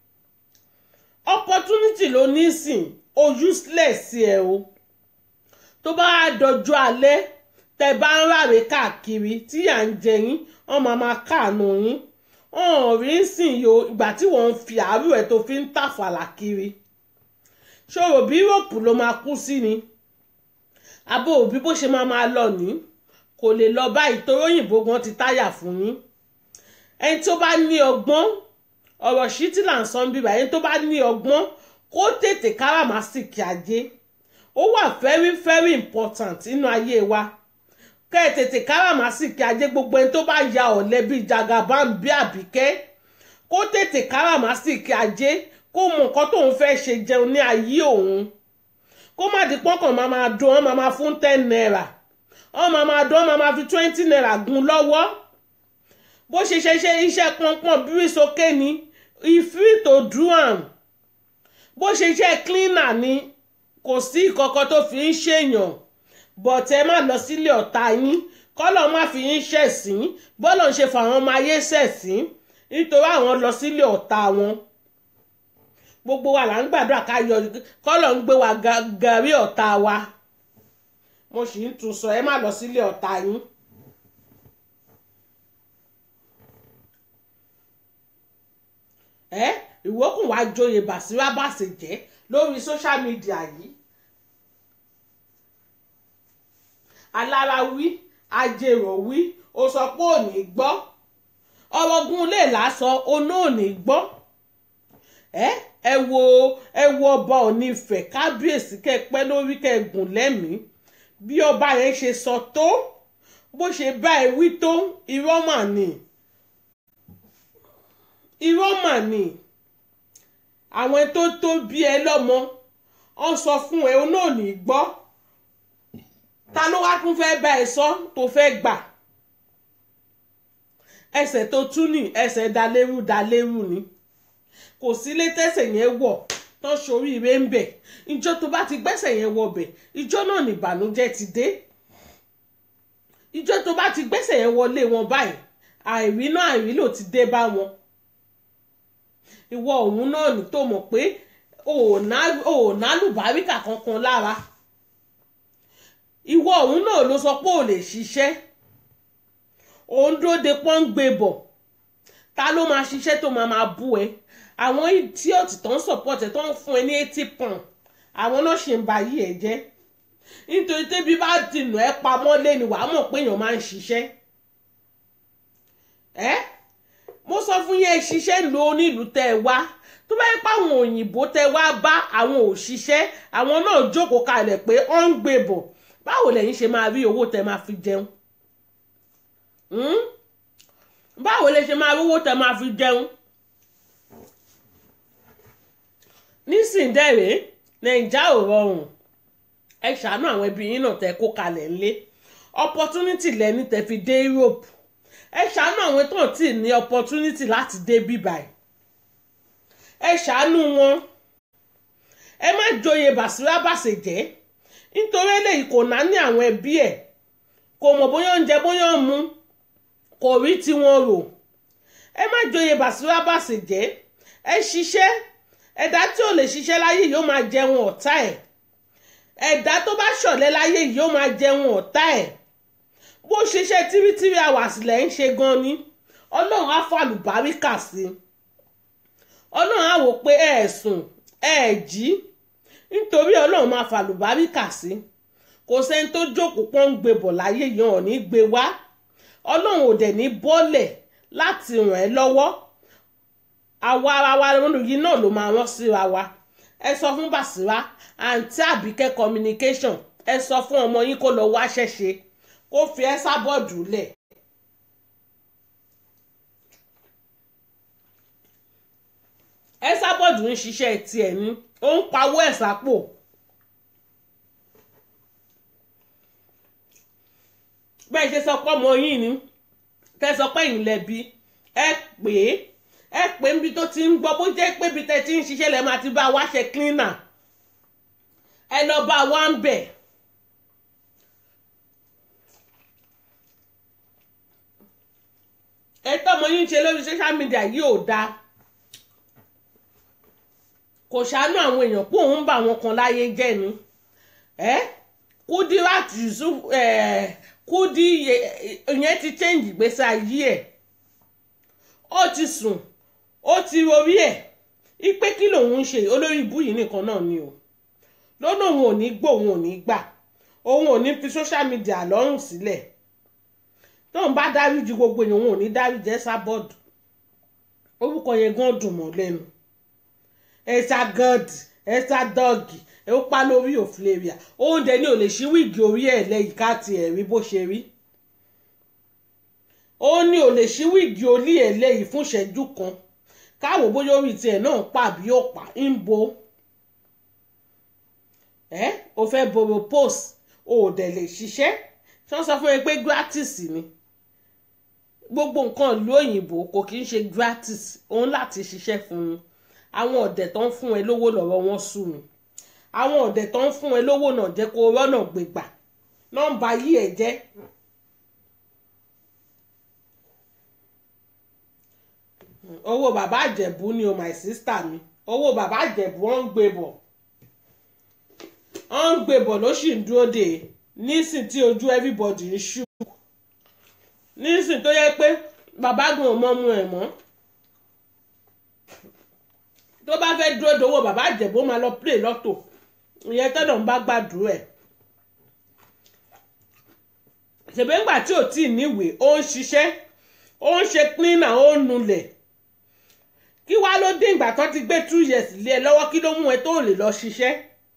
opportunity ló ní sìn o useless ẹ o tó bá dọjọ́ alẹ́ tẹ bá ń ráre káàkiri tí à ń jẹ yín wọ́n máa máa káàánú yín ọ̀hún rí sìn yo ìgbà tí wọ́n ń fi àárò ẹ̀ tó fi ń tàfàlà kiri ṣòro bí yúròpù ló máa kú sí ni àbò òbí bó ṣe máa máa lọ ní kò lè lọ báyìí tó òyìnbó gan ti táyà fún yín ẹni tó bá ní ọgbọ́n ọ̀rọ̀ sí tí là ń sọ bíbá ẹni tó bá ní ọgbọ́n kó tètè káràmásìkì ajé ó wà very very important nínú ayé wa kẹ́ ẹ̀ tètè káràmásìkì ajé gbogbo ẹni tó bá ya ọ̀lẹ bíi Jagaban bí Àbíkẹ́ kó tètè káràmásìkì ajé kó mọ nǹkan tóun fẹ́ ṣe jẹun ní ayé òun kó má di pọ́kàn máa máa dún ọ́n máa máa fún ten naira ọ́n máa máa dún ọ́n máa máa fi twenty naira gún lọ́wọ́ bó ṣe ṣe ṣe iṣẹ́ pọ́npọ́n bírí sókè ni he free to do am bó ṣe ṣe cleaner ni kò sí ìkọ̀kọ̀ tó fi ń ṣèyàn but ẹ má lọ sílé ọ̀tá yín kọ́lọ̀ má fi yín ṣẹ̀sín bọ́lọ̀ ń ṣe fàwọn ọmọ ayé ṣẹ̀sín nítorí àwọn lọ sílé ọ̀tá wọn gbogbo wa là ń gbàdúrà ká yọ kọ́lọ̀ ń gbé wa gàrí ọ̀tá wa mo sì ń tún sọ ẹ má lọ sílé ọ̀tá yín. ẹ ìwókùn wá joyè Bàsírá Bàṣẹ̀jẹ́ lórí social media yìí alára wí ajérò wí ó sọ pé ò ní gbọ́ ọlọ́gun lè lásọ oná ò ní gbọ́ ẹ ẹ wo ẹ wo ọba Ọọ̀ni Ifẹ̀ kábíyèsí kẹ́ pẹ́ lórí kẹ́ gùn lẹ́mìí bí ọba yẹn ṣe sọ tó bó ṣe bá ẹ wí tó irọ́ mà ní irọ́ mà ní àwọn tó tó bí ẹ lọ́mọ ọ sọ fún ẹ oná ò ní gbọ́ ta ló wá tún fẹ́ bá ẹ sọ tó fẹ́ gbà ẹsẹ̀ tó tún ní ẹsẹ̀ dalérú dalérú ni kò sí ilé tẹ́sẹ̀ yẹn wọ̀ tó ṣoríire ń bẹ̀ ìjọ tó bá ti gbẹ́sẹ̀ yẹn wọ bẹ̀ ìjọ náà ní ìbànújẹ́ ti dé ìjọ tó bá ti gbẹ́sẹ̀ yẹn wọlé wọn báyìí àìrí náà àìrí ló ti dé bá wọn ìwọ òun náà ní tó mọ̀ pé ò ná lùbáríkà kankan lára ìwọ òun náà ló sọ pé ò lè ṣiṣẹ́ òun dúró de pọ́n ń gbé bọ̀ ta ló máa ṣiṣẹ́ tó máa máa bú ẹ àwọn idiot tó ń support ẹ tó ń fún ẹ ní eighty pound àwọn náà ṣe ń ba yí ẹ jẹ́ nítorí tẹ́bí bá ti nù ẹ́ pamọ́ lé ni wàá mọ̀ pé èèyàn máa ń ṣiṣẹ́ ẹ́ mo sọ fún yẹn ṣiṣẹ́ lò onílùú tẹ́ ẹ wá tó bá yẹ pé àwọn òyìnbó tẹ́ wá bá àwọn òṣìṣẹ́ àwọn náà jókòó kalẹ̀ pé ó ń gbé bọ̀ báwo lẹ̀yin ṣe máa rí owó tẹ́ máa fi jẹun báwo lẹ ṣe máa rí owó tẹ́ máa fi jẹun nísìndẹ̀rẹ̀ nàìjà ò rọrùn ẹ ṣàánú àwọn ẹbí yín náà tẹ́ kó kalẹ̀ ńlé opportunity lẹ́ni tẹ́ fi dé Europe ẹ ṣàánú àwọn tó tí ní opportunity láti dé bíbáyìí ẹ ṣàánú wọn ẹ má joyè Basira bàṣẹ jẹ́ nítorí eléyìí kò ná ní àwọn ẹbí ẹ̀ kò mọ̀ bóyá oúnjẹ bóyá ń mu kò rí tiwọn rò ẹ má joyè Basira bàṣẹ jẹ́ ẹ ṣiṣẹ́ ẹ̀dá tí ò lè ṣiṣẹ́ láyé yóò máa jẹun ọ̀tá ẹ̀ ẹ̀dá tó bá ṣọ̀lẹ láyé yóò máa jẹun ọ̀tá ẹ̀ bó ṣiṣẹ́ tírítírí hours lẹ̀ ń ṣe gan ni ọlọ́run á fàlùbáríkà sí ọlọ́run á wò pé ẹ sùn ẹ jí nítorí ọlọ́run máa fàlùbáríkà sí kò sẹ́ni tó jókòó pọ́n ń gbé bọ̀ láyé yẹn ò ní gbé wá ọlọ́run ò dẹ̀ ní bọ́lẹ̀ láti ràn ẹ́ lọ́wọ́ àwa ara wa yìí náà ló máa rán síra wa ẹ sọ fún Basira àǹtí Àbíkẹ́ communication ẹ sọ fún ọmọ yín kó lọ wáṣẹ́ ṣe kó fi ẹ́ sábọ̀dù lẹ̀ ẹ sábọ̀dù ń ṣiṣẹ́ tiẹ̀ ní ó ń pawó ẹ̀ sápò bẹ́ẹ̀ ṣe sọ pé ọmọ yín ni tẹ́ sọ pé ẹ̀yin lẹ́bi ẹ pè é ẹ pè níbi tó ti ń gbọ́ bó jẹ́ pé ibi tẹ́ ti ń ṣiṣẹ́ lẹ́ máa ti bá wá ṣe cleaner ẹ lọ bá wá ń bẹ̀ ẹ tọ́mọ yín ṣe lórí social media yìí ò dáa kò ṣàánú àwọn èèyàn pé òun bá wọn kan láyé jẹ́ ni ẹ Kudirat Yusuf ẹ Kudi ìyẹn ti change ìgbésí ayé ẹ̀ ó ti sùn ó ti rorí ẹ̀ ipe kí lòun ń ṣe olórí ibú yìí nìkan náà ni o lọ́nà òun ò ní gbọ́ òun ò ní gbà òun ò ní fi social media lọ́rùn sílẹ̀ tóun bá dárí ju gbogbo èèyàn òun ò ní dárí jẹ́ sábọ́ọ̀dù orúkọ yẹn gan dùn mọ́ lẹ́nu ẹ̀sà gọ́ọ̀dì ẹ̀sà dọ́ọ̀gì ẹ̀ ó pa lórí òfìlẹ́rìà oúnjẹ ní ò lè ṣí wíìgì orí ẹ̀ lẹ́yìn ká tiẹ̀ rí bó ṣe rí ó ní ò lè ṣí wíìgì orí ẹ̀ lẹ́yìn fún ìṣẹ́jú kan káwọ́ bóyá orí tiẹ̀ náà pa bí ó pa ń bo ẹ́ o fẹ́ boro post o ò dẹ̀ lè ṣiṣẹ́ tí wọ́n sọ fún ẹ pé gratis ni gbogbo nǹkan ìlú òyìnbó kò kí ń ṣe gratis òun láti ṣiṣẹ́ fún un àwọn ọ̀dẹ̀ tó ń fún ẹ lówó lọ́rọ̀ wọn sú mi àwọn ọ̀dẹ̀ tó ń fún ẹ lówó náà jẹ́ kó rọ́nà gbégbà nọ́mbà yí ẹ̀ jẹ́ owó bàbá àjẹ̀bú ni o my sister mi owó bàbá àjẹ̀bú wọ́n ń gbé bọ̀ wọ́n ń gbé bọ̀ ló sì ń dúró dè nísìn tí ojú everybody ń ṣú nísìn tó yẹ pé bàbá gan ò mọ ọmọ ẹ̀ mọ́ tó bá fẹ́ dúró dowó bàbá àjẹ̀bú máa lọ play lọ́tò ìyẹn tọ́dọ̀ ń bá gbàdúrà ẹ̀ ṣèbí ńgbà tí ò tí ì níwèé ó ń ṣiṣẹ́ ó ń ṣe cleaner ó ń nulẹ̀ kí wá ló dé ìgbà tó ti gbé two years lé ẹ lọ́wọ́ kí ló mú ẹ tó lè lọ ṣiṣẹ́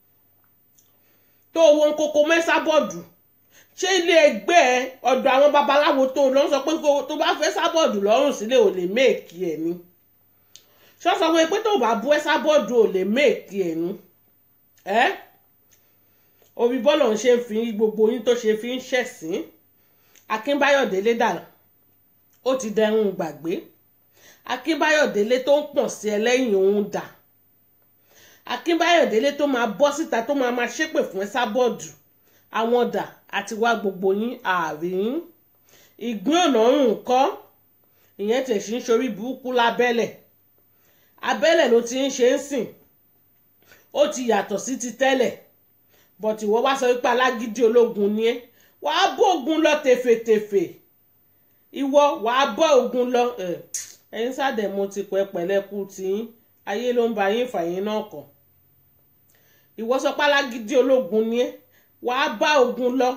tó owó ń kókó mẹ́sà bọ́ọ̀dù ṣé ilé ẹgbẹ́ ẹ ọ̀dọ̀ àwọn babaláwo tó lọ sọ pé tó bá fẹ́ sábọ́ọ̀dù lọ́rùn sílẹ̀ ò lè méèkì ẹ̀ ni ṣọ́ sọ pé pé tó bá bú ẹ sábọ́ọ̀dù ò lè méèkì ẹ̀ ni ẹ́ orí bọ́ọ̀lù ń ṣe ń fi gbogbo yín tó ṣe fi ń ṣẹ̀sín. Akínbáyọ̀ Délé dà ó ti dẹrùn gbàgbé. Akínbáyọ̀ Délé tó ń pọ̀n sí ẹlẹ́yìn òun dà. Akínbáyọ̀ Délé tó máa bọ́ síta tó máa máa ṣépè fún Ẹsábọ́ọ̀dù àwọn dà àti wá gbogbo yín àárín. Ìgbín Ọ̀nàrùn kọ́ ìyẹn tẹ̀ sí ń ṣorí burúkú lábẹ́lẹ̀. Abẹ́lẹ̀ ló ti ń ṣe ń sìn. Ó ti yàtọ̀ sí ti tẹ́lẹ̀. Bọ̀tì wọ́n wá sọ wípé alágídí ológun ni ẹ́. Wàá bọ́ ogun lọ tèfètèfè. Ìwọ wàá bọ́ ogun lọ. Ẹ̀yin sáàdẹ̀ mo ti pẹ́ pẹ̀lẹ́kù tiyín. Ayé ló ń ba yín fàyín náà kàn. Ìwọ sọ pé alágídí ológun ni ẹ́. Wàá bá ogun lọ.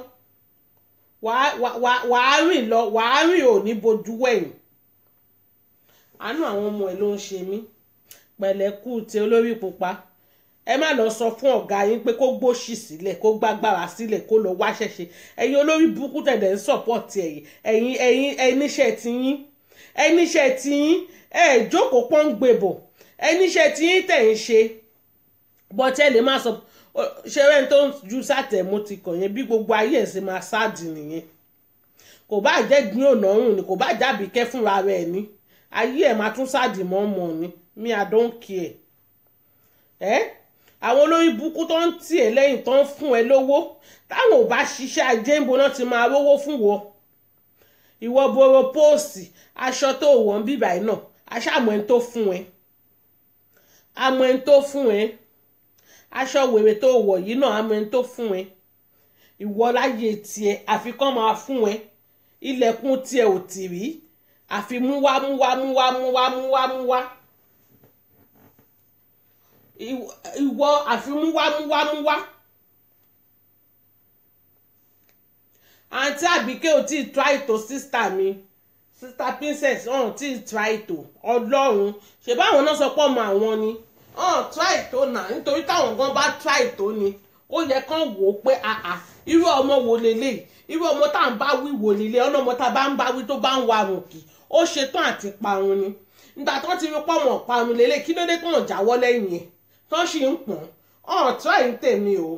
Wàá rìn lọ. Wàá rìn ò ní bojú wẹ̀yìn. Àánú àwọn ọmọ ẹ̀ ló ń ṣe mí. Pẹ̀lẹ́kù tí olórí pupa. Ẹ má lọ sọ fún ọ̀gá yín pé kó gbóṣì sílẹ̀ kó gbágbára sílẹ̀ kó lọ wá ṣẹ̀ṣẹ̀. Ẹ̀yin olórí burúkú tẹ̀dẹ̀ ń sọ̀pọ̀tì ẹ̀yìn ẹ̀yin ẹ̀yin ẹníṣẹ́ ti yín ẹníṣẹ́ ti yín ẹ̀ jókòó pọ́n ń gbèbọ̀ ẹníṣẹ́ ti yín tẹ̀ ń ṣe bọ́tẹ́ lè má sọ ṣe rẹ́ni tó ń ju sátẹ̀mú ti kàn yẹn bí gbogbo ayé ẹ̀ sì máa sáàdì nìyẹn. Kò bá jẹ́ Ìgbín Ọ̀nàrùn ni kò bá jábì kẹ́ fúnra rẹ̀ ni ayé ẹ̀ máa tún sáàdì mọ́ ọmọ ni me I don't care. ẹ́ àwọn olórí burúkú tó ń tì ẹ́ lẹ́yìn tó ń fún ẹ lówó táwọn ò bá ṣiṣẹ́ ajé ń boná ti máa rówó fún wọ. Ìwọ boro póòsì aṣọ tó wọ̀ ń bíbà náà aṣáàmọ̀ ẹni tó fún ẹ àmọ́ ẹni tó fún ẹ aṣọ wèrè tó wọ̀ yìí náà àmọ́ ẹni tó fún ẹ. Ìwọ láyé tiẹ̀ àfi kán máa fún ẹ ilẹ̀kùn tiẹ̀ ò tì rí àfi mú wá mú wá mú wá mú wá mú wá mú wá. Ìwọ àfi mú wá mú wá mú wá. Àǹtí Àbíkẹ́ ò tí ì try to sister mi sister princess ọ̀hún tí ì try to Ọlọ́run ṣe báwọn náà sọ pé ọmọ àwọn ni ọ̀hún try to nà nítorí táwọn gan bá try to ni ó yẹ kán wò ó pé àà irú ọmọ wo lélẹ̀ irú ọmọ tá à ń bá wí wò lélẹ̀ ọ̀nà ọmọ tá a bá ń bá wí tó bá ń wa rùnkì ó ṣetán àti parun ni nígbà tó ti rí pọ́mọ̀ parun lélẹ̀ kí ló dé kàn jáwọ́ lẹ́yìn ẹ̀ tó ṣì ń pọ̀n ọ̀hún try ń tèmi o.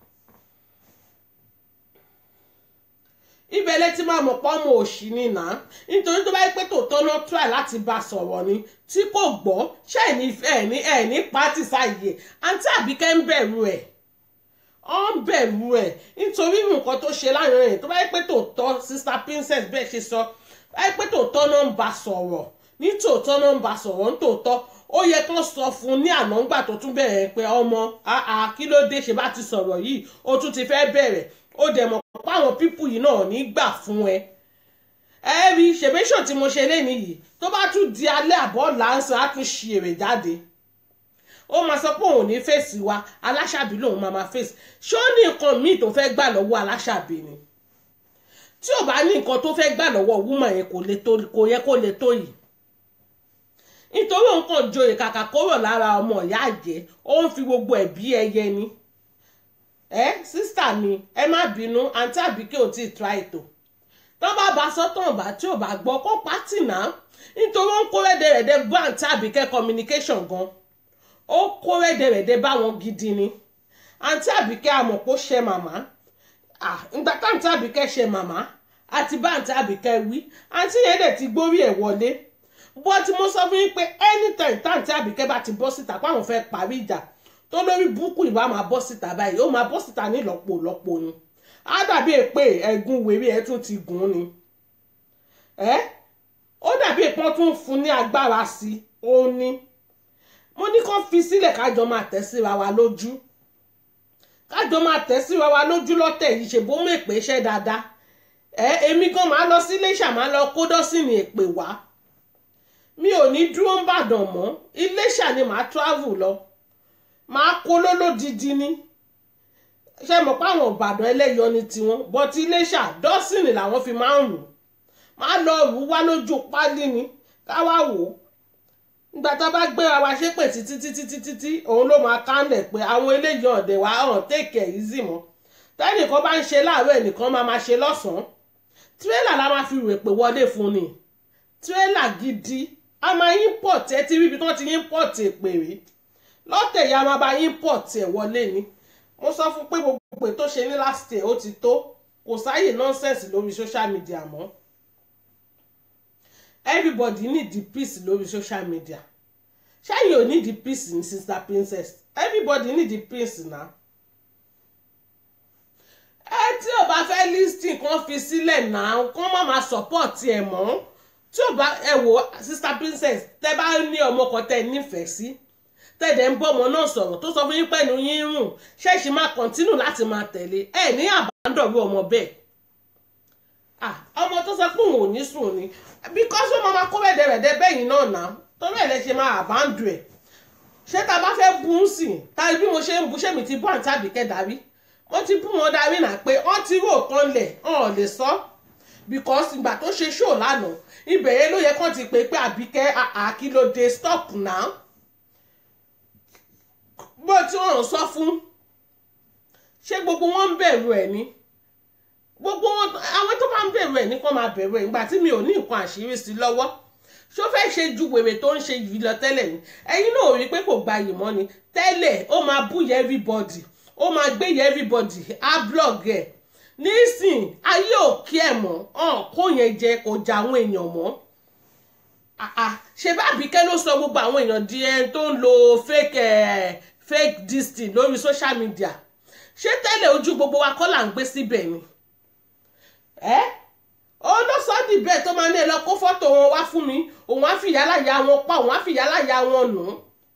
Ibẹ̀ lẹ ti máa mọ̀ pọ́ ọmọ òṣì ni nà nítorí tó bá yẹ pé tòótọ́ náà try láti bá sọ̀rọ̀ ni tí kò gbọ́ ṣé ẹ̀ní ẹ̀ní ẹ̀ní pátì sáàyè àǹtí Àbíkẹ́ ń bẹ̀rù ẹ̀ ọ̀ ń bẹ̀rù ẹ̀ nítorí nǹkan tó ṣe láàrin ẹ̀ tó bá yẹ pé tòótọ́ sister princess bẹ́ẹ̀ ṣe sọ bá yẹ pé tòótọ́ náà ń bá sọ̀rọ̀ ní tòótọ́ náà ń bá sọ̀rọ̀ ní tòótọ́ ó yẹ kán sọ fún un ní àná ńgbà tó tún bẹ̀rẹ̀ pé ọmọ àà kí ló dé ṣe bá ti sọ̀rọ̀ yìí ó tún ti fẹ́ bẹ̀rẹ̀ ó dẹ̀ mọ̀ pé àwọn pípù yìí náà ní gbà fún ẹ. ẹ rí ṣèbéṣọ̀ tí mo ṣe léni yìí tó bá tún di alẹ́ àbọ̀ láǹsán á tún ṣe èrè jáde. ó máa sọ pé òun ní fèsì wa aláṣàbí lòun máa máa fèsì ṣé ó ní nǹkan míì tó fẹ́ gbà lọ́wọ́ aláṣàbí ni. tí ò bá ní nǹkan tó fẹ́ gbà lọ́wọ́ wúmọ̀ yẹn kò yẹ kó lè tó yìí. nítorí òun kàn joyè kàkà kóró lára ọmọ ìyá àjẹ́ ó ń fi gbogbo ẹ̀bí ẹyẹ ni. ẹ sísítà mi ẹ má bínú àǹtí Àbíkẹ́ ò tí ì try tó tó bá bá sọ́tàn bá tí ò bá gbọ́ kó pátì náà nítorí ó ń kó rẹ́dẹ̀rẹ́dẹ́ bá àǹtí Àbíkẹ́ communication gan ó kó rẹ́dẹ̀rẹ́dẹ́ bá wọn gidi ni àǹtí Àbíkẹ́ àmọ̀ pé ó ṣe màmá ìgbà táǹtí Àbíkẹ́ ṣe màmá àti bá àǹtí Àbíkẹ́ wí àǹtí yẹn dẹ̀ ti gbórí ẹ̀ wọlé bó ti mo sọ fún yín pé anytime táǹtí Àbíkẹ́ bá ti bọ́ síta páwọn fẹ́ parí ìjà tó lórí burúkú ìbá máa bọ́ síta báyìí ó máa bọ́ síta ní lọ́pọ̀ lọ́pọ̀ ni á dàbí pé ẹ̀gún wèrè ẹ̀ tún ti gùn ni ẹ́ ó dàbí pé wọ́n tún fún ní agbára sí i ó ní mo ní kó fi sílẹ̀ kájọ máa tẹ̀ síra wa lójú kájọ máa tẹ̀ síra wa lójú lọ́tẹ̀ yìí ṣe bó mọ̀ èpè iṣẹ́ dáadáa ẹ èmi gan máa lọ sí Iléṣà máa lọ kó dọ́sìnì èpè wá mi ò ní dúró ń bàdàn mọ́ Iléṣà ni màá travel lọ máa kó lólódìdí ní ṣe mọ̀ pé àwọn Ìbàdàn ẹlẹ́yọ ni tiwọn bọ́tí Iléṣà dọ́sìnì làwọn fi máa ń rù máa lọ rù wá lójú pálí ni káwá wò ó nígbà tá a bá gbéra wa ṣépè títí títí títí tí òun ló máa kánlẹ̀ pé àwọn eléyìí ọ̀dẹ̀ wa hàn tèkè easy mọ́ tẹ́nìkan bá ń ṣe láàárọ̀ ẹnìkan máa máa ṣe lọ́sàn-án tírélà la máa fi rèpè wọlé fún ni tírélà gidi a máa import ẹ ti rí ibi tí wọ́n ti import èpè rí lọ́tẹ̀ ya máa bá import ẹ̀ wọlé ni mo sọ fún pé gbogbo tó ṣe ní last year ó ti tó, kò sáyè nonsense lórí social media mọ́. Everybody need the peace lórí social media. Ṣáyè ò need the peace ní Sister Princess. Everybody need the peace now. Ẹ tí ò bá fẹ́ listing kan fi sílẹ̀ náà kán má máa support ẹ̀ mọ́. Tí ò bá ẹ wò Sister Princess tẹ́ bá ní ọmọ kan tẹ́ nífẹ̀ẹ́ sí tẹ́dẹ̀ ń bọ́ ọmọ náà sọ̀rọ̀ tó sọ fún yín pẹ̀lú yín rùn ṣẹ́ẹ̀ṣì máa continue láti máa tẹ̀lé ẹ̀ ní àbádọ́rú ọmọ bẹ́ẹ̀. Ọmọ tó sọ pé òun ò ní sùn ni because ó máa kó rẹ̀dẹ̀rẹ̀dẹ̀ bẹ́yìn náà náà torí ẹ̀ lè ṣe máa àbáǹdù ẹ̀. Ṣé ta bá fẹ́ bú ń sìn ta bí mo ṣe ń bu ṣé mi ti bú àǹtí Àbíkẹ́ darí wọ́n ti bú wọn darí náà pé wọ́n ti rò kan lẹ̀ ọ̀n lè sọ because ìgbà tó ṣe show lánàá ìbẹ̀rẹ̀ ló yẹ kán ti pè pé Àbíkẹ́ àkìlódé stop now bó tí wọ́n sọ fún ṣé gbogbo wọn ń bẹ̀rù ẹ̀ ni gbogbo àwọn tó bá ń bẹ̀rù ẹ̀ ní kán máa bẹ̀rù ẹ̀ nígbà tí mi ò ní nǹkan àṣírí sí lọ́wọ́ ṣó fẹ́ ṣe ju wèrè tó ń ṣe yìí lọ tẹ́lẹ̀ ni ẹ̀yin náà rí pé kò gba yìí mọ́ ni tẹ́lẹ̀ ó máa bú yẹ everybody ó máa gbé yẹ everybody á blog ẹ̀ nísìn ayé òkè ẹ̀ mọ́ ọ̀n kó yẹn jẹ kò já àwọn èèyàn mọ́ ṣe bá Àbíkẹ́ ló sọ gbogbo àwọn èèyàn di ẹni tó ń lo fake eh, fake distin lórí social media ṣé tẹ́lẹ̀ ojú gbogbo wa kọ́ là ń gbé síbẹ̀ ni ẹ́ ó ló sọ di bẹ́ẹ̀ tó máa ní ẹ lọ kó fọ́tò wọn wá fún mi òun á fi ìyálàyà wọn pa òun á fi ìyálàyà wọn nù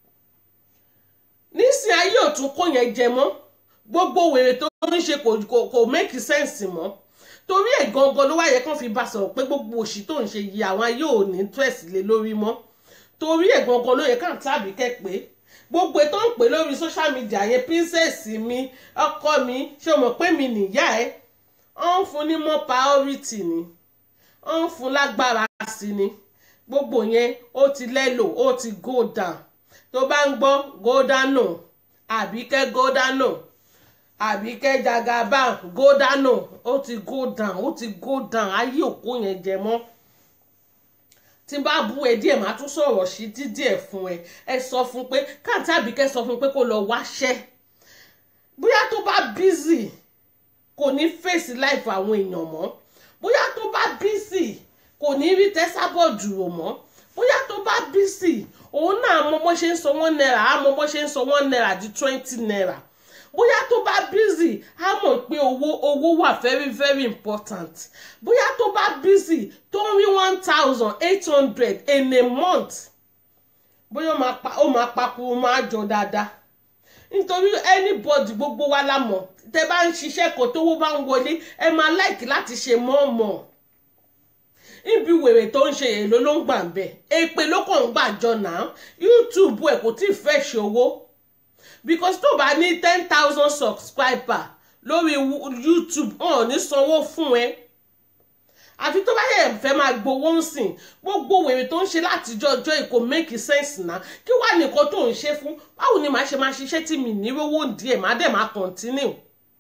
nísìn ayé òtún kó yẹn jẹ mọ́ gbogbo wèrè tó ń ṣe kò kò make sense mọ́ torí ẹ̀ gangan ló wáyé kán fi bá sọ̀rọ̀ pé gbogbo òṣì tó ń ṣe yìí àwọn ayé ò ní interest lé lórí mọ́ torí ẹ̀ gangan ló yẹ káàntì Àbíkẹ́ pé gbogbo ètò ń pè lórí social media yẹn princess mi ọkọ mi ṣé o mọ̀ pé mi nìyá ẹ̀ ó ń fún ní mọ́ priority ni ó ń fún lágbára sí ni gbogbo yẹn ó ti lẹ́lò ó ti go down tó bá ń gbọ́ go down no Àbíkẹ́ go down no Àbíkẹ́ Jagaban go down no ó ti go down ó ti go down ayé òkú yẹn jẹ mọ́ tí n bá bú ẹ díẹ̀ máa tún sọ̀rọ̀ sí dídíẹ̀ fún ẹ ẹ sọ fún pé káàntì Àbíkẹ́ sọ fún pé kó lọ wáṣẹ́ bóyá tó bá busy kò ní face life àwọn èèyàn mọ́ bóyá tó bá busy kò ní rí tẹ́sábọ̀dù rò mọ́ bóyá tó bá busy òun náà mọ bó ṣe ń sọ wọ́n náírà á mọ bó ṣe ń sọ wọ́n náírà di twenty naira bóyá tó bá busy á mọ̀ pé owó owó wà very very important bóyá tó bá busy tó ń rí one thousand eight hundred in a month bóyá ó máa pakuru máa jọ dáadáa nítorí anybody gbogbo wa la mọ̀ tẹ́ bá ń ṣiṣẹ́ kó tówó bá ń wọlé ẹ máa like láti ṣe mọ́ọ̀mọ́ ibi wèrè tó ń ṣe èlò ló ń gbà ń bẹ̀ èpè ló kàn ń gbà jọ náà YouTube ẹ̀ kò tí ì fẹ́ ṣòwò because tó bá ní ten thousand subscriber lórí YouTube wọn ò ní sanwó fún ẹ àfi tó bá yẹ fẹ́ máa gbowó ń sìn gbogbo wèrè tó ń ṣe látijọ́ ọjọ́ ìkó make sense náà kí wàá nìkan tó ń ṣe fún báwo ni màá ṣe máa ṣiṣẹ́ tí mi ní rówó díẹ̀ má dẹ̀ máa continue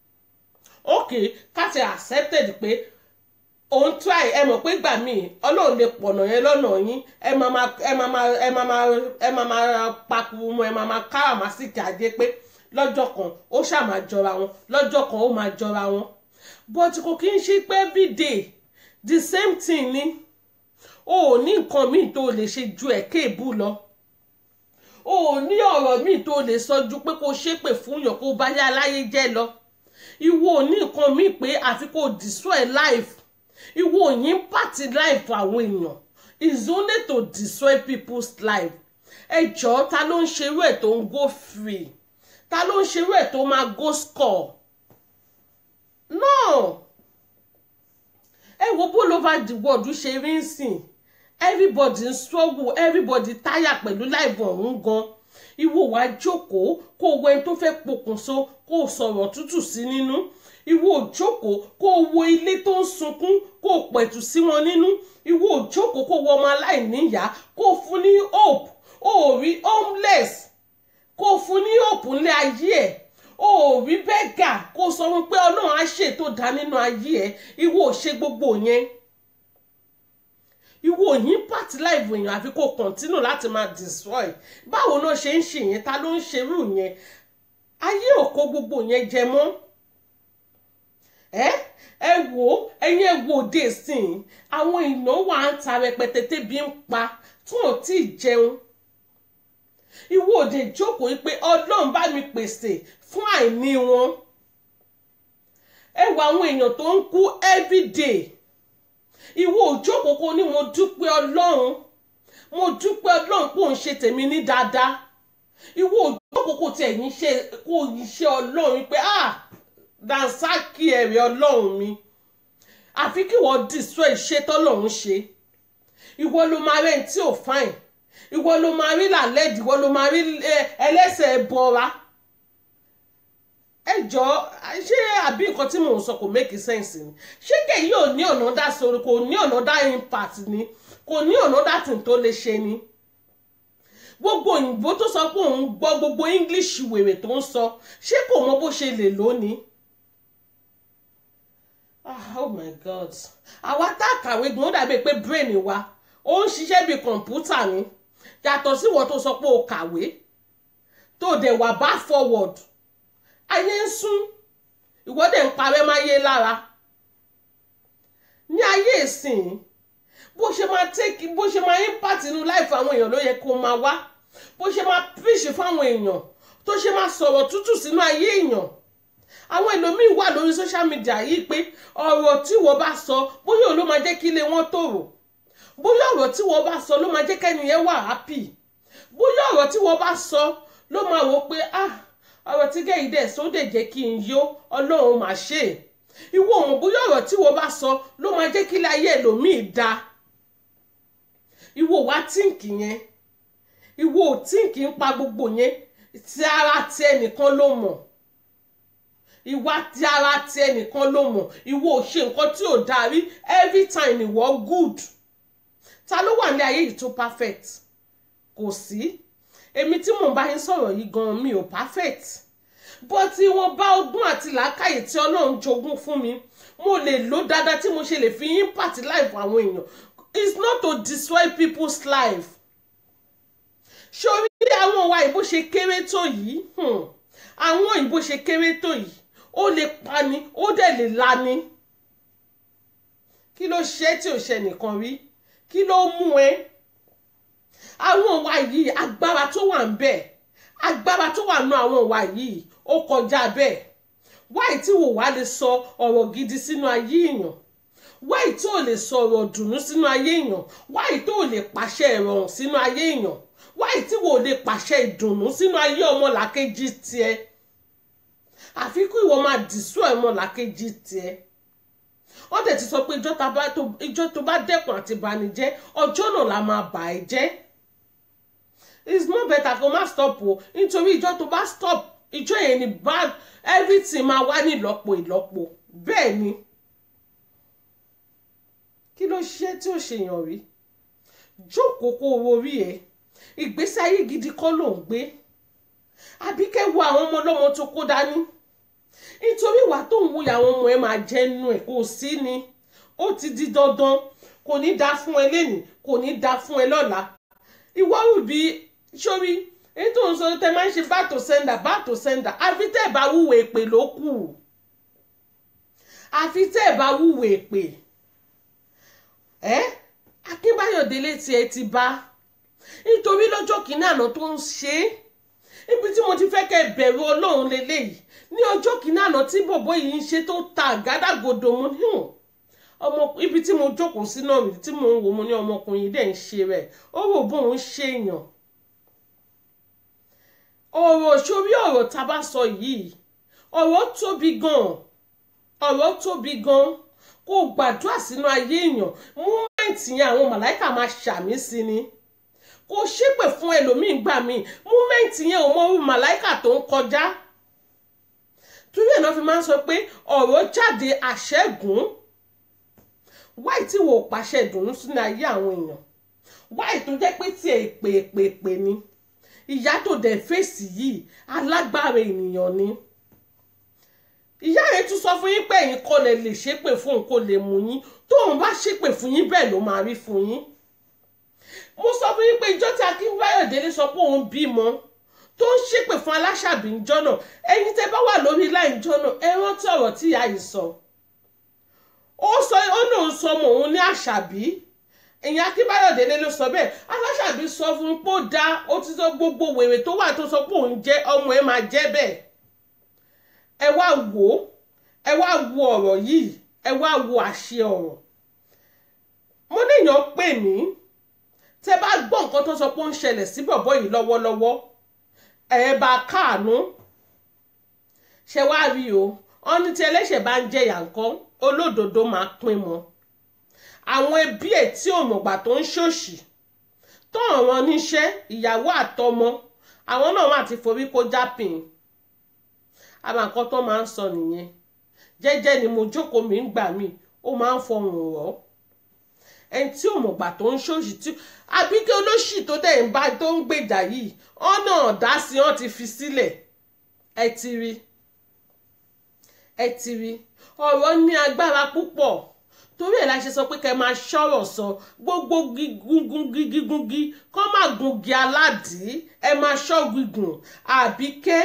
ok káti accepted pé òun try ẹ mọ̀ pé gbà mí ọlọ́run lè pọ̀nà yẹn lọ́nà yín ẹ máa máa ẹ máa máa ẹ máa máa ẹ máa máa pakuru mọ́ ẹ máa máa káràmásìkì ajé pé lọ́jọ́ kan ó ṣáà máa jọra wọn lọ́jọ́ kan ó máa jọra wọn but kò kí n ṣe pé everyday the same thing ni o ò ní nǹkan míì tó lè ṣe ju ẹ̀kẹ́ ìbú lọ o ò ní ọ̀rọ̀ míì tó lè sọ ju pé kó ṣépè fún yàn kó bá yá aláyé jẹ́ lọ ìwọ ò ní nǹkan míì pé àfi kó destroy life ìwọ ò yín pàtì life àwọn èèyàn is only to destroy people's life ẹ jọ̀ọ́ ta ló ń ṣerú ẹ̀ tó ń go free ta ló ń ṣerú ẹ̀ tó máa go score no ẹ wo all over the world ṣe rí ń sìn everybody ń struggle everybody tire pẹ̀lú life ọ̀hún gan ìwọ wá jókòó kó wo ẹni tó fẹ́ pokùnso kó sọ̀rọ̀ tútù sí nínú ìwọ jókòó kó wo ilé tó ń sunkún kó pẹ̀tù sí wọn nínú ìwọ jókòó kó wo ọmọ aláìníyá kó fún ní hope ó rí homeless kó fún ní hope ńlẹ̀ ayé ẹ̀ ó rí bẹ́gà kó sọ wọn pé ọlọ́run á ṣe tó dá nínú ayé ẹ̀ ìwọ ò ṣe gbogbo yẹn ìwọ yín pàtí láìvò èèyàn àfi kó continue láti máa destroy báwo náà ṣe ń ṣe yẹn ta ló ń ṣerú yẹn ayé ò kó gbogbo yẹn jẹ mọ́ ẹ ẹ wò ẹ̀yin ẹ wò dé sìn àwọn ìnáwó à ń ta rẹpẹtẹ tẹ́bi ń pa tí wọn tí ì jẹun ìwọ òde jókòó pé Ọlọ́run bá mi pèsè fún àìní wọn ẹ wò àwọn èèyàn tó ń kú everyday ìwọ òjókòó kò ní mo dúpẹ́ Ọlọ́run mo dúpẹ́ Ọlọ́run kò ń ṣe tèmi ní dáadáa ìwọ òjókòó kò tiẹ̀ yín ṣe kò yín ṣe Ọlọ́run pé ah dansaki ẹ̀rẹ̀ Ọlọ́run mi àfi kí wọ́n destroy iṣẹ́ tọ́lọ́run ṣe ìwọ ló máa rẹ̀ tí ò fine ìwọ ló máa rí làlẹ́dì ìwọ ló máa rí ẹlẹ́sẹ̀ bọ́ra ẹ jọ ṣé àbí nǹkan tí mò ń sọ kò make sense ni ṣé kẹ́yìn ò ní ọ̀nà dá sórí kò ní ọ̀nà dá impact ni kò ní ọ̀nà dá tì tó lè ṣe ni gbogbo òyìnbó tó sọ pé òun gbọ́ gbogbo English wèrè tó ń sọ ṣé kò mọ bó ṣe lè lónìí ah oh my God àwa tá a kàwé gan ó dàbí pé brain wa ó ń ṣiṣẹ́ bí kọ̀ǹpútà ni yàtọ̀ sí wọ́n tó sọ pé o kàwé tó dẹ̀ wà bá forward ayé ń sún ìwọ́dẹ̀ ń parẹ́ máyé lára ní ayé ìsìn bó ṣe máa take bó ṣe máa impact inú life àwọn èèyàn ló yẹ kó máa wá bó ṣe máa preach fáwọn èèyàn tó ṣe máa sọ̀rọ̀ tútù sínú ayé èèyàn àwọn ẹlòmíín wà lórí social media yìí pé ọ̀rọ̀ tí wọ́n bá sọ bóyá òun ló máa jẹ́ kí ilé wọn tòrò bóyá ọ̀rọ̀ tí wọ́n bá sọ ló máa jẹ́ kẹ́ni yẹn wà happy bóyá ọ̀rọ̀ tí wọ́n bá sọ ló máa wò pé ah ọ̀rọ̀ tí gẹ̀yìn dẹ̀ sóde jẹ́ kí n yó Ọlọ́run máa ṣe ìwọ òun bóyá ọ̀rọ̀ tí wọ́n bá sọ ló máa jẹ́ kí ilé ayé ẹlòmíín da ìwọ wá tíǹkì yẹn ìwọ ò tíǹkì ń pa gbogbo yẹn tí ara ti ẹnìkan ló mọ̀ ìwà tí ara ti ẹnìkan ló mọ̀ ìwọ ò ṣe nǹkan tí ò darí every time ìwọ good ta ló wà ní ayé yìí tó perfect kò sí èmi tí mò ń bá yín sọ̀rọ̀ yìí gan mi ò perfect but ìwọ̀n bá ọgbọ́n àti làákàyè tí Ọlọ́run jogún fún mi mo lè lò dáadáa tí mo ṣe lè fi impact life àwọn èèyàn it's not to destroy people's life ṣorí àwọn ìwà ìbò ṣe kéré tó yìí àwọn ìbò ṣe kéré tó yìí ó lè pani ó dẹ̀ lè lani kí ló ṣe tí ò ṣe nìkan rí kí ló mú ẹ àwọn ìwà yìí agbára tó wà ń bẹ agbára tó wà nù àwọn ìwà yìí ó kọjá bẹ́ẹ̀ wáì tí wò wá lè sọ ọ̀rọ̀ gidi sínú ayé èèyàn wáì tó lè sọ ọ̀rọ̀ dùnú sínú ayé èèyàn wáì tó lè pàṣẹ ìrọ̀rùn sínú ayé èèyàn wáì tí wò lè pàṣẹ ìdùnnú sínú ayé ọmọlàkejì tiẹ̀ àfi kí ìwọ máa dìsú ọmọlàkejì tiẹ̀ wọ́n dẹ̀ ti sọ pé ìjọ́ tó bá dẹ́kun àti bànújẹ́ ọjọ́ náà la máa bà ẹ́ jẹ́ it's not better kó má stop o nítorí ìjọ́ tó bá stop ìjọ́ yẹn ni bad everything máa wá ní ìlọ́po ìlọ́po bẹ́ẹ̀ ni kí ló ṣe tí ò ṣèyàn rí jókòó kó owó rí ẹ ìgbésí ayé gidi kọ́ ló ń gbé àbí kẹ́ wo àwọn ọmọ ọlọ́mọ tó kó dání nítorí ìwà tó ń wúyà àwọn ọmọ ẹ máa jẹ́ nínú ẹ̀ kò sí ni ó ti di dandan kò ní dá fún ẹ lénìí kò ní dá fún ẹ lọ́la ìwọ rù bí sórí èyí tó ń sọ tẹ máa ń ṣe bá tó sẹ́ńdà bá tó sẹ́ńdà àfi tẹ́ ẹ̀ bá wúwo èpè ló kù àfi tẹ́ ẹ̀ bá wúwo èpè ẹ́ Akínbáyọ̀ Délé tiẹ̀ ti bá nítorí lọ́jọ́ kìíní àná tó ń ṣe é ibi tí mo ti fẹ́ kẹ́ bẹ̀rù Ọlọ́run lélẹ́yìí ní ọjọ́ kìíní àná tí bọ̀bọ̀ yìí ń ṣe tó ta àgádágodo mu ní ọmọ ibi tí mo jókòó sí náà rí tí mo ń wò mo ní ọmọkùnrin yìí dẹ̀ ń ṣe rẹ̀ ó rò bóun ṣèyàn ọ̀rọ̀ sórí ọ̀rọ̀ tá a bá sọ yìí ọ̀rọ̀ tóbi gan ọ̀rọ̀ tóbi gan kó gbàdúrà sínú ayé èèyàn múmẹ́ǹtì yẹn àwọn màláìkà máa ṣàmì sí ni kò ṣépè fún ẹlòmíì gbà míì múmẹ́ǹtì yẹn ò mọ orí màláìkà tó ń kọjá torí ẹ̀ náà fi máa ń sọ pé ọ̀rọ̀ jáde àṣẹ́gun wáì tí wò ó pàṣẹ ìdùnnú sínú ayé àwọn èèyàn wáì tó jẹ́ pé tí ẹ̀ pè pè pè ni ìyá tó dẹ̀ fèsì yìí alágbára ènìyàn ni ìyá rẹ̀ tún sọ fún yín pé ẹ̀yin kọ́ lẹ lè ṣépè fún òun kó lè mú yín tóun bá ṣépè fún yín bẹ́ẹ̀ ló máa rí fún yín mo sọ fún yín pé ìjọ́ tí Akínbáyọ̀ Délé sọ pé òun bímọ tó ń ṣépè fún Aláṣàbí ń jọ́nà ẹ̀yin tẹ́ bá wà lórí láì ń jọ́nà ẹ rántí ọ̀rọ̀ tí ìyá yìí sọ ó sọ ó lóun sọ ọmọ òun ní Àṣàbí ìyẹn Akínbáyọ̀ Délé ló sọ bẹ́ẹ̀ Aláṣàbí sọ fún un pé ó dá ó ti sọ gbogbo wèrè tó wà tó sọ pé òun jẹ́ ọmọ ẹ máa jẹ́ bẹ́ẹ̀ ẹ wá wò ó ẹ wá wo ọ̀rọ̀ yìí ẹ wá wo àṣẹ ọ̀rọ̀ mo níyàn pè mí tẹ bá gbọ́ nǹkan tó sọ pé ó ń ṣẹlẹ̀ sí bọ̀bọ́ yìí lọ́wọ́lọ́wọ́ ẹ bá káàánú ṣe wá rí o wọn ní tí ẹlẹ́ṣẹ̀ bá ń jẹ̀yà nǹkan olódodo máa pín mọ́ àwọn ẹbí ẹ̀ tí ò mọ̀gbà tó ń ṣòṣì tó ọ̀ràn níṣẹ́ ìyàwó àtọmọ àwọn náà wà ti forí kó jápìn àmọ́ nǹkan tó máa ń sọ nìyẹn jẹ́jẹ́ ni mo jókòó mi ń gbà mí ó máa ń fọhùn rọ̀ ẹni tí ò mọ̀gbà tó ń ṣòṣì tí àbíkẹ́ olóṣì tó dẹ̀ ń bá tó ń gbèjà yìí ọ̀nà ọ̀dá sí wọn ti fi sílẹ̀ ẹ ti rí ẹ ti rí ọ̀rọ̀ ní agbára púpọ̀ torí ẹ̀ la ṣe sọ pé kẹ́ máa ṣọ́rọ̀ sọ gbogbo gígúngí gígúngí kọ́ máa gungi aládìí ẹ máa ṣọ́ gígùn àbíkẹ́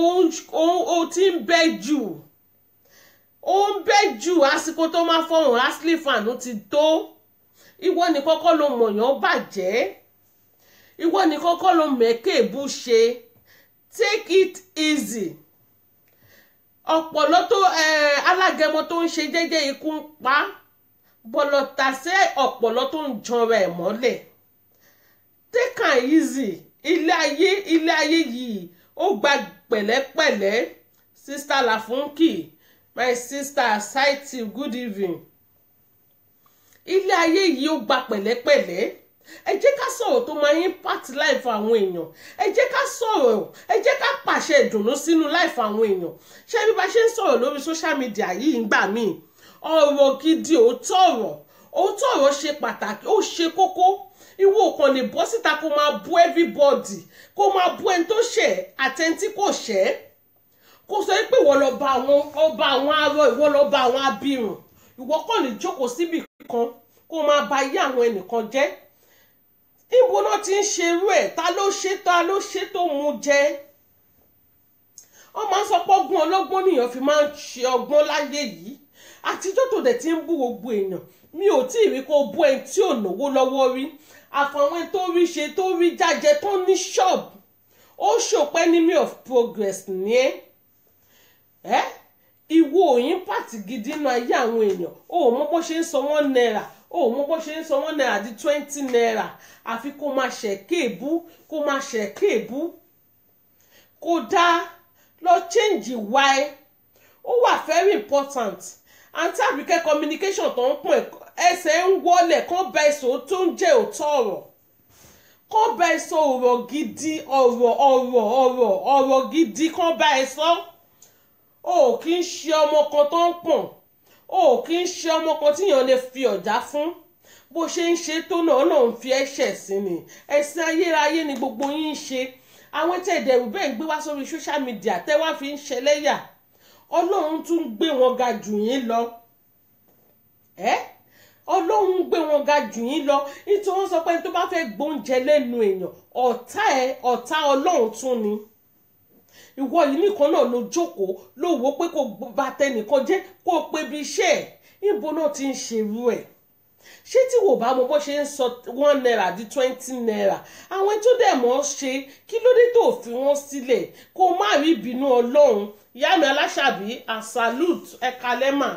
ó ti ń bẹ́ jù ó ń bẹ́ jù àsìkò tó máa fọhùn Ashley Fanu ti tó ìwọ ní kọ́kọ́ ló mọ̀yàn bàjẹ́ ìwọ ní kọ́kọ́ ló mẹ́kẹ́ bú ṣe take it easy ọ̀pọ̀lọ́ tó alágẹmọ tó ń ṣe jẹ́jẹ́ ikú ń pa bọ̀lọ̀tàṣẹ́ ọ̀pọ̀lọ́ tó ń janra ẹ̀ mọ́lẹ̀ take it easy ilé ayé ilé ayé yìí ó gba pẹ̀lẹ́pẹ̀lẹ́ sister Lafunky my sister Saiti good evening ilé ayé yìí ó gba pẹ̀lẹ́pẹ̀lẹ́ ẹ jẹ́ ká sọ̀rọ̀ tó máa impact life àwọn èèyàn ẹ jẹ́ ká sọ̀rọ̀ ẹ jẹ́ ká pàṣẹ ìdùnnú sínú life àwọn èèyàn ṣé bí bá ṣe ń sọ̀rọ̀ lórí social media yìí ń gbà míì ọ̀rọ̀ gidi òótọ́ ọ̀rọ̀ òótọ́ ọ̀rọ̀ ṣe pàtàkì ó ṣe kókó ìwọ kan lè bọ́ síta kó máa bú everybody kó máa bú ẹni tó ṣẹ̀ àtẹni tí kò ṣẹ̀ kó sọ pé ìwọ lọ bá àwọn ọba àwọn arọ ìwọ lọ bá àwọn abirùn ìwọ kàn lè jókòó síbì kan kó máa ba ayé àwọn ẹnìkan jẹ́ ibo náà ti ń ṣerú ẹ̀ ta ló ṣe ta ló ṣe tó mú jẹ wọ́n máa ń sọ pé ọgbọ́n ọlọ́gbọ́n nìyẹn fi máa ń ṣe ọgbọ́n láyé yìí àtijọ́ tó dẹ̀ ti ń bú gbogbo èèyàn mi ò tí ì rí kó bú ẹni tí ò náwó lọ́wọ́ rí àfàwọn tó rí ṣe tó rí jájẹ tó ní ṣọ́ọ̀bù ó ṣòpẹ́ enemy of progress ní ẹ́ ẹ́ ìwọ òyìn pàtì gidi nínú ayé àwọn èèyàn ó mọ bó ṣe ń sọ wọ́n náírà ó mọ bó ṣe ń sọ wọ́n náírà di twenty naira àfi kó máa ṣẹ̀ kéèbú kó máa ṣẹ̀ kéèbú kó dá lọ change why ó wà very important àǹtí Àbíkẹ́ communication tó ń pọ̀ ẹsẹ̀ ń wọlé kó bá ẹ̀sọ́ tó ń jẹ́ òótọ́ ọ̀rọ̀ kó bá ẹ̀sọ́ ọ̀rọ̀ gidi ọ̀rọ̀ ọ̀rọ̀ ọ̀rọ̀ ọ̀rọ̀ gidi kó bá ẹ̀sọ́ o kì í ṣe ọmọ kan tó ń pọ̀n o kì í ṣe ọmọ kan tíyàn lè fi ọ̀já fún bó ṣe ń ṣe tó náà náà ń fi ẹ̀ṣẹ̀ sí ni ẹ̀sìn ayérayé ni gbogbo yín ń ṣe àwọn tẹ̀ ìdẹ̀rù bẹ́ẹ̀ ń gbé wá sórí social media tẹ́ wá fi ń ṣẹlẹ́yà ọlọ́run tún gbé wọn ga jù yín lọ ẹ́ ọlọ́run gbé wọn ga jù yín lọ nítorí wọ́n sọ pé tó bá fẹ́ gbóúnjẹ lẹ́nu èèyàn ọ̀tá ẹ̀ ọ̀tá ọlọ́run tún ni ìwọ yìí nìkan náà ló jókòó ló wò pé kò bá tẹnìkan jẹ́ kó o pé bí iṣẹ́ ẹ̀ níbo náà ti ń ṣerú ẹ̀ ṣé tí wò bá mọ bó ṣe ń sọ one naira di twenty naira àwọn tó dẹ̀ mọ́ ṣe kí ló dé tó fi wọ́n sílẹ̀ kó o má rí ìbínú ọlọ́run ìyá mi Aláṣàbí a salute ẹ̀ka lẹ́mà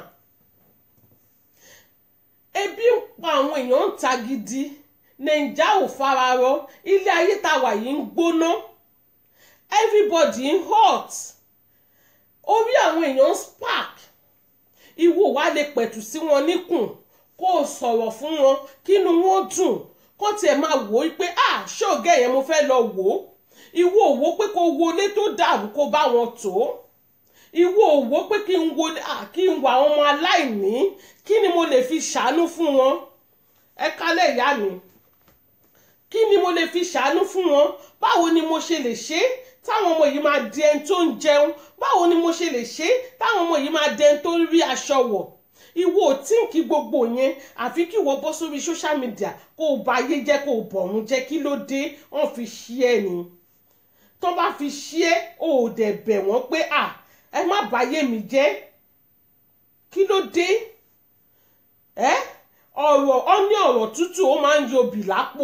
ebi ń pa àwọn èèyàn ń ta gidi nàìjà ò fararọ ilé ayé tá wà yìí ń gbóná everybody ń hot orí àwọn èèyàn ń spark ìwọ wá lè pẹ̀tù sí wọn níkùn kó o sọ̀rọ̀ fún wọn kínú wọn dùn kó tiẹ̀ máa wò ó pé ah ṣóògẹ́ yẹn mo fẹ́ lọ wò ó ìwọ òwò pé kó wọlé tó dàrú kó bá wọn tó ìwọ òwò pé kí n wọlé ah kí n wà ọmọ aláìní kí ni mo lè fi ṣàánú fún wọn ẹ kálẹ̀ ìyá mi kí ni mo lè fi ṣàánú fún wọn báwo ni mo ṣe lè ṣe táwọn ọmọ yìí máa di ẹni tó ń jẹun báwo ni mo ṣe lè ṣe táwọn ọmọ yìí máa di ẹni tó ń rí aṣọ wọ̀ ìwọ ò tí ń kí gbogbo yẹn àfi kí ìwọ bọ́ sórí social media kó o bá ayé jẹ́ kó o bọ̀run jẹ́ kí ló dé wọ́n fi ṣí ẹ ni tó bá fi ṣe é ò dẹ̀ bẹ̀ wọ́n pé à ẹ má báyé mi jẹ́ kí ló dé ẹ́ ọ̀rọ̀ ọ ní ọ̀rọ̀ tútù ó máa ń yọbì lápò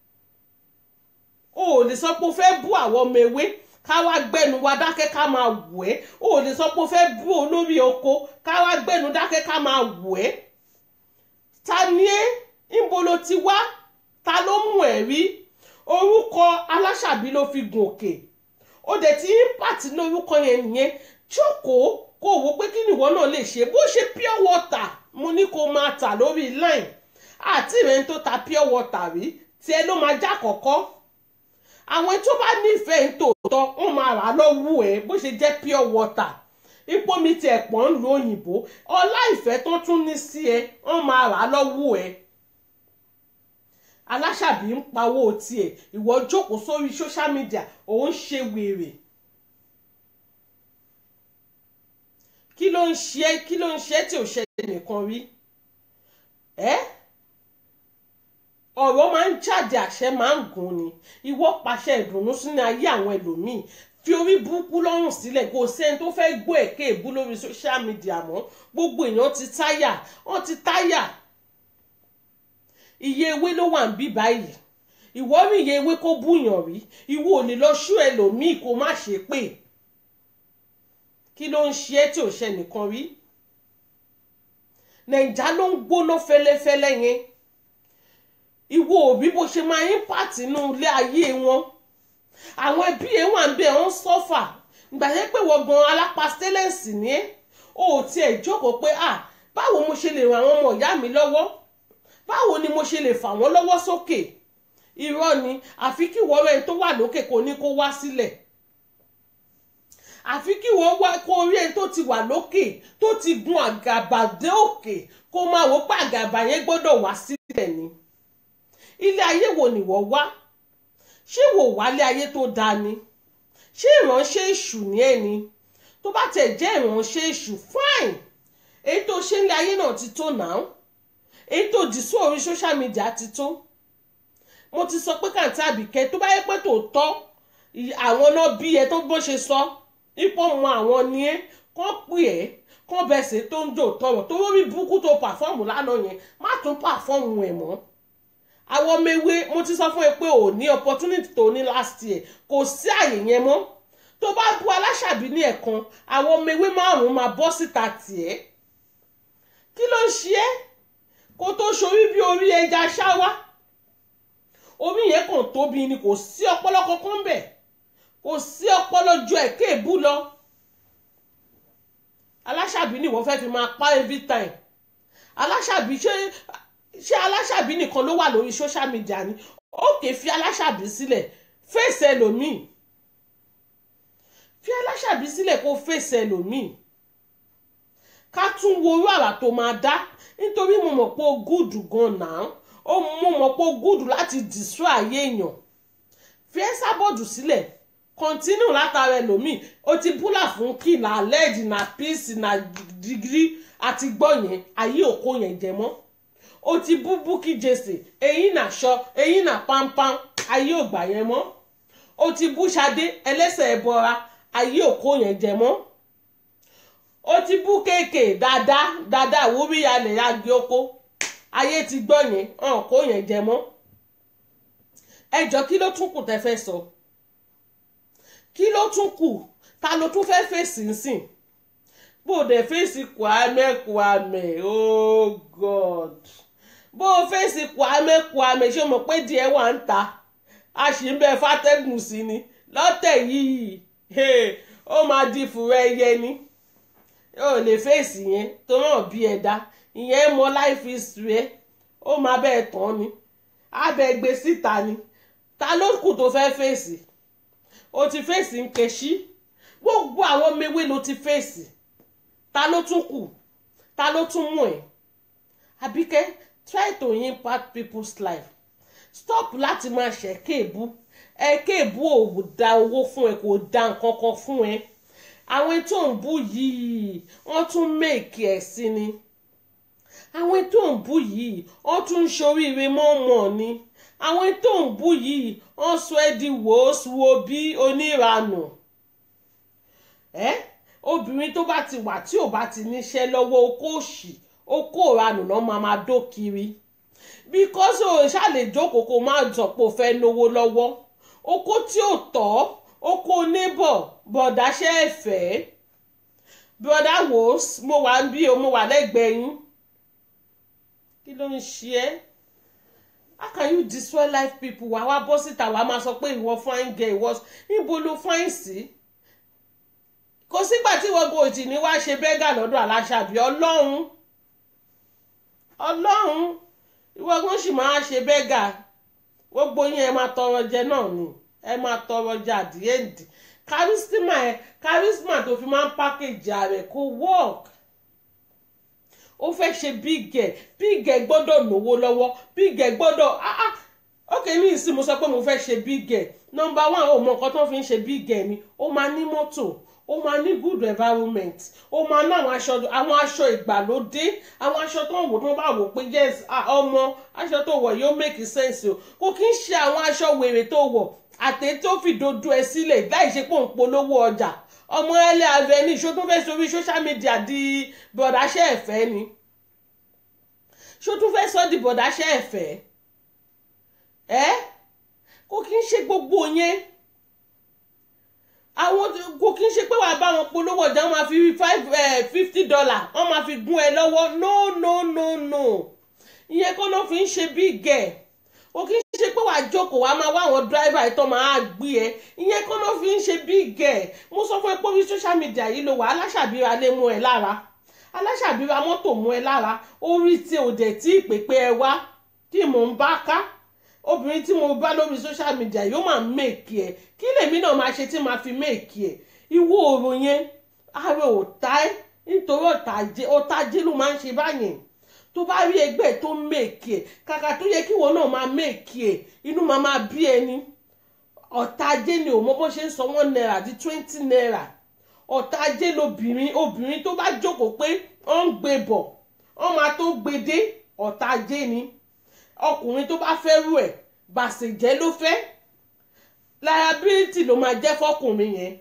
o ò lè sọ pé o fẹ́ bú àwọn ọmọ ewé ká wá gbẹ́nu wa dákẹ́ ká máa wù ẹ́ o ò lè sọ pé o fẹ́ bú olórí oko ká wá gbẹ́nu dákẹ́ ká máa wù ẹ́ ta ni ẹ́ níbo ló ti wá ta ló mú ẹ rí orúkọ Aláṣàbí ló fi gùn òkè ó dẹ̀ ti impact lórúkọ yẹn nìyẹn jókòó kó wò pé kí nìwọ náà lè ṣe bó ṣe pure water mo ní kó máa tà lórí line àti ìrẹ́ni tó ta pure water rí tiẹ̀ ló máa já kọ̀kọ́ àwọn tó bá nífẹ̀ẹ́ tòótọ́ wọ́n máa rà lọ́wọ́ ẹ̀ bó ṣe jẹ́ pure water ipò mi tiẹ̀ pọ̀ ń lu òyìnbó ọlá ìfẹ́ tó tún ní sí ẹ wọ́n máa rà lọ́wọ́ ẹ̀ Aláṣàbí ń pawó tiẹ̀ ìwọ jókòó sórí social media òun ṣe wèrè kí ló ń ṣe kí ló ń ṣe tí ò ṣe nìkan rí ẹ́ ọ̀rọ̀ máa ń jáde àṣẹ máa ń gùn ni ìwọ pàṣẹ ìdùnnú sínú ayé àwọn ẹlòmíì fi orí burúkú lọ́rùn sílẹ̀ kò sẹ́ni tó fẹ́ gbọ́ èké èbú lórí social media mọ́ gbogbo èèyàn ti táyà wọ́n ti táyà iye ewé ló wà ń bí báyìí ìwọ rí iye ewé kó búyàn rí ìwọ ò lè lọ ṣú ẹlòmíì kó má ṣe pé kí ló ń ṣe é tí ò ṣe nìkan rí Nàìjà ló ń gbóná fẹ́lẹ́fẹ́lẹ́ yẹn ìwọ òbí bó ṣe máa impact inú ilé ayé wọn àwọn ẹbí ẹ wà ń bẹ wọn sọfà ìgbà yẹn pé wọ́n gan alápastélẹ̀sì ni ẹ́ o ò tiẹ̀ jókòó pé à báwo mo ṣe lè ran àwọn ọmọ ìyá mi lọ́wọ́ báwo ni mo ṣe lè fà wọ́n lọ́wọ́ sókè irọ́ ni àfi kí wọ́n rẹ̀ tó wà lókè kò ní kó wá sílẹ̀ àfi kí wọ́n wá kó rí ẹni tó ti wà lókè tó ti gun àgàbà dé òkè kó máa wò pé àgàbà yẹn gbọ́dọ̀ wá sílẹ̀ ni ilé ayé wo ni wọ́n wá ṣé wò wálé ayé tó dáa ni ṣé ìránṣẹ́ èṣù ni ẹ ni tó bá tẹ̀ jẹ́ ìránṣẹ́ èṣù fine èyí tó ṣe ilé ayé náà ti tó náà èyí tó dì sí orí social media ti tó mo ti sọ pé Kàǹtì Àbíkẹ́ tó bá yẹ pé tòótọ́ àwọn náà bí ẹ tó bó ṣe sọ ipò mọ àwọn ni ẹ kàn pè ẹ kàn bẹ̀sẹ̀ tó ń jò tọrọ tó rí burúkú tó pàfọ́ọ̀mù lánàá yẹn má tún pàfọ́ọ̀mù ẹ̀ mọ́ àwọn ọmọ ewé mo ti sọ fún ẹ pé ò ní opportunity tó ní last year kò sí àyè yẹn mọ́ tó bá bú Aláṣàbí ní ẹ̀kan àwọn ọmọ ewé márùn-ún máa bọ́ síta tiẹ̀ kí ló ń ṣe é kó tó ṣorí bí orí ẹja ṣáwá orí yẹn kàn tóbi ni kò sí ọpọlọ kankan bẹ̀ kò sí ọpọlọ ju ẹ̀kẹ́ èbú lọ Aláṣàbí ni wọ́n fẹ́ fi máa pa every time Aláṣàbí ṣe ṣé Aláṣàbí nìkan ló wà lórí social media ni òkè fi Aláṣàbí sílẹ̀ fèsì ẹlòmíì fi Aláṣàbí sílẹ̀ kó fèsì ẹlòmíì ká tún wo orú àrà tó máa dá nítorí mo mọ̀ pé ó gùdù gan náà ó mo mọ̀ pé ó gùdù láti destroy ayé èèyàn fi Ẹsábọ̀dù sílẹ̀ continue látara ẹlòmíì ó ti búlà fún kí na lẹ́ẹ̀dì na píìsì na dìgírí àti gbọ́ yẹn ayé òkó yẹn jẹ mọ́ ó ti bú Bukky Jesse eyín nà ṣọ eyín nà pampam ayé ògbà yẹn mọ́ ó ti bú Ṣadé ẹlẹ́sẹ̀ ẹbọra ayé òkó yẹn jẹ mọ́ ó ti bú kéèké dáadáa dáadáa wúrí alẹ̀ yagi oko ayé ti gbọ́ yẹn hàn kó yẹn jẹ mọ́ ẹjọ́ kí ló tún kù tẹ́ fẹ́ sọ kí ló tún kù ta ló tún fẹ́ fèsì nsìn bó o dẹ̀ fèsì Kwame Kwame oh God bó o fèsì Kwame Kwame ṣé o mọ̀ pé díẹ̀ wà ń ta a sì ń bẹ fàtẹ́gùn sí ni lọ́tẹ̀ yìí ó máa di fùrọ̀ ẹyẹ ni ó lè fèsì yẹn tó hàn bí ẹ̀dá ìyẹn mọ life history ẹ ó máa bẹ́ẹ̀ tán ni abẹ́ gbé síta ni ta ló kù tó fẹ́ fèsì ó ti fèsì Nkechi gbogbo àwọn mewé ló ti fèsì ta ló tún kù ta ló tún mú ẹ Àbíkẹ́ try to impact people's life stop láti máa ṣe kéèbú ẹ kéèbú ò da owó fún ẹ kò da nǹkan kan fún ẹ àwọn tó ń bú yìí wọ́n tún make ẹ̀ sí ni àwọn tó ń bú yìí wọ́n tún ń ṣoríire mọ́mọ́ ni àwọn tó ń bú yìí wọ́n sọ ẹ́ di wòósùwò bí oníranù ẹ́ obìnrin tó bá ti wà tí ò bá ti níṣẹ́ lọ́wọ́ okó òṣì okó ìranù náà máa máa dó kiri because o ṣàlè jókòó kó má sọ pé o fẹ́ náwó lọ́wọ́ okó tí ò tọ́ okó neighbor bọ̀dá ṣe é fẹ́ bọ̀dá wò ó mo wà ń bí o mo wà lẹ́gbẹ̀ẹ́ yín kí ló ń ṣe ẹ́ how can you destroy life people wà wá bọ́ síta wà á máa sọ pé ìwọ fine girl ìwọ níbo ló fine sí kò sígbà tí ìwọ gòjì ní wàá ṣe bẹ́gà lọ́dọ̀ Aláṣàbí ọlọ́run ọlọ́run ìwọ gan sì máa ṣe bẹ́gà gbogbo yín ẹ máa tọrọ jẹ náà ni ẹ máa tọrọ jẹ àdìyẹ́ǹdì charisma ẹ charisma tó fi máa ń package ààrẹ kò work ó fẹ́ ṣe big girl big girl gbọ́dọ̀ lówó lọ́wọ́ big girl gbọ́dọ̀ ah ah ok ní ìsìn mo sọ pé mo fẹ́ ṣe big girl number one ó mọ nǹkan tó fi ń ṣe big girl ni ó máa ní mọ́tò ó máa ní good environment ó máa ní àwọn aṣọ àwọn aṣọ ìgbàlódé àwọn aṣọ tó ń wò tó bá wò pé yes ọmọ aṣọ tó wọ̀ yóò make sense o kò kí ń ṣe àwọn aṣọ wèrè tó wọ̀ àtẹ tó fi dodo ẹ sílẹ̀ láì ṣe pé òun polówó ọjà ọmọ ẹlẹ́ avenue ṣó tún fẹ́ sórí social media di bọ̀dáṣẹ́ ẹ̀fẹ́ ni ṣó tún fẹ́ sọ di bọ̀dáṣẹ́ ẹ̀fẹ́ ẹ́ kò kí ń ṣe gbogbo yẹn àwọn kò kí ń ṣe pé wàá bá wọn polówó ọjà wọn máa fi five fifty dollar wọn máa fi gún ẹ lọ́wọ́ no no no no ìyẹn kọ́ ló fi ń ṣe bí gẹ̀ kò kí ń ṣe pé wàá jókòó wàá máa wá àwọn driver ìtọ́ máa gbé ẹ ìyẹn kọ́ ló fi ń ṣe bí gẹ̀ mo sọ fún ẹ pé orí social media yìí ló wà Aláṣàbí ra lé mú ẹ lára Aláṣàbí ra mọ́tò mú ẹ lára orí tí ò dẹ̀ tí ìpèpè ẹ wá tí mò ń bá ká obìnrin tí mo bá lórí social media yóò máa méèkì ẹ kí lèmi náà máa ṣe tí máa fi méèkì ẹ ìwọ oòrùn yẹn ààrẹ ọ̀tá ẹ nítorí ọ̀tàjé ló máa ń ṣe báyẹn tó bá rí ẹgbẹ́ tó méèkì ẹ kàkà tó yẹ kí ìwọ náà máa méèkì ẹ inú máa máa bí ẹni ọ̀tàjé ni ò mọ bó ṣe ń sọ one naira di twenty naira ọ̀tàjé lobìnrin obìnrin tó bá jókòó pé ó ń gbé bọ̀ ó máa tó gbé dé ọ̀tàjé ni ọkùnrin tó bá fẹ́ rú ẹ̀ bàṣẹ̀jẹ́ ló fẹ́ liability ló máa jẹ́ fọkùnrin yẹn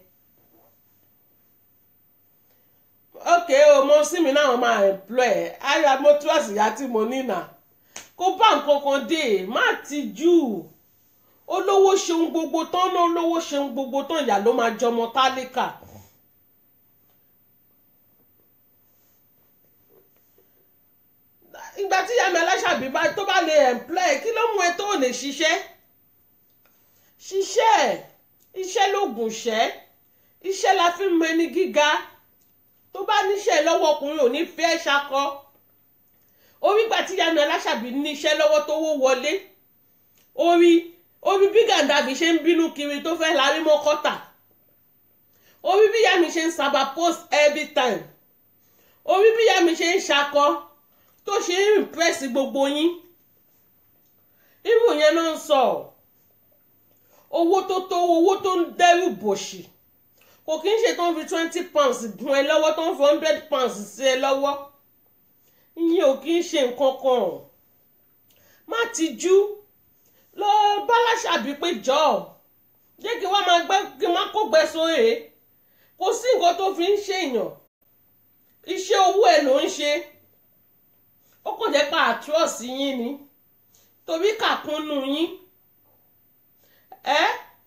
ok o mo sí mi náà máa employ ẹ ara mo trust ìyá tí mo ní nà kó bá nǹkan kan dé má ti jù olówó ṣeun gbogbo tán náà olówó ṣeun gbogbo tán ìyá ló máa jọmọ tálíkà ìgbà tí ìyá mi Aláṣàbí bá tó bá lè employ kí ló mú ẹ tó lè ṣiṣẹ́ ṣiṣẹ́ iṣẹ́ lóògùn ṣẹ́ iṣẹ́ la fi mọ ẹni gíga tó bá níṣẹ́ lọ́wọ́ ọkùnrin ò ní fẹ́ ṣakọ orí ìgbà tí ìyá mi Aláṣàbí níṣẹ́ lọ́wọ́ tó wó wọlé orí orí bí Gàǹdàbí ṣe ń bínú kiri tó fẹ́ larí mọ́ kọ́tà orí bí ìyá mi ṣe ń sábà post every time orí bí ìyá mi ṣe ń ṣakọ tó ṣe ń impress gbogbo yín irú yẹn náà ń sọ owó tó tó owó tó ń dẹ́rù bòṣì kò kí ń ṣe tó ń fi twenty pounds gun ẹ lọ́wọ́ tó ń fi hundred pounds sí ẹ lọ́wọ́ ìyẹn ò kí ń ṣe nǹkan kan má tijú lọ bá Aláṣàbí pé jọ jẹ́ kí wọ́n máa gbẹ́ kí wọ́n kó gbẹ sóye kò sí nǹkan tó fi ń ṣèyàn iṣẹ́ owó ẹ̀ ló ń ṣe ó kò jẹ́ pé àtúrọ̀sí yín ni torí kàkúnnú yín ẹ́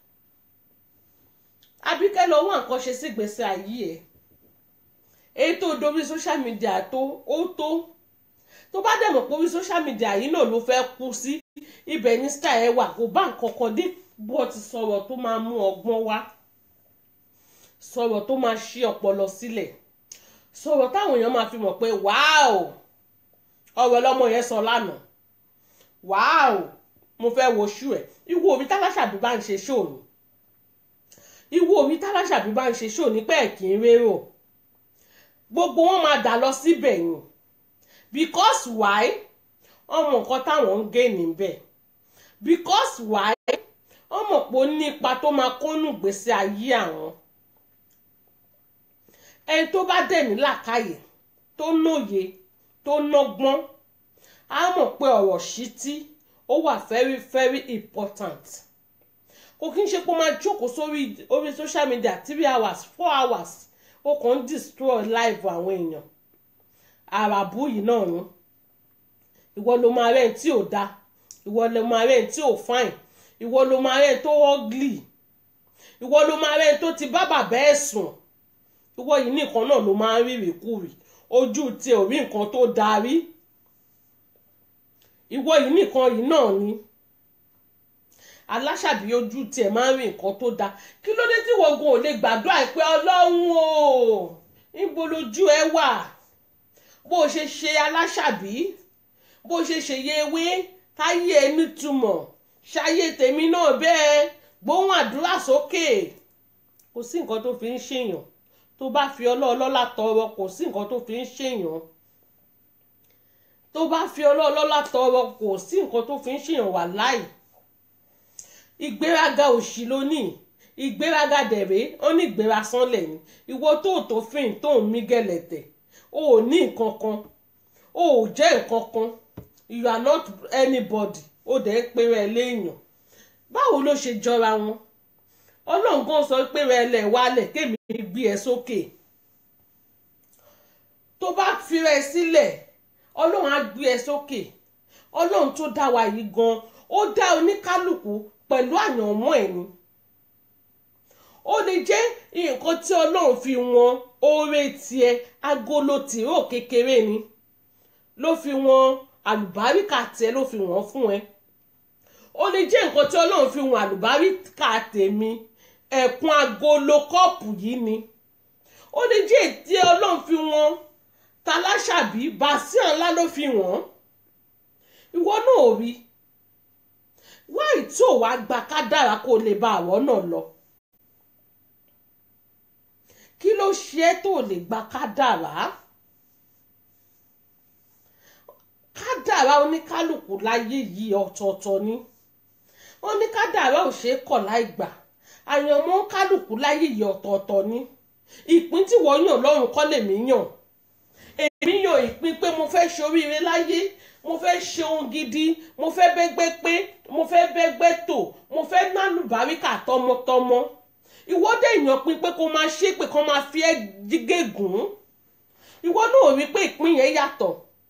Àbíkẹ́ lọ wá nǹkan ṣe sí ìgbésí ayé ẹ̀ èyí tó dorí social media tó ó tó tó bá dẹ̀ mọ̀ pé orí social media yìí náà ló fẹ́ kú sí ibẹ̀ ní style ẹ wà kò bá nǹkan kan dé bó ti sọ̀rọ̀ tó máa mú ọgbọ́n wá sọ̀rọ̀ tó máa ṣí ọpọlọ sílẹ̀ sọ̀rọ̀ táwọn èèyàn máa fi mọ̀ pé wáò ọ̀rọ̀ lọ́mọ yẹn sọ lánàá wáò mo fẹ́ wo ṣú ẹ̀ ìwọ omi tálàṣàbí bá ń ṣe ṣóòní ìwọ omi tálàṣàbí bá ń ṣe ṣóòní pẹ́ẹ́ kì í rérò gbogbo wọn máa dà lọ síbẹ̀ yìí because why ọmọ nǹkan táwọn ń gé níbẹ̀ because why ọmọ pò ní ipa tó máa kónú gbèsè ayé àwọn ẹni tó bá dẹ̀ ní làákàyè tó nóye tó nọ́gbọ́n á mọ̀ pé ọ̀rọ̀ ṣítí ó wà very very important. Kò kí n ṣe pé ó máa jókòó sórí orí social media three hours four hours ó kàn ń destroy life àwọn èèyàn. Àràbù yìí náà ni ìwọ ló máa rẹ̀ tí ò dáa, ìwọ ló máa rẹ̀ tí ò fine, ìwọ ló máa rẹ̀ tó ugly, ìwọ ló máa rẹ̀ tó ti bá bàbá ẹ̀ sùn. Ìwọ yìí nìkan náà ló máa ń rí ìrìkúrì, ojú tí ò rí nǹkan tó darí. Ìwọ yìí nìkan yìí náà ni aláṣàbí ojú tí ẹ̀ máa ń rí nǹkan tó da. Kí ló dé tí wọ́n ò lè gbàdúrà pé Ọlọ́run o níbo lójú ẹ wà? Bó ṣe ṣe aláṣàbí, bó ṣe ṣe yewé táyé ẹ nítumọ̀, ṣayé tèmi náà bẹ́ẹ̀, gbóhùn àdúrà sókè. Kò sí nǹkan tó fi ń ṣèyàn tó bá fi ọlọ́ọ̀lọ́lá tọrọ, kò sí nǹkan tó fi ń ṣèyàn tó bá fi ọlọ́ọ̀lọ́lá tọrọ, kò sí nǹkan tó fi ń ṣèyàn wà láì. Ìgbéraga òṣì ló ní, ìgbéraga dẹ̀rẹ́ ó ní ìgbéra sánlẹ̀ ni. Ìwọ tó tó fìn tó ń mí gẹ̀lẹ̀tẹ̀, o ò ní nǹkan kan, o ò jẹ́ nǹkan kan, you are not anybody, ó dẹ̀ ń pèrè léèyàn. Báwo ló ṣe jọra wọn? Ọlọ́run gan sọ pé rẹ lẹ̀ wálẹ̀ kémi gbé ẹ sókè. Tó bá fi rẹ sílẹ̀, Ọlọ́run á gbé ẹ sókè. Ọlọ́run tó dá wa yìí gan, ó dá oníkálùkù pẹ̀lú àyànmọ́ ẹ̀ ni. Ó lè jẹ́ nǹkan tí Ọlọ́run fi wọn oore tiẹ̀, agolo tìró kékeré ni ló fi wọn àlùbáríkà tiẹ̀ ló fi wọ́n fún ẹ. Ó lè jẹ́ nǹkan tí Ọlọ́run fi wọn àlùbáríkà tèmi, ẹ̀kún agolo kọ́ọ̀pù yìí ni. Ó lè jẹ́ ètí Ọlọ́run fi wọn taláṣàbí, bàṣíà ńlá ló fi wọ́n. Ìwọ náà rí wáì tó wá gba kádàrá kó lè bá àwọn náà lọ. Kí ló ṣe é tó lè gba kádàrá? Kádàrá oníkálùkù láyé yìí ọ̀tọ̀ọ̀tọ̀ ni. Wọ́n ní kádàrá ò ṣe é kọ̀ láì gbà. Àyànmọ́ kálùkù láyé yìí ọ̀tọ̀ọ̀tọ̀ ni. Ìpín tí wọ́n yàn lọ́run kọ́ lèmi yàn. Èmi yàn ìpín pé mo fẹ́ ṣoríire láyé, mo fẹ́ ṣe ohun gidi, mo fẹ́ bẹ́gbẹ́ pé, mo fẹ́ bẹ́gbẹ́ tò, mo fẹ́ nálùbáríkà tọmọtọmọ. Ìwọ dé èèyàn pín pé kó máa ṣe pé kó máa fi ẹ́ gígégùn. Ìwọ náà rí pé ìpín yẹn yàtọ̀.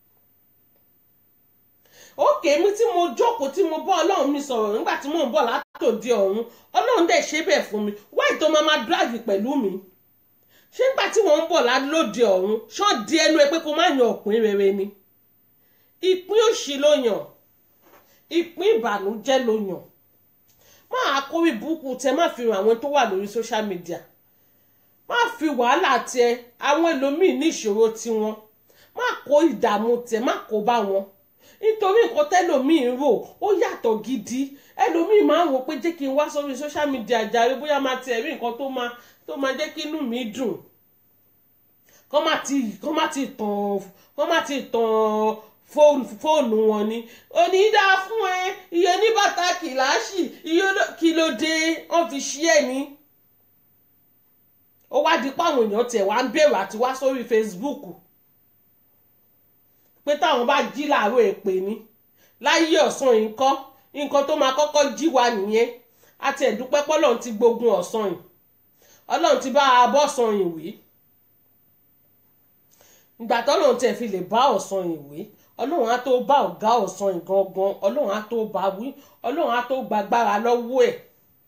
Ókè mi tí mo jókòó tí mo bá Ọlọ́run mi sọ̀rọ̀ nígbà tí mò ń bọ̀ látòdì ọ̀run, Ọlọ́run dẹ̀ ṣe bẹ́ẹ̀ fún mi. Wáì tó máa máa dráàgì pẹ̀lú mi. Ṣé nígbà tí wọ́n ń bọ̀ lóde ọ̀run, ṣọ́ di ẹnu ẹ pé kó má yan òpin rere ni? Ìpín òṣì ló yàn, ìpín ìbànújẹ́ ló yàn. Máa kórí burúkú tẹ má fi hàn àwọn tó wà lórí social media. Má fi wàhálà tẹ àwọn ẹlòmíì ní ìṣòro tiwọn. Má kó ìdààmú tẹ, má kó bá wọn. Nítorí nǹkan tẹ́lòmíì ń rò ó yàtọ̀ gidi. Ẹlòmíì máa ń wò pé jẹ́ kí n wá sórí social media jàre bóyá máa tiẹ̀ rí nǹkan tó máa tó máa jẹ́ kí inú mi dùn. Kọ́ má ti kọ́ má ti tàn kọ́ má ti tàn fóònù wọn ni. Òní dá fún ẹ iye ní bàtà kìláàsì iye kí ló dé wọ́n fi ṣí ẹ̀ ní. Ó wá di páwọn èèyàn tẹ̀ wá ń bẹ̀rù àti wá sórí Facebook pé táwọn bá jí láàárọ̀ èpè ní láyé ọ̀sán yìí kọ́ nǹkan tó máa kọ́kọ́ jí wa nìyẹn. Àti ẹ̀dúpẹ́ pọ́lọ́run ti gbógun ọ̀sán yìí, Ọlọ́run ti bá a bọ́ ọ̀sán yìí wí. Ìgbà tọ́lọ́run tẹ̀ fi lè bá ọ̀sán yìí wí, Ọlọ́run á tó bá ọ̀gá ọ̀sán yìí gangan, Ọlọ́run á tó bá wí, Ọlọ́run á tó gbàgbára lọ́wọ́ ẹ̀.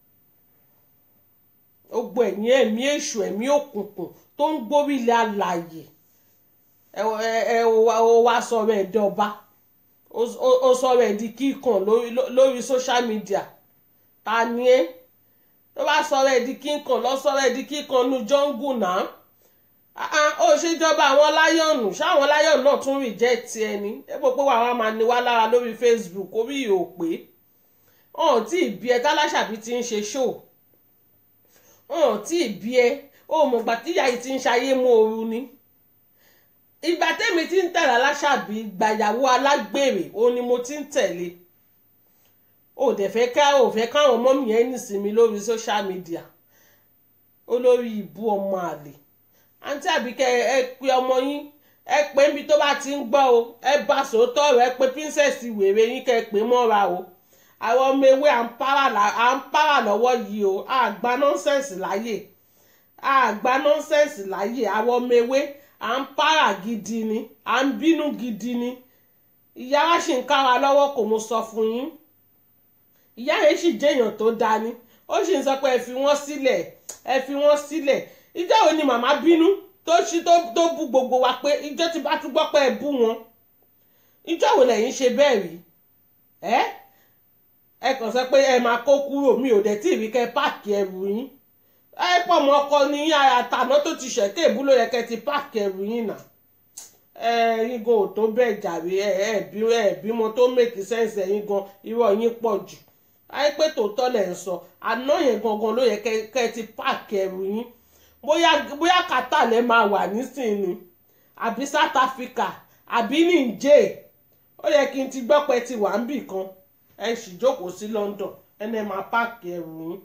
Gbogbo ẹ̀yìn ẹ̀mí èṣù ẹ̀mí òkùnkùn tó ń gbórí ilẹ̀ alààyè ẹ ẹ ó wá sọ̀rọ̀ ẹ̀ dọba, ó sọ̀rọ̀ ẹ̀ di kíkan lórí social media. Ta ni ẹ́ tó bá sọ̀rọ̀ ẹ̀ di kíkan lọ sọ̀rọ̀ ẹ̀ di kíkan nu jungle náà? Ó ṣèjọba àwọn láyọ̀nù, ṣáwọn láyọ̀nù náà tún reject ẹni epo pé wàá máa ní wá lára lórí Facebook orí ìhò pé ọ̀hún tí ìbí ẹ tálàṣàbí ti ń ṣe show, ọ̀hún tí ìbí ẹ ó mọ̀gbà tíyà yìí ti ń ṣayé mú ooru ni. Ìgbà tẹ́mi ti ń tẹ̀lé aláṣàbí gbàyàwó alágbèrè òun ni mo ti ń tẹ̀lé. Ó dẹ̀ fẹ́ ká ò fẹ́ káwọn ọmọ mi yẹn nísìnyí lórí social media. Olórí ìbú ọmọ àlè. Àǹtí Àbíkẹ́ ẹ pé ọmọ yín ẹ pé níbi tó bá ti ń gbọ́ o ẹ bá sòótọ́ ọ̀rọ̀ ẹ pé princess wèrè yín kẹ́ ẹ pé mọ́ra o àwọn ọmọ ewé à ń para lọ́wọ́ yìí o àgbà nọ́nsẹ̀nsì láyè àgbà nọ́nsẹ̀nsì láyè àwọn ọmọ ewé à ń para gidi ni à ń bínú gidi ni ìyá wa sì ń kára lọ́wọ́ kò mo sọ fún yín ìyá yẹn sì jẹ́yàn tó dání ó sì ń sọ pé ẹ fi wọ́n sílẹ̀ ẹ fi wọ́n sílẹ̀ ìjọ wo ni màmá bínú tó ṣí tó tó bú gbogbo wa pé ìjọ tí bá tún gbọ́ pé ẹ bú wọn ìjọ wo lẹ́yìn ṣe bẹ́ẹ̀ rí ẹ ẹ kàn sọ pé ẹ máa kó kúrò mi ò dẹ̀ tí ìrí kẹ páàkì ẹrù yín ẹ pọ̀ mọ́ ọkọ ní àtàná tó ti ṣẹ̀kẹ́ ìbúlò yẹ kẹ ti páàkì ẹrù yín nà ẹ yín gan ò tó bẹ́ẹ̀ jàre ẹ ẹ bí ẹ bímọ tó make sense ẹ̀yin gan irọ́ yín pọ̀ jù ayé pé tòótọ́ lẹ̀ ń sọ àná yẹn gangan ló yẹ kẹ ti páàkì ẹrù yín bóyá bóyá kàtà lẹ máa wà nísìnyí àbí South Africa àbí Niger ó yẹ kí n ti gbọ́ pé ti wà ń bì kan ẹ sì jókòó sí London ẹni ẹ máa páàkì ẹrù yín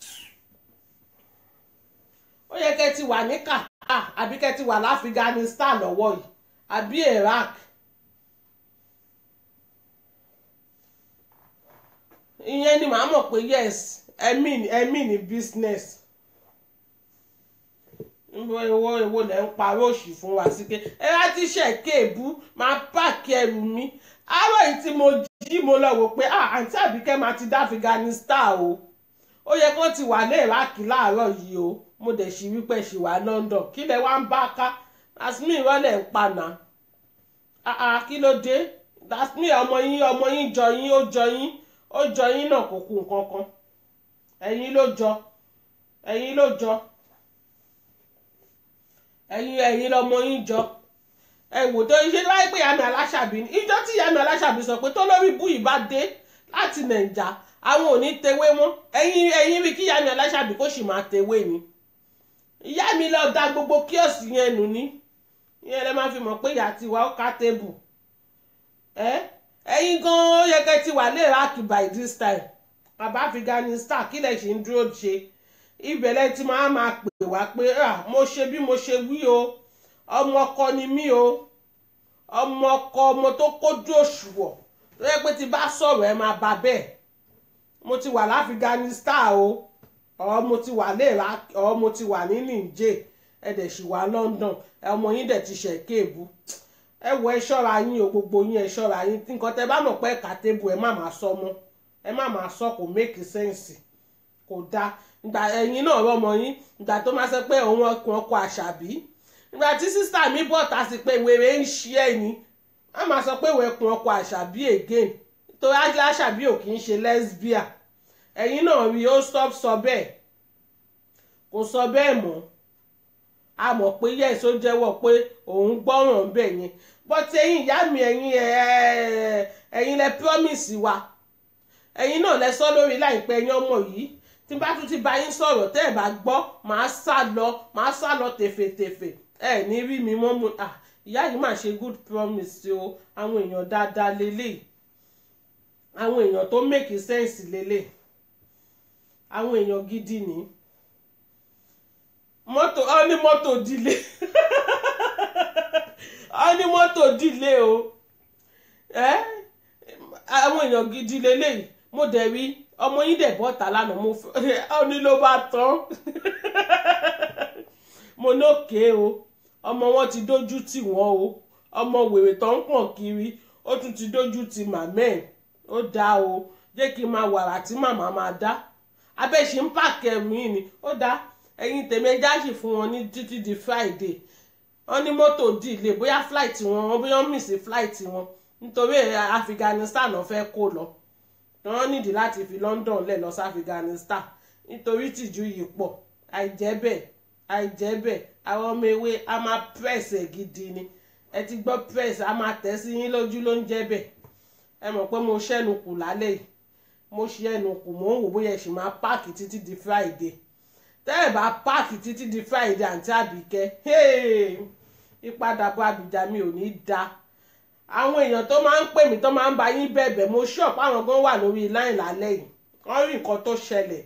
ó yẹ kẹ́ ti wà ní Qatar àbí kẹ́ ti wà láfígànísítà lọ́wọ́ yìí àbí Iraq ìyẹn ni màá mọ̀ pé yes ẹ̀mí ẹ̀mí ní business owó owó lẹ̀ ń parọ́ òṣì fún wa sí ké ẹ wá ti ṣe kéèbú máa páàkì ẹrù mi àárọ̀ yìí tí mo jí mo lọ wò pé àǹtí Àbíkẹ́ máa ti dá Afghanistan o ó yẹ kó ti wà ní Iraq láàárọ̀ yìí o mo dẹ̀ ṣì wípé ṣì wà London kí lẹ wá ń bá ká Dasmi ìrọ̀lẹ́ ń paná kí ló dé Dasmi ọmọ yín ọmọ yín jọ yín ó jọ yín ó jọ yín náà kò kú nǹkan kan ẹ̀yin ló jọ ẹ̀yin ló jọ ẹ̀yin ẹ̀yin lọmọ yín jọ ẹ wò tó ṣe láì pé Yàmí Aláṣàbí ní ìjọ tí Yàmí Aláṣàbí sọ pé tó lórí búyì bá dé láti Nàìjà àwọn ò ní tewé mọ́ ẹ̀yin ẹ̀yin rí kí Yàmí Aláṣàbí kó sì máa tewé ni ìyá mi lọ da gbogbo kíọ̀sì yẹn nù ní ìyẹn lẹ máa fi mọ̀ pé ìyá tiwa ó ká tébù ẹ ẹ̀yin gan-an ó yẹ kẹ́ ti wà lè Iraq by this time bàbá Afghanistan kí lẹ ṣe ń dúró ṣe ìbẹ̀lẹ̀ tí máa máa pè wá pé mo ṣe bí mo ṣe wí o ọmọ ọkọ ni mí o ọmọ ọkọ ọmọ tó kójú òṣùwọ̀n tó yẹ pé tí bá sọ̀rọ̀ ẹ máa bá bẹ́ẹ̀ mo ti wà láfígànísítà o ọ mo ti wà lè Iraq ọ mo ti wà ní Niger ẹ dẹ̀ sì wà London ọmọ yín dẹ̀ ti ṣẹ̀ kéèbù ẹ wọ ẹ ṣọ́ra yín o gbogbo yín ẹ ṣọ́ra yín nǹkan tẹ bá mọ̀ pé ẹ̀ka tébù ẹ má máa sọ mọ́ ẹ má máa sọ kò make sense kò dáa ìgbà ẹ̀yin náà rọmọ yín ìgbà tó máa sọ pé òun ọkùnrin ọkọ Àṣàbí ìgbà tí sísá mi bọ̀ ta sí pé wèrè ń ṣí ẹ̀yìn á máa sọ pé wẹ̀kùn ọkọ Àṣàbí again torí Àṣàbí ò kì í ṣe lesbian ẹ̀yin náà rí ó stop sọ bẹ́ẹ̀ kò sọ bẹ́ẹ̀ mọ́ a mọ̀ pé yes ó jẹ́wọ́ pé òun gbọ́ràn ń bẹ̀ yẹn but ẹ̀yin ìyá mi ẹ̀yin ẹ̀yin lẹ promise wa ẹ̀yin náà lẹ sọ lórí láìpẹ́ ẹ̀yin ọmọ yìí tí bá tún ti bá yín sọ̀rọ̀ tẹ́ ẹ̀ bá gbọ́ màá sá lọ màá sá lọ tèfètèfè ẹ̀ ní rí mi mọ́ mu ìyá yìí mà ṣe good promise o àwọn èèyàn dáadáa lélẹ̀ àwọn èèyàn tó make sense lélẹ̀ àwọn èèyàn gidi ni mọ́tò ọ ní mọ́tò dílé ọ ní mọ́tò dílé o ẹ àwọn èèyàn gidi lélẹ̀ mo dẹ̀ rí ọmọ yín dẹ̀ bọ́ta lánàá mo fẹ́ ọ ní ló bá tán mo nókè o ọmọ wọn ti dójú tì wọ́n o ọmọ wèrè tó ń pọ̀n kiri ó tún ti dójú tì màmẹ́ ó dá o jẹ́ kí n máa wàrà tí màmá máa dá abẹ́ṣe ń pààkì ẹ̀mí yìí ni ó dá ẹ̀yin tèmi ẹja sì fún wọn ní títí di Friday wọ́n ní mọ́tò dìlé bóyá flight wọn wọ́n bóyá miss flight wọn nítorí Afghanistan náà fẹ́ kó lọ wọ́n nídìí láti fi London lẹ̀ lọ sí Afghanistan nítorí tìjú yìí pọ̀ àìjẹ́ bẹ́ẹ̀ àìjẹ́ bẹ́ẹ̀ àwọn ọmọ ewé a máa press ẹ̀ gidi ni ẹ ti gbọ́ press a máa tẹ̀ sí yín lójú ló ń jẹ́ bẹ́ẹ̀ ẹ mọ̀ pé mo ṣẹ́nu kù lálẹ́ yìí mo ṣẹ́nu kù mò ń wò bóyá ẹ sì máa páàkì títí di Friday tẹ́ ẹ bá páàkì títí di Friday àǹtí Àbíkẹ́ ìpadàbọ̀ Àbíjà mi ò ní da àwọn èèyàn tó máa ń pè mí tó máa ń bá yín bẹ̀bẹ̀ mo ṣọ́ọ̀pù àwọn gan wà lórí line lálẹ́ yìí wọ́n rí nǹkan tó ṣẹlẹ̀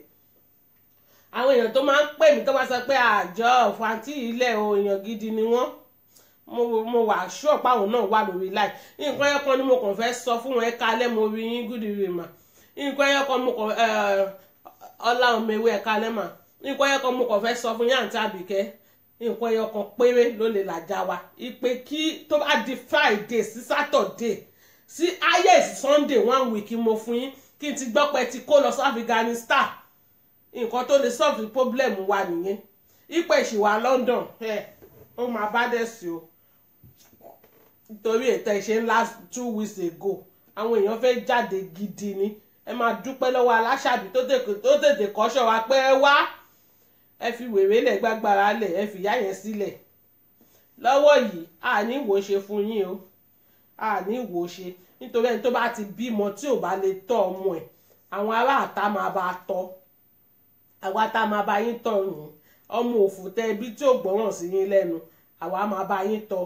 àwọn èèyàn tó máa ń pè mí tó máa sọ pé àjọ fàǹtí ilẹ̀ o èèyàn gidi ni wọ́n mo mo wà sure pé àwọn náà wà lórí láì nǹkan ẹyọ kan ni mo kàn fẹ́ sọ fún wọn ẹ kálẹ́ mo rí yín good evening mà nǹkan ẹyọ kan mo kàn ọlá ọmọ ewé ẹ kálẹ́ mà nǹkan ẹyọ kan mo kàn fẹ́ sọ fún yín àǹtí Àbíkẹ́ nǹkan ẹyọ kan péré ló lè làjà wa ìpè kí tó bá di Friday sí Saturday sí highest Sunday one week mo fún yín kí n ti gbọ́ pé ti kó lọ sí Afghanistan nǹkan tó lè solve problem wa nìyẹn ìpè ìṣìwà London ẹ ó máa bá dẹ̀ sí o nítorí ètò ìṣe ńlá two weeks ago àwọn èèyàn fẹ́ jáde gidi ni ẹ máa dúpẹ́ lọ́wọ́ Aláṣàbí tó tètè kọ́ṣọ́ wa pé ẹ wá ẹ fi wèrè lẹ̀ gbàgbára lẹ̀ ẹ fi ìyá yẹn sílẹ̀ lọ́wọ́ yìí àní ìwò ṣe fún yín o àní ìwò ṣe nítorí ẹni tó bá ti bímọ tí ò bá lè tọ́ ọmọ ẹ̀ àwọn aráàta máa bá tọ́ àwa tá máa bá yín tọ́ yín ọmọ òfò tẹ ibi tí ò gbọ́ràn sí yín lẹ́nu àwa máa bá yín tọ́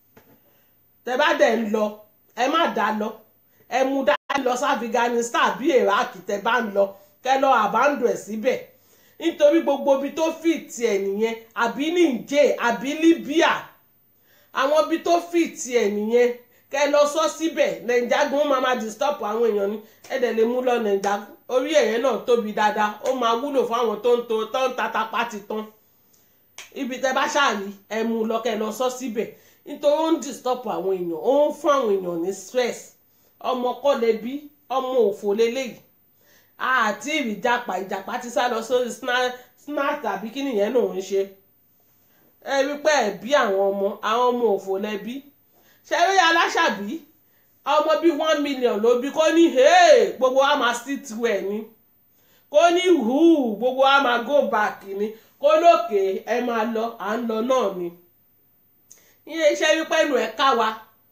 tẹ bá dẹ̀ ń lọ ẹ má dá lọ ẹ mú dá lọ sí Afghanistan bí Iraq tẹ bá ń lọ kẹ lọ àbándò ẹ̀ síbẹ̀ nítorí gbogbo ibi tó fìtì ẹ̀ nìyẹn àbí Niger àbí Libya àwọn ibi tó fìtì ẹ̀ nìyẹn kẹ lọ sọ síbẹ̀ Nàìjíríà gan máa máa disturb àwọn èèyàn ní ẹ̀dẹ̀ lè mú lọ Nàìjíríà orí ẹ̀yẹn náà tóbi dáadáa ó máa wúlò fún àwọn tó ń to tó ń tata pátì tán ibi tẹ bá ṣáàrí ẹ mú lọ kẹ lọ sọ síbẹ̀ nítorí ó ń disturb àwọn èèyàn ó ń fún àwọn èèyàn ní stress ọmọ kọ́ lè bí ọmọ òfò lélẹ́yìí àti ìjàpá ìjàpá ti sá lọ sórí snap tàbí kí nìyẹn lòun ń ṣe ẹ rí pé ẹ bí àwọn ọmọ àwọn ọmọ òfò lẹbí ṣe rí Aláṣàbí ọmọ bíi one million ló bí kó ní gbogbo wa máa sit well ni kó ní hu gbogbo wa máa go back ni kó lókè ẹ máa lọ à ń lọ náà ni iye iṣẹ́ wípé ẹnu ẹ̀ ká wa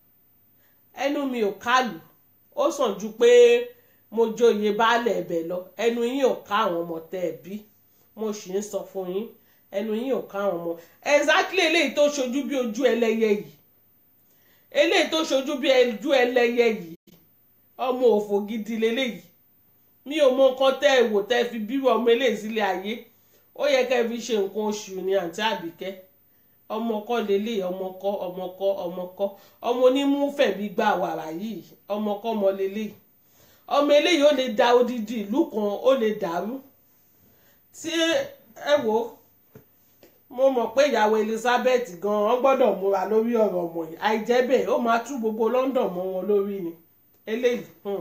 ẹnu mi ò kálù ó sàn ju pé mo joyè baálẹ̀ ẹ̀bẹ̀ lọ ẹnu yín ò ká àwọn ọmọ tẹ́ ẹ bí mo sì ń sọ fún yín ẹnu yín ò ká àwọn ọmọ exactly eléyìí tó ṣojú bí ojú ẹlẹ́yẹ yìí eléyìí tó ṣojú bí ojú ẹlẹ́yẹ yìí ọmọ òfò gidi leléyìí mi ò mọ nǹkan tẹ́ ẹ wò tẹ́ ẹ fi bírò ọmọ eléyìí sílé ayé ó yẹ kẹ́ ẹ fi ṣe nǹkan oṣù ní àǹtí Àbíkẹ́ ọmọ kọ́ lélẹ̀ ọmọ kọ́ ọmọ kọ́ ọmọ kọ́ ọmọ onímúfẹ̀ bí gbà wàrà yìí ọmọ kọ́ mọ lélẹ̀ ọmọ eléyìí ó lè da odidi ìlú kan ó lè dàrú tí ẹ wò mo mọ̀ pé ìyàwó Elizabeth gan wọ́n gbọ́dọ̀ múra lórí ọ̀rọ̀ ọmọ yìí àìjẹ́ bẹ́ẹ̀ ó máa tú gbogbo London mọ́ wọn lórí ni eléyìí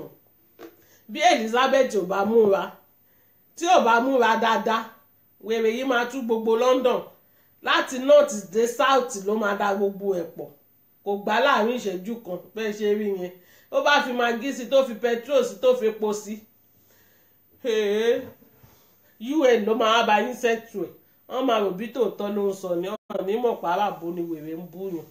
bí Elizabeth ò bá múra tí ò bá múra dáadáa wèrè yìí máa tú gbogbo London láti north dé south ló máa da gbogbo ẹ̀ pọ̀ kò gbà láàrin ìṣẹ́jú kan bẹ́ẹ̀ ṣe rí yẹn ó bá fi magí sí tó fi petrol sí tó fi epo sí U N ló máa bá yín sẹ́tù ẹ̀ wọ́n máa rò bí tòótọ́ ló ń sọ ní ọ̀nà nímọ̀ pàràbó ni wèrè ń búyàn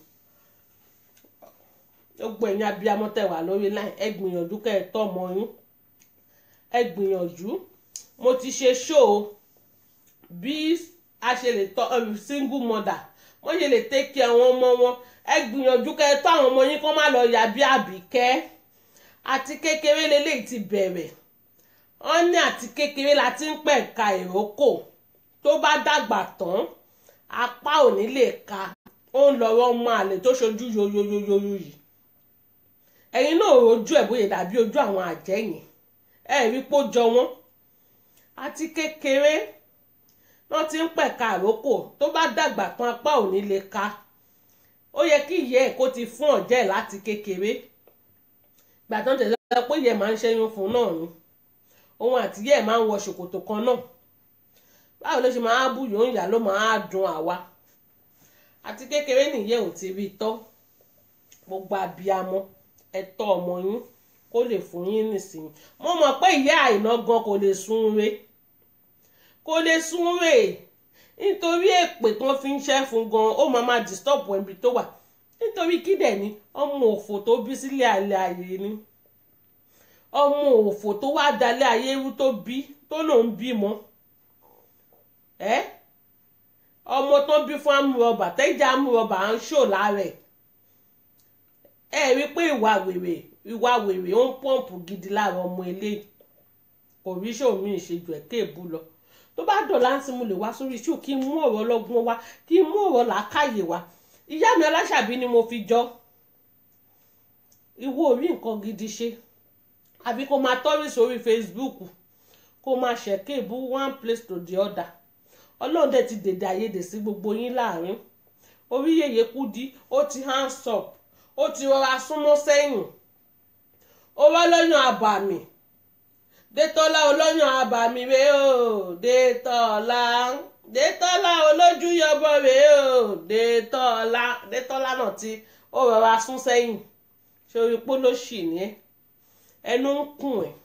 gbogbo ẹ̀yin abiyamọ tẹ́ wà lórí láì ẹ gbìyànjú kẹ́ ẹ tọ́ ọmọ yín ẹ gbìyànjú mo ti ṣe show bí a ṣe lè tọ́ single mother wọ́n ṣe lè take àwọn ọmọ wọn ẹ gbìyànjú kẹ́ ẹ tọ́ àwọn ọmọ yín kó má lọ yà bí Àbíkẹ́ àti kékeré lélẹ́yìí ti bẹ̀rẹ̀ wọ́n ní àti kékeré la ti ń pẹ̀ka ìrókò tó bá dàgbà tán apá ò ní lè ka ó ń lọ́rọ́ ọmọ àlè tó ṣojú yoyoyoyo yìí ẹ̀yin náà rojú ẹ̀ bóyá dàbí ojú àwọn àjẹ́yìn ẹ̀ rí pó jọ wọ́n àti kékeré wọ́n ti ń pẹ̀ka àrókò tó bá dàgbà tán apá ò ní lè ka ó yẹ kí ìyá ẹ̀ kó ti fún ọ̀jẹ́ láti kékeré gbàtàn tẹ̀lé pé ìyá ẹ̀ máa ń ṣẹ́yún fún náà ni òun àti ìyá ẹ̀ máa ń wọ ṣòkòtò kan náà báwo ló ṣe máa bú yòó ìyá ló máa dùn àwa àti kékeré nìyẹn ò ti rí tọ́ gbogbo abiyamọ ẹ tọ́ ọmọ yín kó lè fún yín nísìnyí mo mọ̀ pé ìyá Àìná gan kò lè súnre kò lè súnre nítorí èpè tán fi ń ṣẹ́ fún gan ó máa máa disturb ẹbí tó wà nítorí kí dẹ̀ ni ọmọ òfò tó bí sílé alẹ́ ayé ni ọmọ òfò tó wá dalẹ̀ ayé rú tó bí tó lòún bímọ ẹ ọmọ tó bí fún amúrọ̀bà tẹ́jà amúrọ̀bà ń ṣò lára ẹ̀ ẹ rí pé ìwà wèrè ìwà wèrè ó ń pọ́ǹpù gidi lára ọmọ eléyìí kò rí ṣòmí ìṣèjù ẹ̀ kéèbù lọ tó bá dọ̀ láǹtí mo lè wá sórí ṣó kí n mú ọ̀rọ̀ ọlọ́gbọ́n wá kí n mú ọ̀rọ̀ làákàyè wá ìyá mi Aláṣàbí ni mo fi jọ. Ìwọ orí nǹkan gidi ṣe àbí kó máa tọ́rí sórí Facebook kó máa ṣẹ̀kẹ́ bú one place to the other. Ọlọ́run dẹ̀ ti dèdè àyèdè sí gbogbo yín láàrin. Orí Yèyé Kúdí ó ti hands up, ó ti rọra súnmọ́ sẹ́yìn. Ó wá lọ́yàn àbàmì. Détọ́lá olóyàn àbàmì rèé o, Détọ́lá Détọ́lá olójú yọbọ rèé o, Détọ́lá Détọ́lá náà tí ó rọra sún sẹ́yìn. Ṣé orí pólóṣì ni ẹ́? Ẹnu ń kùn ẹ́,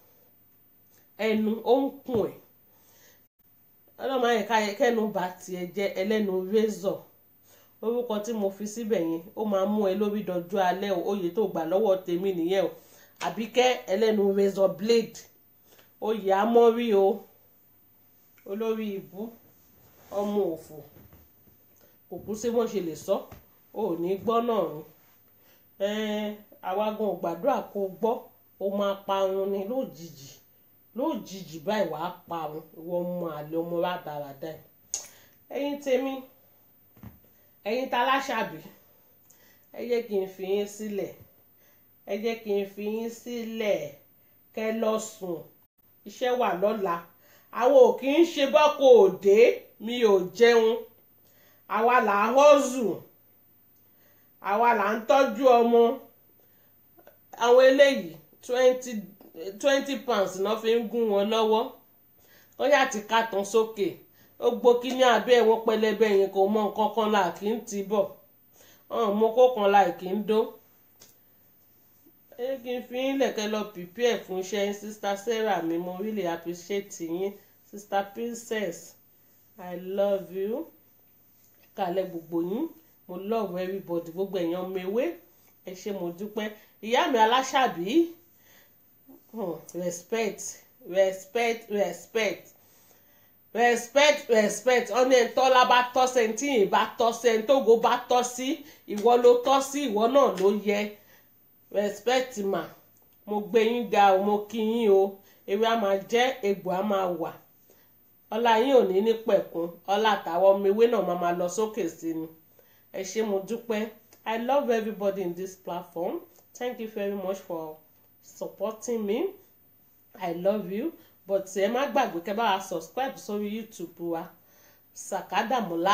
ẹnu ó ń kùn ẹ́. Ọlọ́run máa ń ká kẹ́nu bá tiẹ̀ jẹ́ ẹlẹ́nu razor. Orúkọ tí mo fi síbẹ̀ yẹn ó máa mú ẹ lórí dọjọ́ alẹ́ o. Oyè tó gbà lọ́wọ́ tèmi nìyẹn o. Àbíkẹ́ ẹlẹ́nu razor blade. Oyè amọ́rí o. Olórí ìbú ọmọ òfò. Kò kú sí wọ́n ṣe lè sọ. O ò ní gbọ́ náà ni. Ẹ̀ẹ́n àwa gan gbàdúrà kó gbọ́. O máa parun ni lójijì. Lójijì báyìí wàá parun. Ìwọ ọmọ àlè ọmọ rádaràdà. Ẹ̀yin tèmi, ẹ̀yin t'Aláṣàbí, ẹ jẹ́ kí n fi yín sílẹ̀. Ẹ jẹ́ kí n fi yín sílẹ̀ kẹ́ lọ sùn. Iṣẹ́ wà lọ́la. Àwọn ò kì í ṣe bọ́kọ òde, mi ò jẹun. Àwa là ń hustle. Àwa là ń tọ́jú ọmọ. Àwọn eléyìí twenty twenty pounds náà fi ń gún wọn lọ́wọ́. Wọ́n yà ti ká tán sókè. Ó gbó kí ní abẹ́ ẹ̀wọ̀n pẹlẹbẹ yẹn kò mọ nǹkan kan là kí ń ti bọ̀. Ọ̀n mo kó kan láì kí ń dó. Ẹ kí n fi yín lẹ̀kẹ́ lọ prepare fún iṣẹ́ yín, Sister Sarah mi. Mo really appreciate yín. Sister Princess, I love you. Kàlẹ́ gbogbo yín. Mo love everybody. Gbogbo èèyàn mewé. Ẹ ṣé mo dúpẹ́. Ìyá mi Aláṣàbí. Hmm, respect, respect, respect. Respect, respect. Ọ̀nà ìtọ́lá bá tọ́ sẹ́ni tí yìí bá tọ́ sẹ́ni tógo bá tọ́ sí. Ìwọ ló tọ́ sí, ìwọ náà ló yẹ. Respect ma. Mo gbé yín ga o, mo kí yín o. Ewé a máa jẹ́, egbò a máa wà. Ọlá yín ò ní ní pẹ̀kun. Ọlá àtàwọn ọmọ ewé náà máa máa lọ sókè sí ni. Ẹ ṣé mo dúpẹ́. I love everybody in this platform. Thank you very much for supporting me. I love you. But ẹ má gbàgbé kẹ́ bá wa subscribe sórí YouTube wa. Sàkádàmọ́lá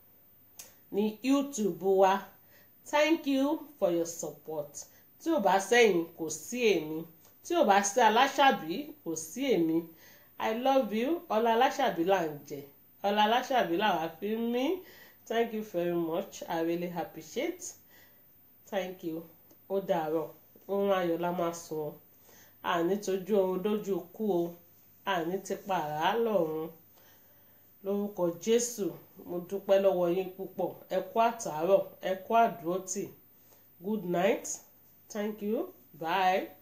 ní YouTube wa. Thank you for your support. Tí ò bá sẹ́yìn kò sí èmi. Tí ò bá sí Aláṣàbí kò sí èmi. I love you. Ọlá Aláṣàbí là ń jẹ. Ọlá Aláṣàbí là wá fi mí. Thank you very much. I really appreciate. Thank you. Ó dàárọ̀. Oorun ayọ̀ la máa sùn. Àní tójú oorun dójú kú o. Àní ti pààrà lọ́run. Lórúkọ Jésù, mo dúpẹ́ lọ́wọ́ yín púpọ̀. Ẹ kú àtàárọ̀, ẹ kú àdúrótì. Good night. Thank you. Bye.